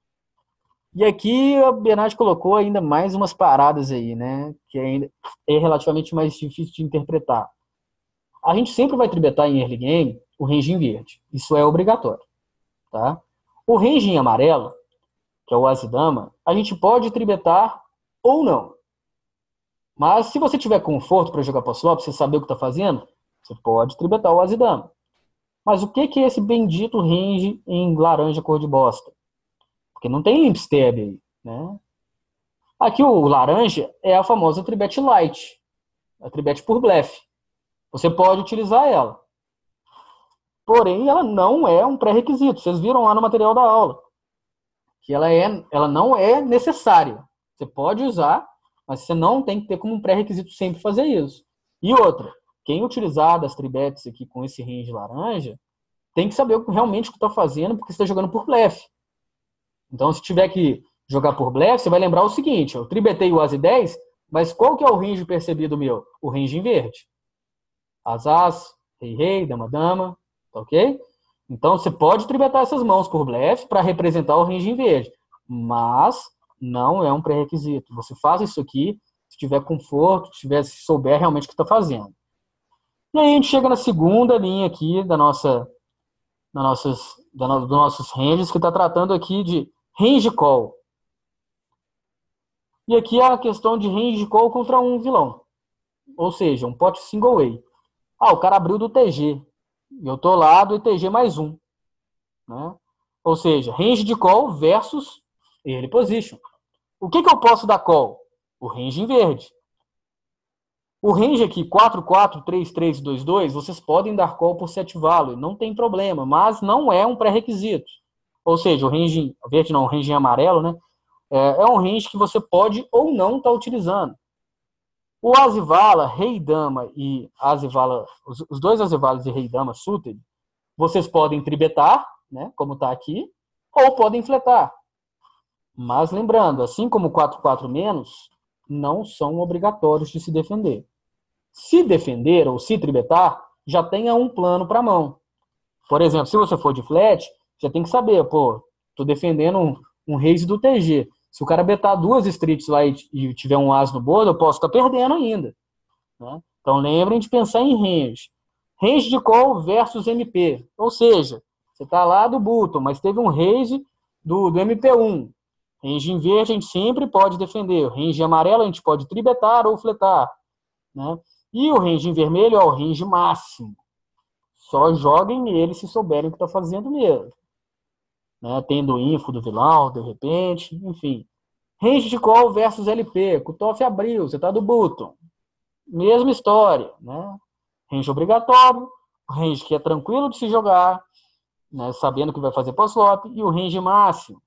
Speaker 1: E aqui a Bernardo colocou ainda mais umas paradas aí, né? Que ainda é relativamente mais difícil de interpretar. A gente sempre vai tribetar em early game o range em verde. Isso é obrigatório. Tá? O range em amarelo, que é o as e dama, a gente pode tribetar ou não. Mas se você tiver conforto para jogar post-flop, você saber o que está fazendo, você pode tribetar o As-Dama. Mas o que, que é esse bendito range em laranja cor de bosta? Porque não tem limp stab aí, né? Aqui o laranja é a famosa tribet light, a tribet por blefe. Você pode utilizar ela. Porém, ela não é um pré-requisito. Vocês viram lá no material da aula que ela, é, ela não é necessária. Você pode usar, mas você não tem que ter como um pré-requisito sempre fazer isso. E outra, quem utilizar das tribets aqui com esse range laranja, tem que saber realmente o que está fazendo, porque você está jogando por blefe. Então, se tiver que jogar por blefe, você vai lembrar o seguinte, eu tribetei o As dez, mas qual que é o range percebido meu? O range em verde. As, As, Rei, Rei, Dama, Dama, tá ok? Então, você pode tribetar essas mãos por blefe para representar o range em verde, mas não é um pré-requisito. Você faz isso aqui se tiver conforto, se, tiver, se souber realmente o que está fazendo. E aí a gente chega na segunda linha aqui da nossa, da nossas, da no, dos nossos ranges, que está tratando aqui de range call. E aqui é a questão de range call contra um vilão. Ou seja, um pot single way. Ah, o cara abriu do T G. E eu tô lá do T G mais um. Né? Ou seja, range de call versus early position. O que, que eu posso dar call? O range em verde. O range aqui, quatro quatro, três três, dois dois, vocês podem dar call por set value, não tem problema, mas não é um pré-requisito. Ou seja, o range verde não, o range em amarelo, né? É, é um range que você pode ou não estar tá utilizando. O As-Vala, Rei-Dama e As-Vala, os, os dois As-Valas e Rei-Dama suited, vocês podem tribetar, né, como está aqui, ou podem fletar. Mas lembrando, assim como quatro quatro menos, não são obrigatórios de se defender. Se defender ou se tribetar, já tenha um plano para a mão. Por exemplo, se você for de flat, já tem que saber, pô, tô defendendo um, um raise do T G. Se o cara betar duas streets lá e, e tiver um as no bolo, eu posso estar tá perdendo ainda. Né? Então lembrem de pensar em range. Range de call versus M P. Ou seja, você está lá do button, mas teve um raise do, do M P um. Range em verde a gente sempre pode defender. Range em amarelo a gente pode tribetar ou fletar. Né? E o range em vermelho é o range máximo. Só joguem nele se souberem o que está fazendo mesmo. Né? Tendo info do vilão, de repente, enfim. Range de call versus L P. Cutoff abriu, você está do button. Mesma história. Né? Range obrigatório, range que é tranquilo de se jogar, né? Sabendo que vai fazer post-flop, e o range máximo.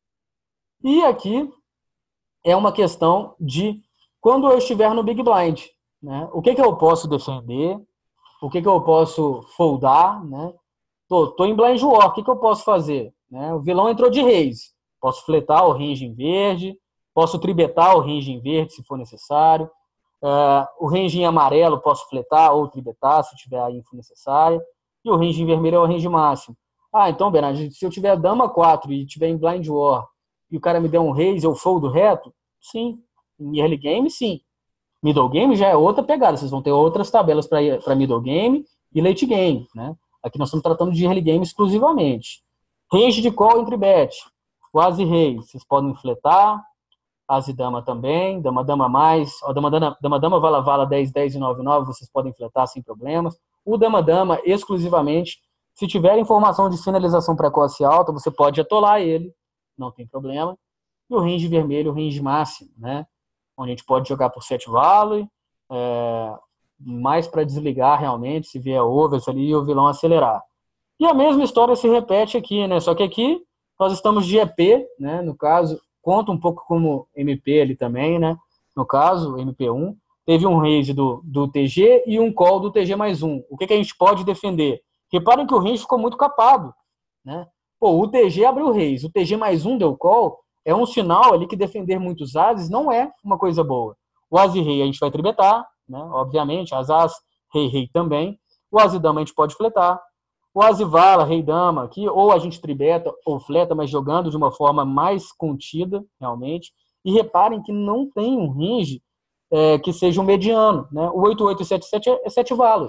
Speaker 1: E aqui é uma questão de quando eu estiver no Big Blind. Né? O que, que eu posso defender? O que, que eu posso foldar? Né? Tô, tô em Blind War, o que, que eu posso fazer? Né? O vilão entrou de raise. Posso fletar o range em verde, posso tribetar o range em verde se for necessário. Uh, o range em amarelo posso fletar ou tribetar se tiver a info necessária. E o range em vermelho é o range máximo. Ah, então, Bernardo, se eu tiver dama quatro e tiver em Blind War e o cara me der um raise, eu foldo reto? Sim. Em early game, sim. Middle game já é outra pegada. Vocês vão ter outras tabelas para middle game e late game. Né? Aqui nós estamos tratando de early game exclusivamente. Range de call entre bet. O As e Rei, vocês podem fletar. As e Dama também. Dama, Dama mais. Ó, Dama, Dama, Dama, Dama, Vala, Vala, dez, dez e nove, nove. Vocês podem fletar sem problemas. O Dama, Dama, exclusivamente. Se tiver informação de finalização precoce alta, você pode atolar ele. Não tem problema. E o range vermelho, o range máximo, né? Onde a gente pode jogar por set value, é, mais para desligar realmente, se vier overs ali e o vilão acelerar. E a mesma história se repete aqui, né? Só que aqui nós estamos de E P, né? No caso, conta um pouco como M P ali também, né? No caso, M P um, teve um raise do, do T G e um call do T G mais um. O que, que a gente pode defender? Reparem que o range ficou muito capado, né? Pô, o T G abriu o raise, o T G mais um deu call, é um sinal ali que defender muitos ases não é uma coisa boa. O As e Rei a gente vai tribetar, né? Obviamente, as As, Rei, Rei também. O As e Dama a gente pode fletar. O As e Vala, Rei, Dama aqui, ou a gente tribeta ou fleta, mas jogando de uma forma mais contida, realmente. E reparem que não tem um range é, que seja um mediano, né? O oito oito e sete sete é sete valos.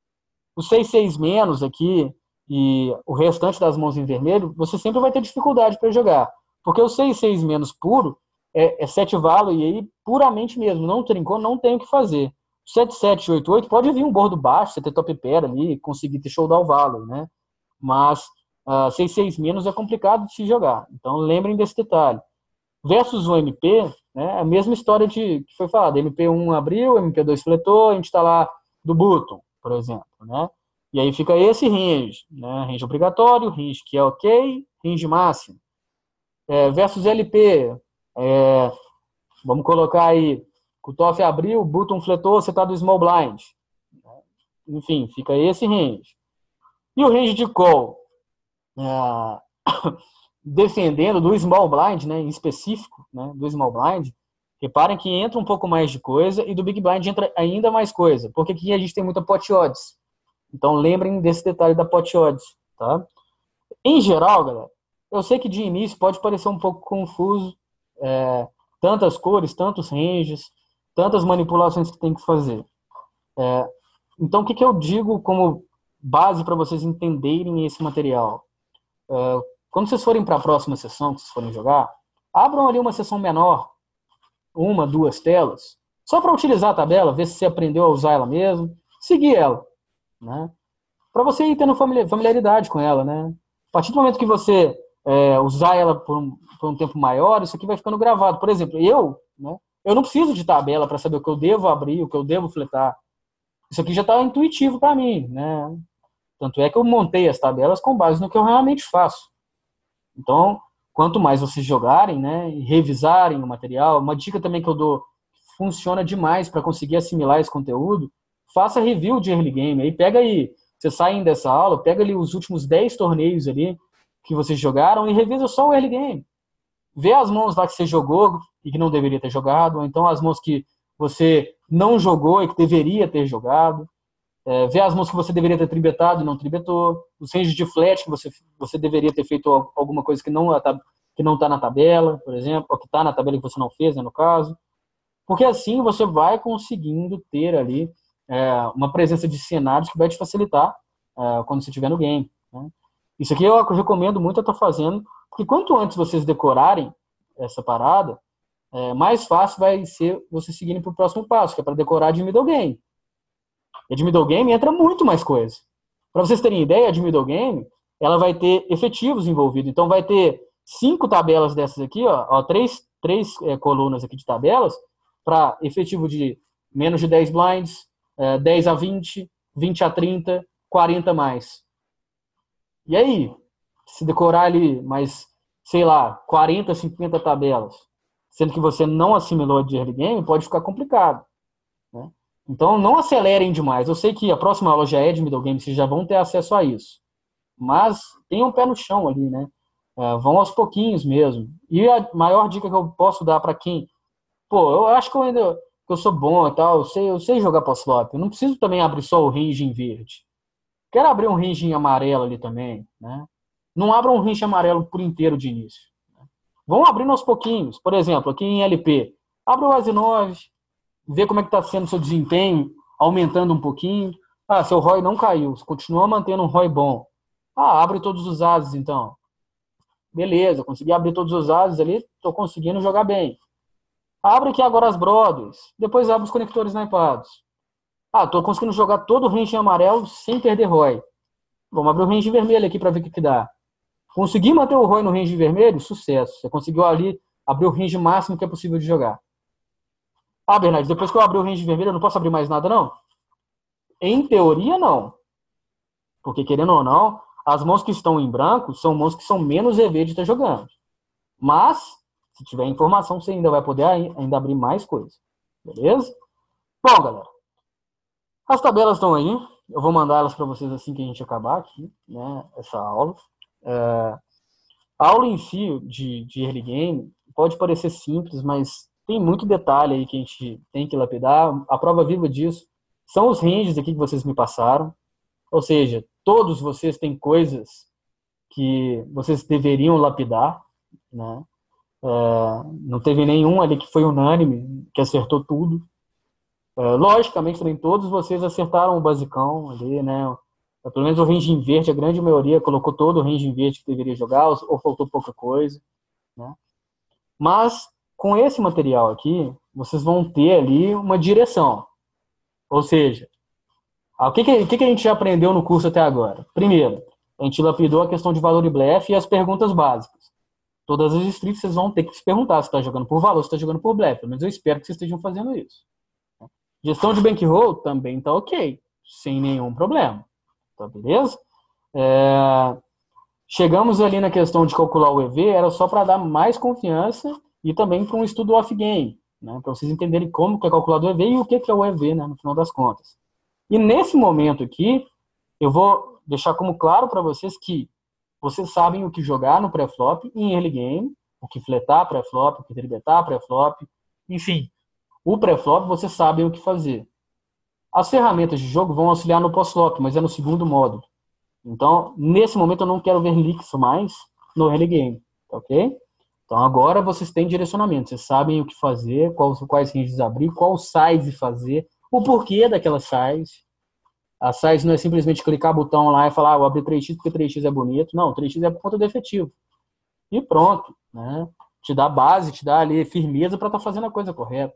Speaker 1: O seis seis menos aqui e o restante das mãos em vermelho, você sempre vai ter dificuldade para jogar. Porque o seis seis menos puro é, é sete valo e aí puramente mesmo, não trincou, não tem o que fazer. sete sete, oito oito pode vir um bordo baixo, você ter top pair ali, conseguir ter showdown valor, né? Mas uh, seis seis menos é complicado de se jogar. Então lembrem desse detalhe. Versus o M P, né, a mesma história de, que foi falada. M P um abriu, M P dois fletou, a gente está lá do button, por exemplo, né? E aí fica esse range, né? Range obrigatório, range que é ok, range máximo. É, versus L P, é, vamos colocar aí, cutoff abriu, button fletou, você está do small blind. Enfim, fica esse range. E o range de call, é, defendendo do small blind, né, em específico, né, do small blind, reparem que entra um pouco mais de coisa e do big blind entra ainda mais coisa, porque aqui a gente tem muita pot odds. Então lembrem desse detalhe da pot odds, tá? Em geral, galera, eu sei que de início pode parecer um pouco confuso, é, tantas cores, tantos ranges, tantas manipulações que tem que fazer. É, então, o que, que eu digo como base para vocês entenderem esse material? É, quando vocês forem para a próxima sessão, que vocês forem jogar, abram ali uma sessão menor, uma, duas telas, só para utilizar a tabela, ver se você aprendeu a usar ela mesmo, seguir ela, né? Para você ir tendo familiaridade com ela, né? A partir do momento que você é, usar ela por um, por um tempo maior, isso aqui vai ficando gravado. Por exemplo, eu, né, eu não preciso de tabela para saber o que eu devo abrir, o que eu devo fletar. Isso aqui já está intuitivo para mim, né? Tanto é que eu montei as tabelas com base no que eu realmente faço. Então, quanto mais vocês jogarem, né, e revisarem o material, uma dica também que eu dou, funciona demais para conseguir assimilar esse conteúdo, faça review de early game. Aí pega aí, vocês saem dessa aula, pega ali os últimos dez torneios ali que vocês jogaram e revisa só o early game. Vê as mãos lá que você jogou e que não deveria ter jogado, ou então as mãos que você não jogou e que deveria ter jogado. É, vê as mãos que você deveria ter tribetado e não tribetou. Os ranges de flat que você, você deveria ter feito alguma coisa que não que não está na tabela, por exemplo, ou que está na tabela que você não fez, né, no caso. Porque assim você vai conseguindo ter ali é, uma presença de cenários que vai te facilitar é, quando você estiver no game, né? Isso aqui eu recomendo muito eu estar fazendo, porque quanto antes vocês decorarem essa parada, é, mais fácil vai ser vocês seguirem para o próximo passo, que é para decorar de middle game. E de middle game entra muito mais coisa. Para vocês terem ideia, de middle game, ela vai ter efetivos envolvidos. Então vai ter cinco tabelas dessas aqui, ó, ó três, três é, colunas aqui de tabelas, para efetivo de menos de dez blinds, é, dez a vinte, vinte a trinta, quarenta mais. E aí, se decorar ali mais, sei lá, quarenta, cinquenta tabelas, sendo que você não assimilou de early game, pode ficar complicado, né? Então, não acelerem demais. Eu sei que a próxima aula já é de middle game, vocês já vão ter acesso a isso. Mas tenham um pé no chão ali, né? É, vão aos pouquinhos mesmo. E a maior dica que eu posso dar para quem... Pô, eu acho que eu ainda que eu sou bom e tal, eu sei, eu sei jogar post-flop. Eu não preciso também abrir só o range em verde. Quero abrir um range em amarelo ali também, né? Não abram um range amarelo por inteiro de início, né? Vão abrindo aos pouquinhos. Por exemplo, aqui em L P, abre o As nove, vê como é que está sendo o seu desempenho, aumentando um pouquinho. Ah, seu R O I não caiu, você continua mantendo um R O I bom. Ah, abre todos os ases, então. Beleza, consegui abrir todos os ases ali, estou conseguindo jogar bem. Abre aqui agora as brothers, depois abre os conectores naipados. Ah, estou conseguindo jogar todo o range em amarelo sem perder R O I. Vamos abrir o range vermelho aqui para ver o que, que dá. Consegui manter o R O I no range vermelho? Sucesso. Você conseguiu ali abrir o range máximo que é possível de jogar. Ah, Bernardo, depois que eu abrir o range vermelho, eu não posso abrir mais nada, não? Em teoria, não. Porque, querendo ou não, as mãos que estão em branco são mãos que são menos E V de estar jogando. Mas, se tiver informação, você ainda vai poder ainda abrir mais coisas. Beleza? Bom, galera. As tabelas estão aí. Eu vou mandar elas para vocês assim que a gente acabar aqui, né, essa aula. É, a aula em si de, de early game pode parecer simples, mas tem muito detalhe aí que a gente tem que lapidar. A prova viva disso são os ranges aqui que vocês me passaram. Ou seja, todos vocês têm coisas que vocês deveriam lapidar, né? É, não teve nenhum ali que foi unânime, que acertou tudo. É, logicamente, também todos vocês acertaram o basicão ali, né? Pelo menos o range em verde, a grande maioria colocou todo o range em verde que deveria jogar, ou, ou faltou pouca coisa, né? Mas, com esse material aqui, vocês vão ter ali uma direção. Ou seja, o que, que, que a gente já aprendeu no curso até agora? Primeiro, a gente lapidou a questão de valor e blefe e as perguntas básicas. Todas as streets vocês vão ter que se perguntar se está jogando por valor, se está jogando por blefe. Mas eu espero que vocês estejam fazendo isso. Gestão de bankroll também está ok, sem nenhum problema. Tá beleza? É... Chegamos ali na questão de calcular o E V, era só para dar mais confiança e também para um estudo off-game, né? Para vocês entenderem como que é calculado o E V e o que é o E V, né, no final das contas. E nesse momento aqui, eu vou deixar como claro para vocês que vocês sabem o que jogar no pré-flop e em early game, o que fletar pré-flop, o que tribetar pré-flop, enfim. O pré-flop vocês sabem o que fazer. As ferramentas de jogo vão auxiliar no pós-flop, mas é no segundo módulo. Então, nesse momento eu não quero ver leaks mais no early game, ok? Então agora vocês têm direcionamento, vocês sabem o que fazer, quais, quais ranges abrir, qual size fazer, o porquê daquela size. A size não é simplesmente clicar botão lá e falar, ah, eu abri três x porque três x é bonito. Não, três x é por conta do efetivo. E pronto, né? Te dá base, te dá ali firmeza para estar tá fazendo a coisa correta.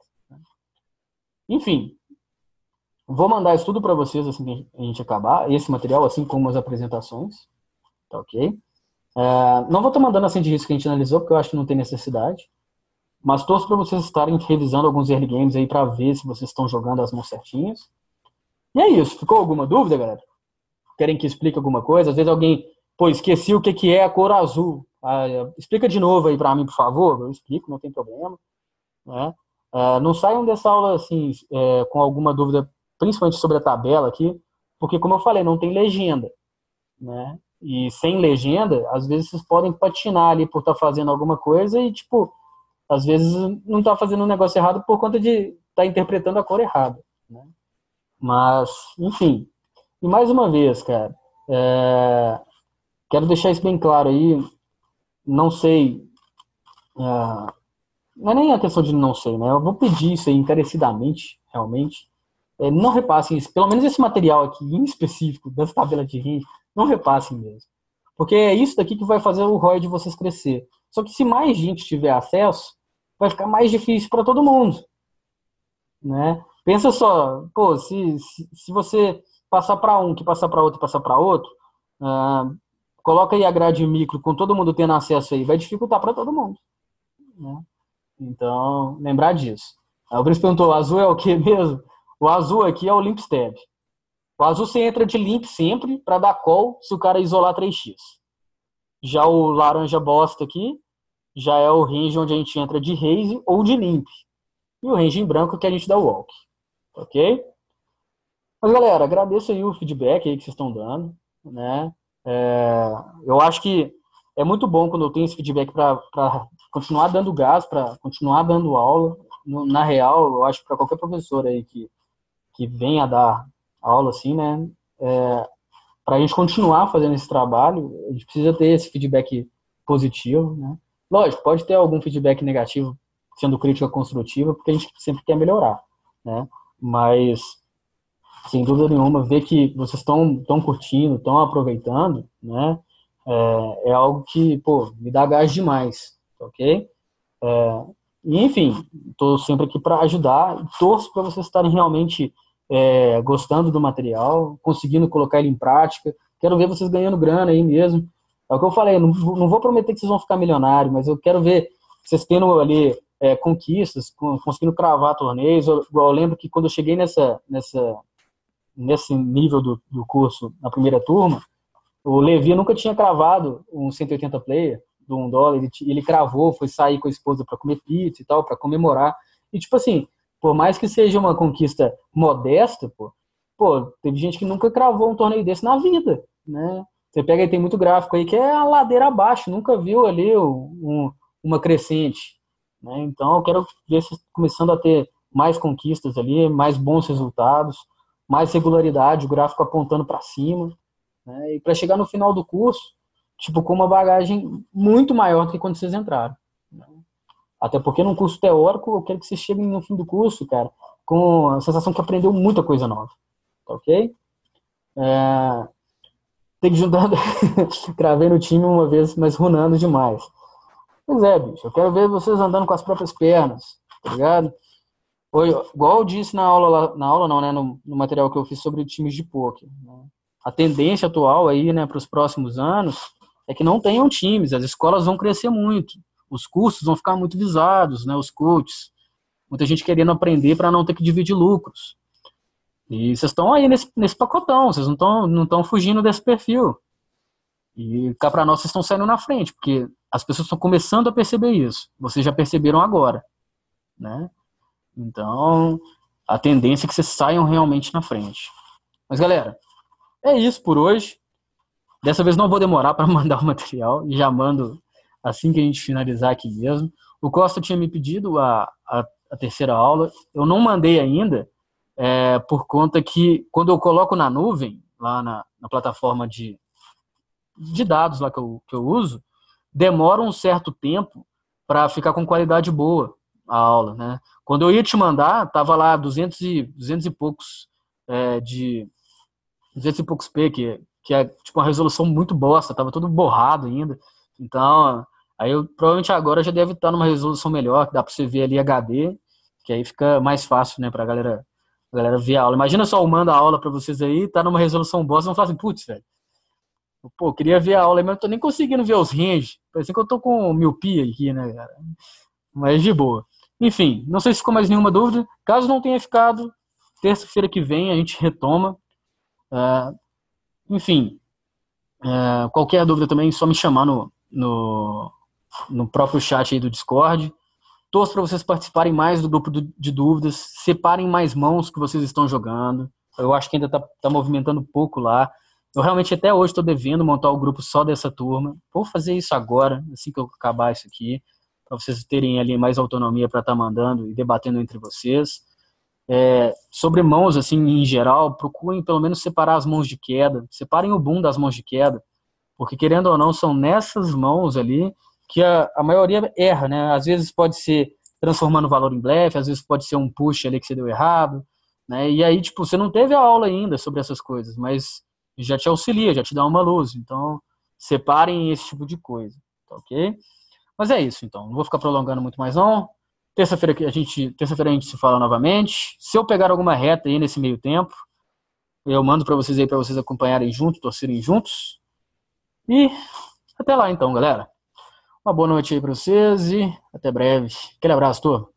Speaker 1: Enfim, vou mandar isso tudo para vocês assim que a gente acabar, esse material, assim como as apresentações, tá ok? É, não vou estar tá mandando assim de risco que a gente analisou, porque eu acho que não tem necessidade, mas torço para vocês estarem revisando alguns early games aí para ver se vocês estão jogando as mãos certinhas. E é isso. Ficou alguma dúvida, galera? Querem que explique alguma coisa? Às vezes alguém, pô, esqueci o que, que é a cor azul. Ah, explica de novo aí para mim, por favor. Eu explico, não tem problema. Né? Ah, não saiam dessa aula assim, é, com alguma dúvida, principalmente sobre a tabela aqui, porque, como eu falei, não tem legenda. Né? E sem legenda, às vezes vocês podem patinar ali por estar fazendo alguma coisa e, tipo, às vezes não está fazendo um negócio errado por conta de estar tá interpretando a cor errada. Né? Mas, enfim. E mais uma vez, cara, é, quero deixar isso bem claro aí. Não sei. É, não é nem a questão de não sei, né? Eu vou pedir isso aí encarecidamente, realmente. É, não repassem isso. Pelo menos esse material aqui, em específico, dessa tabela de range, não repassem mesmo. Porque é isso daqui que vai fazer o R O I de vocês crescer. Só que se mais gente tiver acesso, vai ficar mais difícil para todo mundo. Né? Pensa só, pô, se, se, se você passar para um, que passar para outro e passar para outro, uh, coloca aí a grade micro com todo mundo tendo acesso aí, vai dificultar para todo mundo. Né? Então, lembrar disso. Aí o Brice perguntou, o azul é o que mesmo? O azul aqui é o limp stab. O azul você entra de limp sempre para dar call se o cara isolar três x. Já o laranja bosta aqui, já é o range onde a gente entra de raise ou de limp. E o range em branco que a gente dá walk. Ok? Mas, galera, agradeço aí o feedback aí que vocês estão dando. Né? É, eu acho que é muito bom quando eu tenho esse feedback para continuar dando gás, para continuar dando aula. No, na real, eu acho que para qualquer professor aí que, que venha dar aula assim, né? É, para a gente continuar fazendo esse trabalho, a gente precisa ter esse feedback positivo. Né? Lógico, pode ter algum feedback negativo sendo crítica construtiva, porque a gente sempre quer melhorar, né? Mas, sem dúvida nenhuma, ver que vocês estão estão curtindo, estão aproveitando, né? É, é algo que, pô, me dá gás demais, ok? É, e, enfim, estou sempre aqui para ajudar e torço para vocês estarem realmente é, gostando do material, conseguindo colocar ele em prática. Quero ver vocês ganhando grana aí mesmo. É o que eu falei, não, não vou prometer que vocês vão ficar milionários, mas eu quero ver vocês tendo ali É, conquistas, conseguindo cravar torneios. Eu, eu lembro que quando eu cheguei nessa, nessa, nesse nível do, do curso, na primeira turma, o Levi nunca tinha cravado um cento e oitenta player do um dólar, ele, ele cravou, foi sair com a esposa para comer pizza e tal, para comemorar. E tipo assim, por mais que seja uma conquista modesta, pô, pô, teve gente que nunca cravou um torneio desse na vida, né? Você pega aí, tem muito gráfico aí que é a ladeira abaixo, nunca viu ali um, uma crescente. Né? Então, eu quero ver vocês começando a ter mais conquistas ali, mais bons resultados, mais regularidade, o gráfico apontando para cima. Né? E para chegar no final do curso, tipo, com uma bagagem muito maior do que quando vocês entraram. Né? Até porque num curso teórico, eu quero que vocês cheguem no fim do curso, cara, com a sensação que aprendeu muita coisa nova. Tá ok? É... Tem que juntar... Cravei no time uma vez, mas runando demais. Pois é, bicho, eu quero ver vocês andando com as próprias pernas, tá ligado? Oi, igual eu disse na aula, lá- na aula não, né, no, no material que eu fiz sobre times de pôquer, né? A tendência atual aí, né, para os próximos anos é que não tenham times, as escolas vão crescer muito, os cursos vão ficar muito visados, né, os coaches, muita gente querendo aprender para não ter que dividir lucros. E vocês estão aí nesse, nesse pacotão, vocês não estão não estão fugindo desse perfil. E cá para nós vocês estão saindo na frente, porque as pessoas estão começando a perceber isso. Vocês já perceberam agora, né? Então, a tendência é que vocês saiam realmente na frente. Mas, galera, é isso por hoje. Dessa vez não vou demorar para mandar o material e já mando assim que a gente finalizar aqui mesmo. O Costa tinha me pedido a, a, a terceira aula. Eu não mandei ainda, é, por conta que quando eu coloco na nuvem, lá na, na plataforma de, de dados lá que eu, que eu uso, demora um certo tempo para ficar com qualidade boa a aula, né? Quando eu ia te mandar, tava lá duzentos e, duzentos e poucos é, de duzentos e poucos p, que, que é tipo uma resolução muito bosta, tava todo borrado ainda. Então, aí eu provavelmente agora já deve estar numa resolução melhor, que dá para você ver ali H D, que aí fica mais fácil, né, pra galera, a galera ver a aula. Imagina só eu mando a aula para vocês aí, tá numa resolução bosta, vão falar assim, putz, velho, pô, eu queria ver a aula, mas não tô nem conseguindo ver os range. Parece que eu tô com miopia aqui, né, cara? Mas de boa. Enfim, não sei se ficou mais nenhuma dúvida. Caso não tenha ficado, terça-feira que vem a gente retoma. Uh, enfim, uh, qualquer dúvida também, é só me chamar no, no, no próprio chat aí do Discord. Torço para vocês participarem mais do grupo de dúvidas, separem mais mãos que vocês estão jogando. Eu acho que ainda está tá movimentando pouco lá. Eu realmente até hoje estou devendo montar o grupo só dessa turma. Vou fazer isso agora, assim que eu acabar isso aqui, para vocês terem ali mais autonomia para estar tá mandando e debatendo entre vocês. É, sobre mãos, assim, em geral, procurem pelo menos separar as mãos de queda, separem o boom das mãos de queda, porque querendo ou não, são nessas mãos ali que a, a maioria erra, né? Às vezes pode ser transformando o valor em blefe, às vezes pode ser um push ali que você deu errado, né? E aí, tipo, você não teve a aula ainda sobre essas coisas, mas já te auxilia, já te dá uma luz. Então, separem esse tipo de coisa, tá ok? Mas é isso, então. Não vou ficar prolongando muito mais, não. Terça-feira a gente, terça-feira a gente se fala novamente. Se eu pegar alguma reta aí nesse meio tempo, eu mando para vocês aí, para vocês acompanharem junto, torcerem juntos. E até lá, então, galera. Uma boa noite aí para vocês e até breve. Aquele abraço, turma.